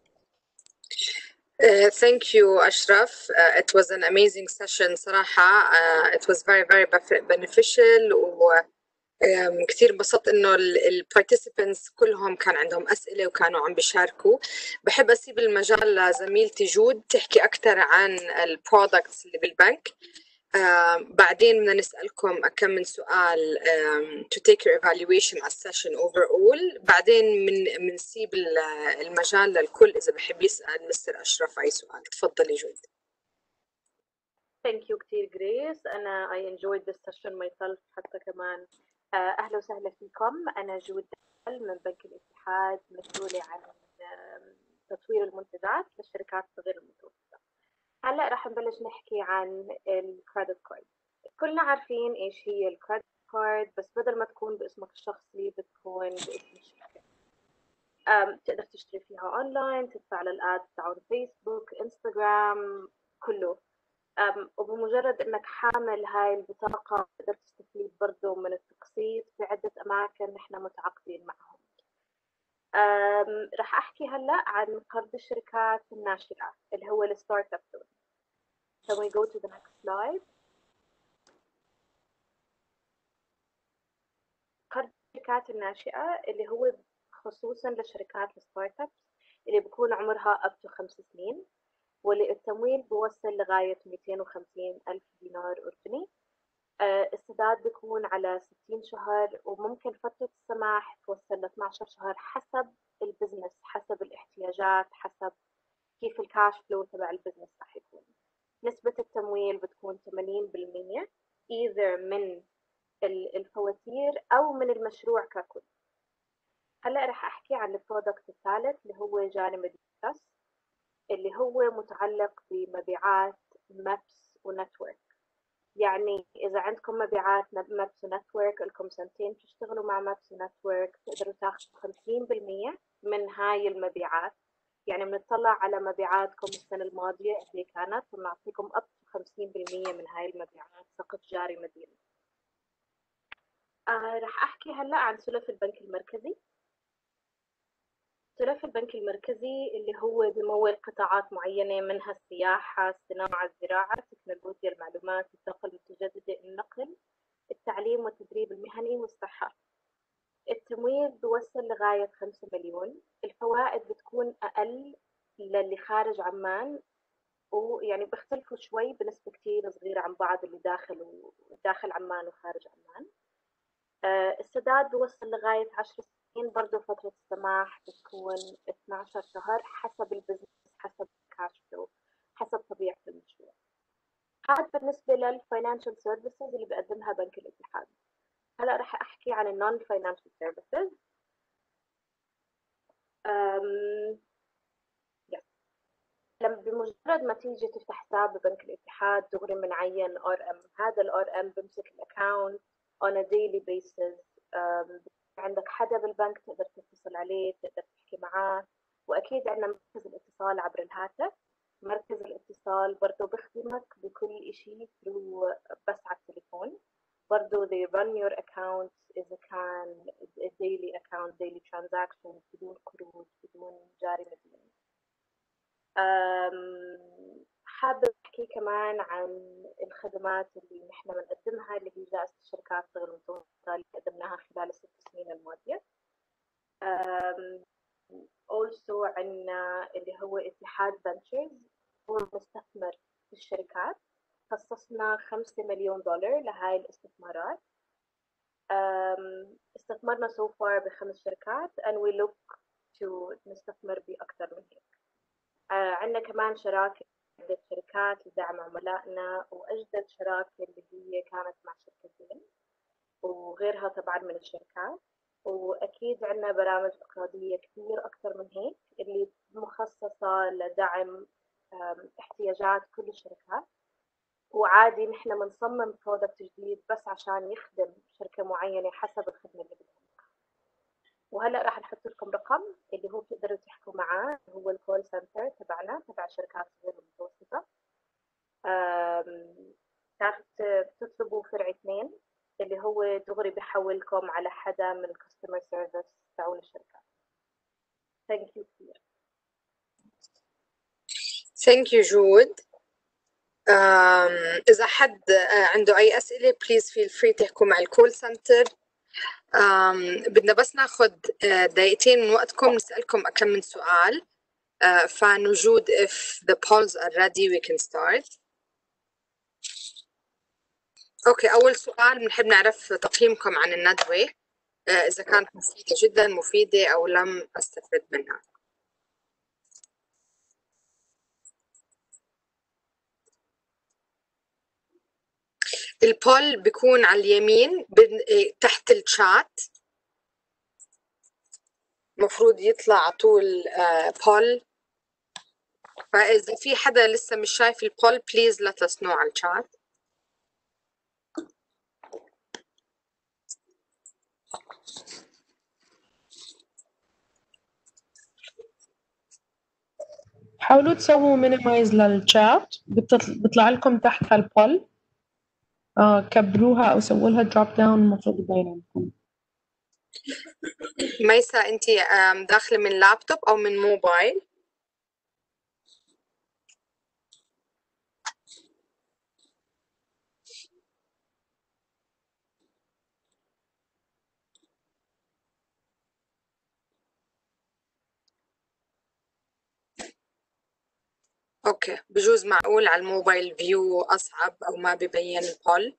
Thank you, Ashraf. It was an amazing session صراحة. It was very, very beneficial. كثير انبسطت انه البارتيسيبنتس كلهم كان عندهم اسئله وكانوا عم بيشاركوا. بحب اسيب المجال لزميلتي جود تحكي اكثر عن البرودكتس اللي بالبنك. بعدين بدنا نسالكم كم من سؤال to take your evaluation على السيشن overall. بعدين بنسيب المجال للكل اذا بحب يسال مستر اشرف اي سؤال. تفضلي جود. Thank you كتير جريس. أنا I enjoyed this session myself حتى كمان. أهلا وسهلا فيكم. أنا جود من بنك الاتحاد، مسؤولة عن تطوير المنتجات للشركات الصغيرة المتوسطة. هلا راح نبلش نحكي عن الكريدت كارد. كلنا عارفين إيش هي الكريدت كارد، بس بدل ما تكون باسمك الشخصي بتكون باسم الشركة. تقدر تشتري فيها أونلاين، تدفع للآد تاعون فيسبوك، إنستغرام، كله. وبمجرد انك حامل هاي البطاقة تقدر تستفيد برضو من التقسيط في عدة اماكن نحن متعاقدين معهم. راح احكي هلا عن قرض الشركات الناشئة اللي هو الستارت اب لون. Can we go to the next slide? قرض الشركات الناشئة اللي هو خصوصا لشركات الستارت اب اللي بيكون عمرها up to 5 سنين، واللي التمويل بوصل لغاية 250 ألف دينار أردني. السداد بيكون على 60 شهر، وممكن فترة السماح توصل ل 12 شهر حسب البزنس، حسب الاحتياجات، حسب كيف الكاش فلو تبع البزنس راح يكون. نسبة التمويل بتكون 80% either من الفواتير أو من المشروع ككل. هلا رح أحكي عن البرودكت الثالث اللي هو جاني مدينة، اللي هو متعلق بمبيعات مابس ونتورك. يعني إذا عندكم مبيعات مابس ونتورك، لكم سنتين تشتغلوا مع مابس ونتورك، تقدروا تاخذوا 50% من هاي المبيعات. يعني بنطلع على مبيعاتكم السنة الماضية اللي كانت، ونعطيكم up to 50% من هاي المبيعات سقف جاري مديني. رح أحكي هلأ عن سلف البنك المركزي. سلف البنك المركزي اللي هو بمول قطاعات معينة، منها السياحة، الصناعة، الزراعة، تكنولوجيا المعلومات، الطاقة المتجددة، النقل، التعليم والتدريب المهني والصحة. التمويل بوصل لغاية 5 مليون. الفوائد بتكون أقل للي خارج عمان، ويعني بيختلفوا شوي بنسبة كتير صغيرة عن بعض اللي داخل عمان وخارج عمان. السداد بوصل لغاية 10 سنين، برضه فترة السماح بتكون 12 شهر حسب البزنس، حسب الكاش فلو، حسب طبيعة المشروع. هذا بالنسبة للفاينانشال سيرفيسز اللي بقدمها بنك الاتحاد. هلا رح احكي عن النون فاينانشال سيرفيسز. لما بمجرد ما تيجي تفتح حساب ببنك الاتحاد دغري بنعين RM. هذا الRM بمسك الاكونت on a daily basis. عندك حدا بالبنك تقدر تتصل عليه، تقدر تحكي معاه، واكيد عندنا مركز الاتصال عبر الهاتف. مركز الاتصال برضه بخدمك بكل إشي بس على التليفون. برضه they run your account إذا كان daily account daily transactions بدون قروض بدون جاري مديني. حابة أحكي كمان عن الخدمات اللي نحن بنقدمها اللي هي جائزة الشركات الصغيرة والمتوسطة اللي قدمناها خلال ال6 سنين الماضية. also عندنا اللي هو اتحاد فنتشرز، هو مستثمر في الشركات. خصصنا 5 مليون دولار لهاي الاستثمارات. استثمرنا so far ب5 شركات and we look to نستثمر بأكثر من هيك. عندنا كمان شراكة عدة شركات لدعم عملائنا، وأجدد شراكة اللي هي كانت مع شركة زين وغيرها طبعا من الشركات. وأكيد عندنا برامج اقتصادية كثير أكثر من هيك اللي مخصصة لدعم احتياجات كل الشركات. وعادي نحن بنصمم برودكت جديد بس عشان يخدم شركة معينة حسب الخدمة اللي بدهم. وهلا راح نحط لكم رقم اللي هو بتقدروا تحكوا معاه، هو الكول سنتر تبعنا تبع الشركات الصغيرة والمتوسطة. تطلبوا فرع 2 اللي هو دغري بحولكم على حدا من الكاستمر سيرفيس تبعون الشركة. ثانك يو كثير. ثانك يو جود. إذا حد عنده أي أسئلة بليز فيل فري تحكوا مع الكول سنتر. بدنا بس ناخذ دقيقتين من وقتكم نسألكم كم من سؤال. فنجود if the polls are ready we can start. أوكي، أول سؤال بنحب نعرف تقييمكم عن الندوة، إذا كانت مفيدة جدا مفيدة أو لم أستفد منها. البول بيكون على اليمين تحت الشات، مفروض يطلع على طول بول. فإذا في حدا لسه مش شايف البول بليز let us know على الشات. حاولوا تسووا مينيمايز للشات، بيطلع لكم تحت هالبول. كبروها او سووا لها دروب داون، المفروض يبين عندكم. ميسا انت داخله من لابتوب او من موبايل؟ اوكي، بجوز معقول على الموبايل فيو اصعب او ما ببين البول.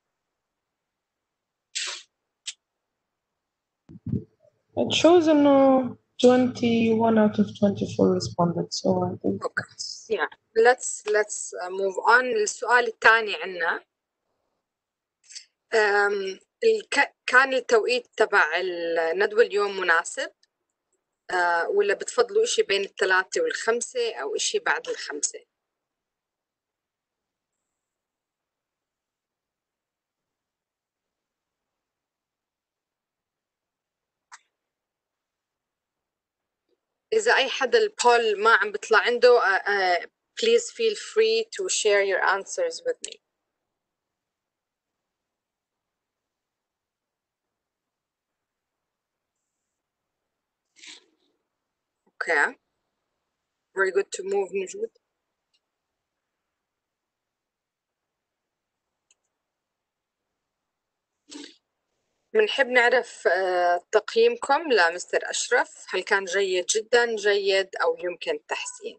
It shows انه 21 out of 24 responded, so I think. اوكي yeah. let's move on. السؤال الثاني عنا كان التوقيت تبع الندوة اليوم مناسب ولا بتفضلوا إشي بين 3 و5 أو إشي بعد 5؟ إذا أي حدا البول ما عم بيطلع عنده please feel free to share your answers with me. Okay, very good to move نجود. بنحب نعرف تقييمكم لمستر أشرف، هل كان جيد جدا، جيد أو يمكن التحسين؟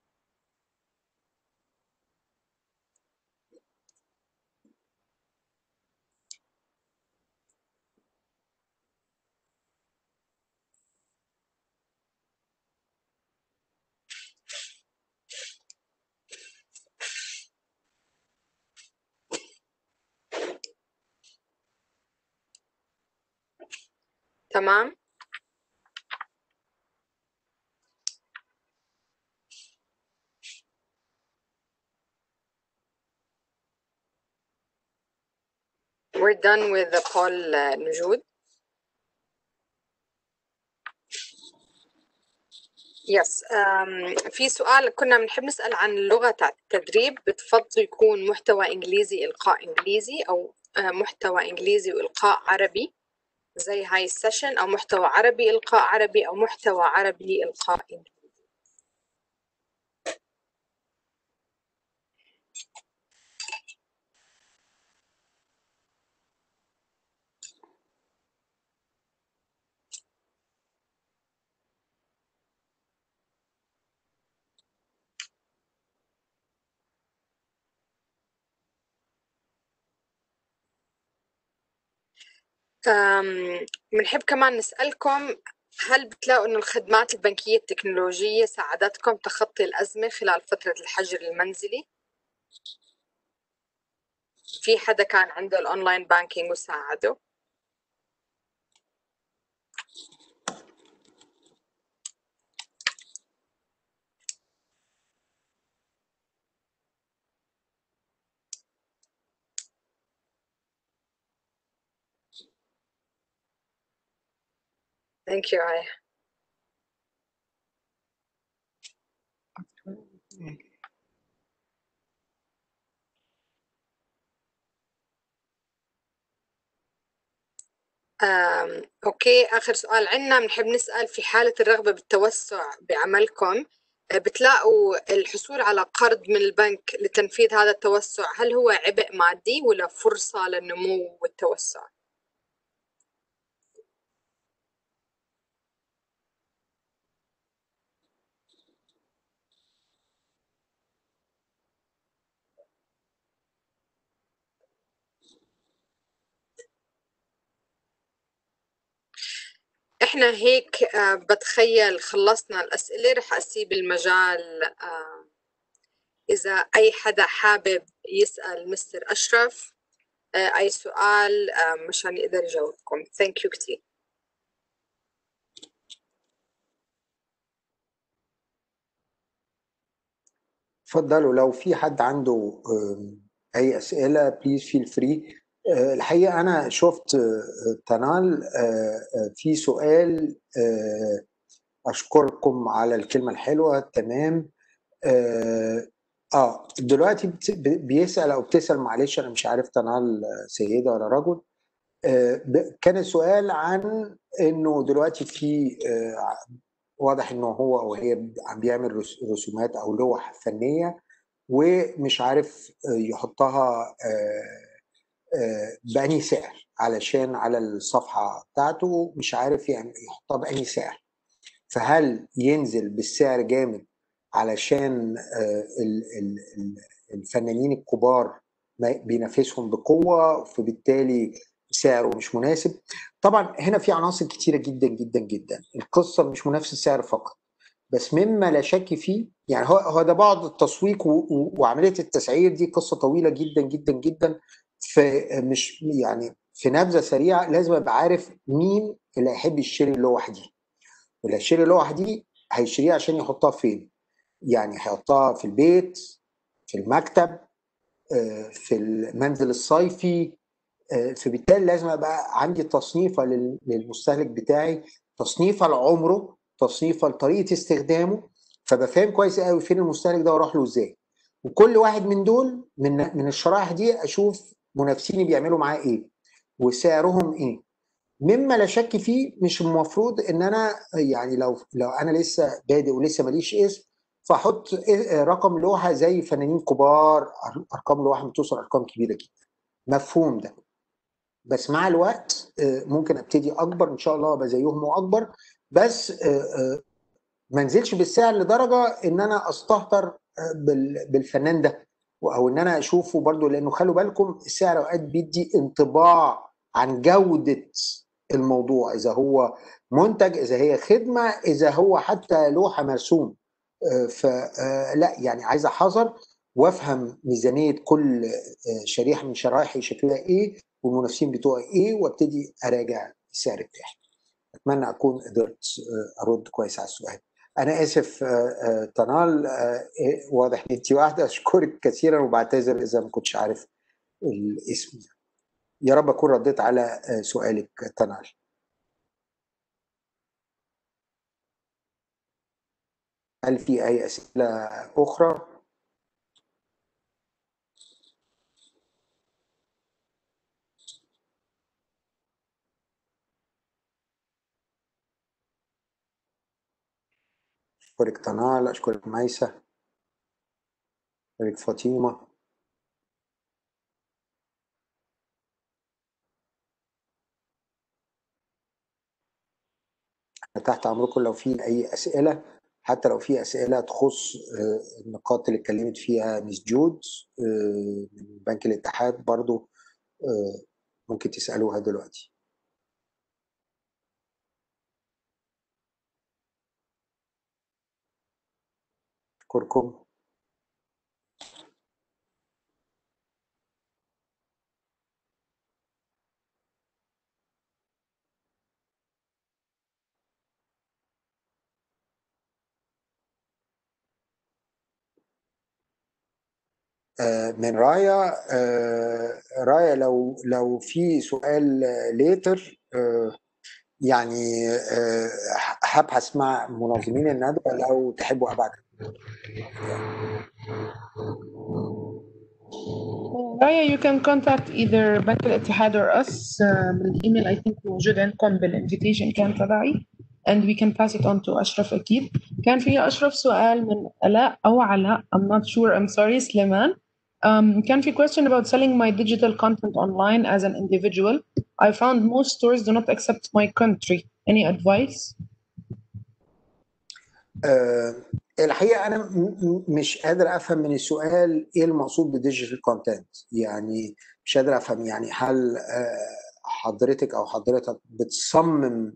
تمام. We're done with the poll نجود. يس في سؤال كنا بنحب نسأل عن اللغة تاع التدريب، بتفضلوا يكون محتوى إنجليزي إلقاء إنجليزي أو محتوى إنجليزي وإلقاء عربي زي هاي السيشن، أو محتوى عربي إلقاء عربي، أو محتوى عربي إلقاء إنجليزي؟ بنحب كمان نسألكم هل بتلاقوا إنه الخدمات البنكية التكنولوجية ساعدتكم تخطي الأزمة خلال فترة الحجر المنزلي؟ في حدا كان عنده الأونلاين بانكينج وساعده؟ Thank you, Aya. أوكي، آخر سؤال عنا بنحب نسأل: في حالة الرغبة بالتوسع بعملكم، بتلاقوا الحصول على قرض من البنك لتنفيذ هذا التوسع هل هو عبء مادي ولا فرصة للنمو والتوسع؟ احنا هيك بتخيل خلصنا الأسئلة، رح أسيب المجال إذا أي حدا حابب يسأل مستر أشرف أي سؤال مشان يقدر يجاوبكم. Thank you كتير. اتفضلوا لو في حد عنده اي اسئله بليز فيل فري. الحقيقه انا شفت تنال في سؤال. اشكركم على الكلمه الحلوه. تمام. دلوقتي بيسال او بتسال، معلش انا مش عارف تنال سيده ولا رجل. كان السؤال عن انه دلوقتي في واضح انه هو او هي عم بيعمل رسومات او لوح فنيه ومش عارف يحطها بأني سعر، علشان على الصفحة بتاعته مش عارف يعني يحطها بأني سعر. فهل ينزل بالسعر جامد علشان الفنانين الكبار بينافسهم بقوة فبالتالي سعره مش مناسب؟ طبعا هنا في عناصر كتيرة جدا جدا جدا. القصة مش منافسة سعر فقط، بس مما لا شك فيه يعني هو ده بعض التسويق وعمليه التسعير دي قصه طويله جدا جدا جدا. فمش يعني في نبذه سريعه لازم ابقى عارف مين اللي هيحب يشتري اللوحه دي، واللي هيشتري اللوحه دي هيشتريها عشان يحطها فين. يعني هيحطها في البيت، في المكتب، في المنزل الصيفي. فبالتالي لازم ابقى عندي تصنيفه للمستهلك بتاعي، تصنيفه لعمره، تصنيفه لطريقه استخدامه، فبفهم كويس قوي فين المستهلك ده واروح له ازاي. وكل واحد من دول من الشرائح دي اشوف منافسيني بيعملوا معاه ايه وسعرهم ايه. مما لا شك فيه مش المفروض ان انا يعني لو انا لسه بادئ ولسه ماليش اسم فاحط رقم لوحه زي فنانين كبار، ارقام لوحه بتوصل ارقام كبيره جدا. مفهوم ده. بس مع الوقت ممكن ابتدي اكبر ان شاء الله ابقى زيهم واكبر، بس ما انزلش بالسعر لدرجه ان انا استهتر بالفنان ده او ان انا اشوفه برضو، لانه خلوا بالكم السعر اوقات بيدي انطباع عن جوده الموضوع، اذا هو منتج، اذا هي خدمه، اذا هو حتى لوحه مرسوم. فلا يعني عايز احذر وافهم ميزانيه كل شريحه من شرائحي شكلها ايه والمنافسين بتوعي ايه وابتدي اراجع السعر بتاعي. اتمنى اكون قدرت ارد كويس على السؤال. انا اسف طنال، واضح ان انت واحده. اشكرك كثيرا وبعتذر اذا ما كنتش عارف الاسم. يا رب اكون رديت على سؤالك طنال. هل في اي اسئله اخرى؟ اشكرك طنال، اشكرك ميسه، اشكرك فاطمه. تحت امركم لو في اي اسئله، حتى لو في اسئله تخص النقاط اللي اتكلمت فيها ميس جود من بنك الاتحاد برضو ممكن تسالوها دلوقتي. أشكركم. من رايا. رايا لو في سؤال ليتر يعني هبحث مع منظمين الندوة لو تحبوا أبعت. Raya, you can contact either بنك الاتحاد or us بالايميل I think موجود عندكم بالinvitation كان تبعي and we can pass it on to أشرف أكيد. كان في أشرف سؤال من آلاء أو علاء I'm not sure I'm sorry سليمان. كان في question about selling my digital content online as an individual. I found most stores do not accept my country. Any advice? الحقيقة أنا مش قادر أفهم من السؤال إيه المقصود بالديجيتال كونتنت. يعني مش قادر أفهم يعني هل حضرتك أو حضرتك بتصمم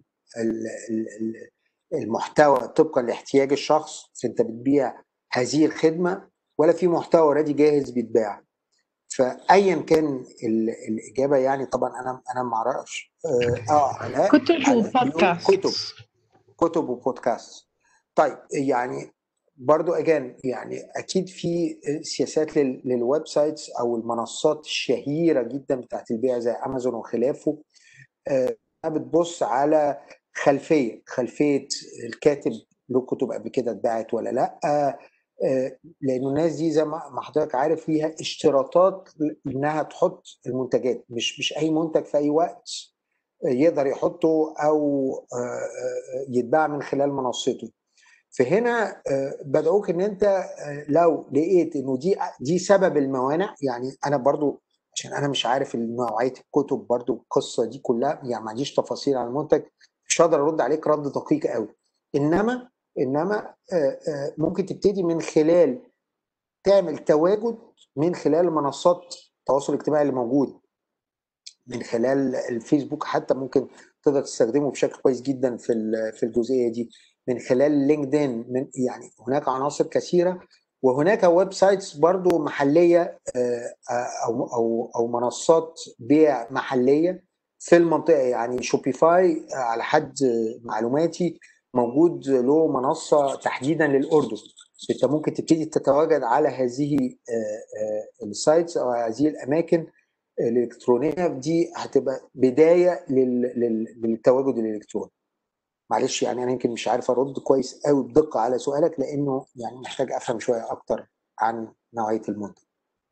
المحتوى طبقا لاحتياج الشخص فأنت بتبيع هذه الخدمة، ولا في محتوى اوريدي جاهز بيتباع؟ فأيا كان الإجابة يعني طبعا أنا ما أعرفش. كتب وبودكاست. كتب وبودكاست. طيب يعني برضو اجان يعني اكيد في سياسات للويب سايتس او المنصات الشهيره جدا بتاعت البيع زي امازون وخلافه بتبص على خلفيه الكاتب له كتب قبل كده اتباعت ولا لا، لانه الناس دي زي ما حضرتك عارف ليها اشتراطات انها تحط المنتجات، مش اي منتج في اي وقت يقدر يحطه او يتباع من خلال منصته. فهنا بدعوك ان انت لو لقيت انه دي سبب الموانع، يعني انا برضو عشان انا مش عارف نوعيه الكتب برضو القصه دي كلها، يعني ما عنديش تفاصيل عن المنتج، مش هقدر ارد عليك رد دقيق قوي. انما ممكن تبتدي من خلال تعمل تواجد من خلال منصات التواصل الاجتماعي اللي موجود، من خلال الفيسبوك حتى ممكن تقدر تستخدمه بشكل كويس جدا في الجزئيه دي، من خلال لينكدين، من يعني هناك عناصر كثيره، وهناك ويب سايتس برضو محليه او منصات بيع محليه في المنطقه. يعني شوبيفاي على حد معلوماتي موجود له منصه تحديدا للاردن، انت ممكن تبتدي تتواجد على هذه السايتس او هذه الاماكن الالكترونيه دي، هتبقى بدايه للتواجد الالكتروني. معلش يعني انا يمكن مش عارف ارد كويس قوي بدقه على سؤالك لانه يعني محتاج افهم شويه اكتر عن نوعيه المنتج.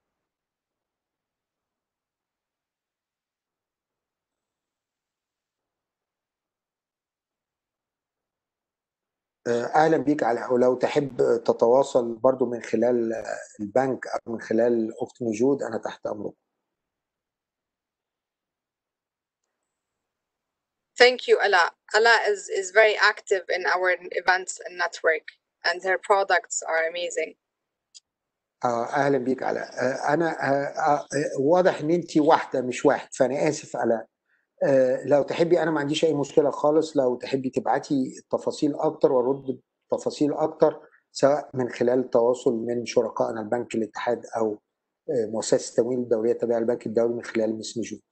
اهلا بيك. ولو تحب تتواصل برضو من خلال البنك او من خلال اخت نجود انا تحت امرك. Thank you, Ala. Ala is very active in our events and network, and her products are amazing. اهلا بيك علاء. انا واضح ان انت واحده مش واحد، فانا اسف علاء. لو تحبي انا ما عنديش اي مشكله خالص، لو تحبي تبعتي تفاصيل اكتر وارد تفاصيل اكتر سواء من خلال التواصل من شركائنا البنك الاتحاد او مؤسسه التمويل الدوليه التابعه للبنك الدولي من خلال مس نجوم.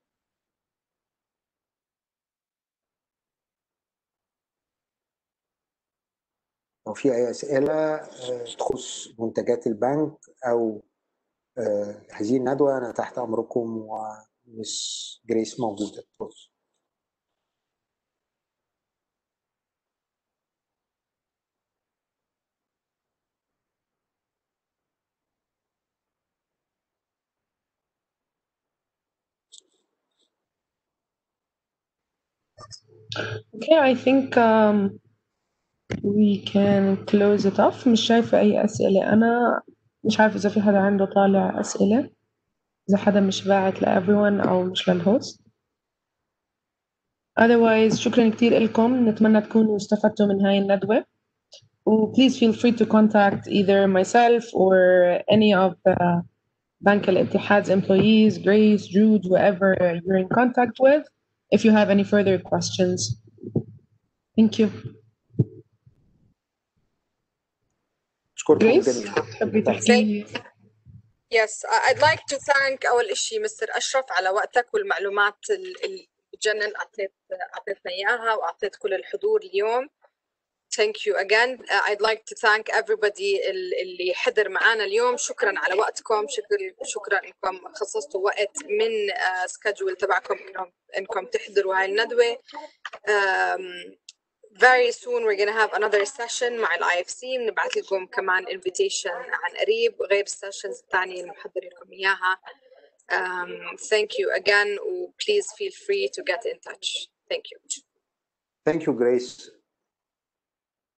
لو في اي اسئله تخص منتجات البنك او هذه الندوه انا تحت امركم، ومس جريس موجوده. Okay, I think we can close it off. مش شايفة أي أسئلة. أنا مش عارفة إذا في حدا عنده طالع أسئلة، إذا حدا مش باعت ل everyone أو مش للهوست. Otherwise شكرا كتير لكم، نتمنى تكونوا استفدتوا من هاي الندوة. Please feel free to contact either myself or any of the Bank al-Ittihad's employees, Grace, Jude, whoever you're in contact with, if you have any further questions. Thank you. أشكركم جريس جميعا. تحبي تحكي؟ Yes, I'd like to thank أول إشي مستر أشرف على وقتك والمعلومات اللي بتجنن أعطيتنا إياها وأعطيت كل الحضور اليوم. Thank you again. I'd like to thank everybody اللي حضر معنا اليوم. شكرا على وقتكم. شكرا إنكم خصصتوا وقت من schedule تبعكم إنكم تحضروا هاي الندوة. Very soon we're going to have another session مع ال IFC. بنبعث لكم كمان invitation عن قريب غير السيشنز الثانية اللي محضر لكم إياها. Thank you again. Please feel free to get in touch. Thank you. Thank you, Grace.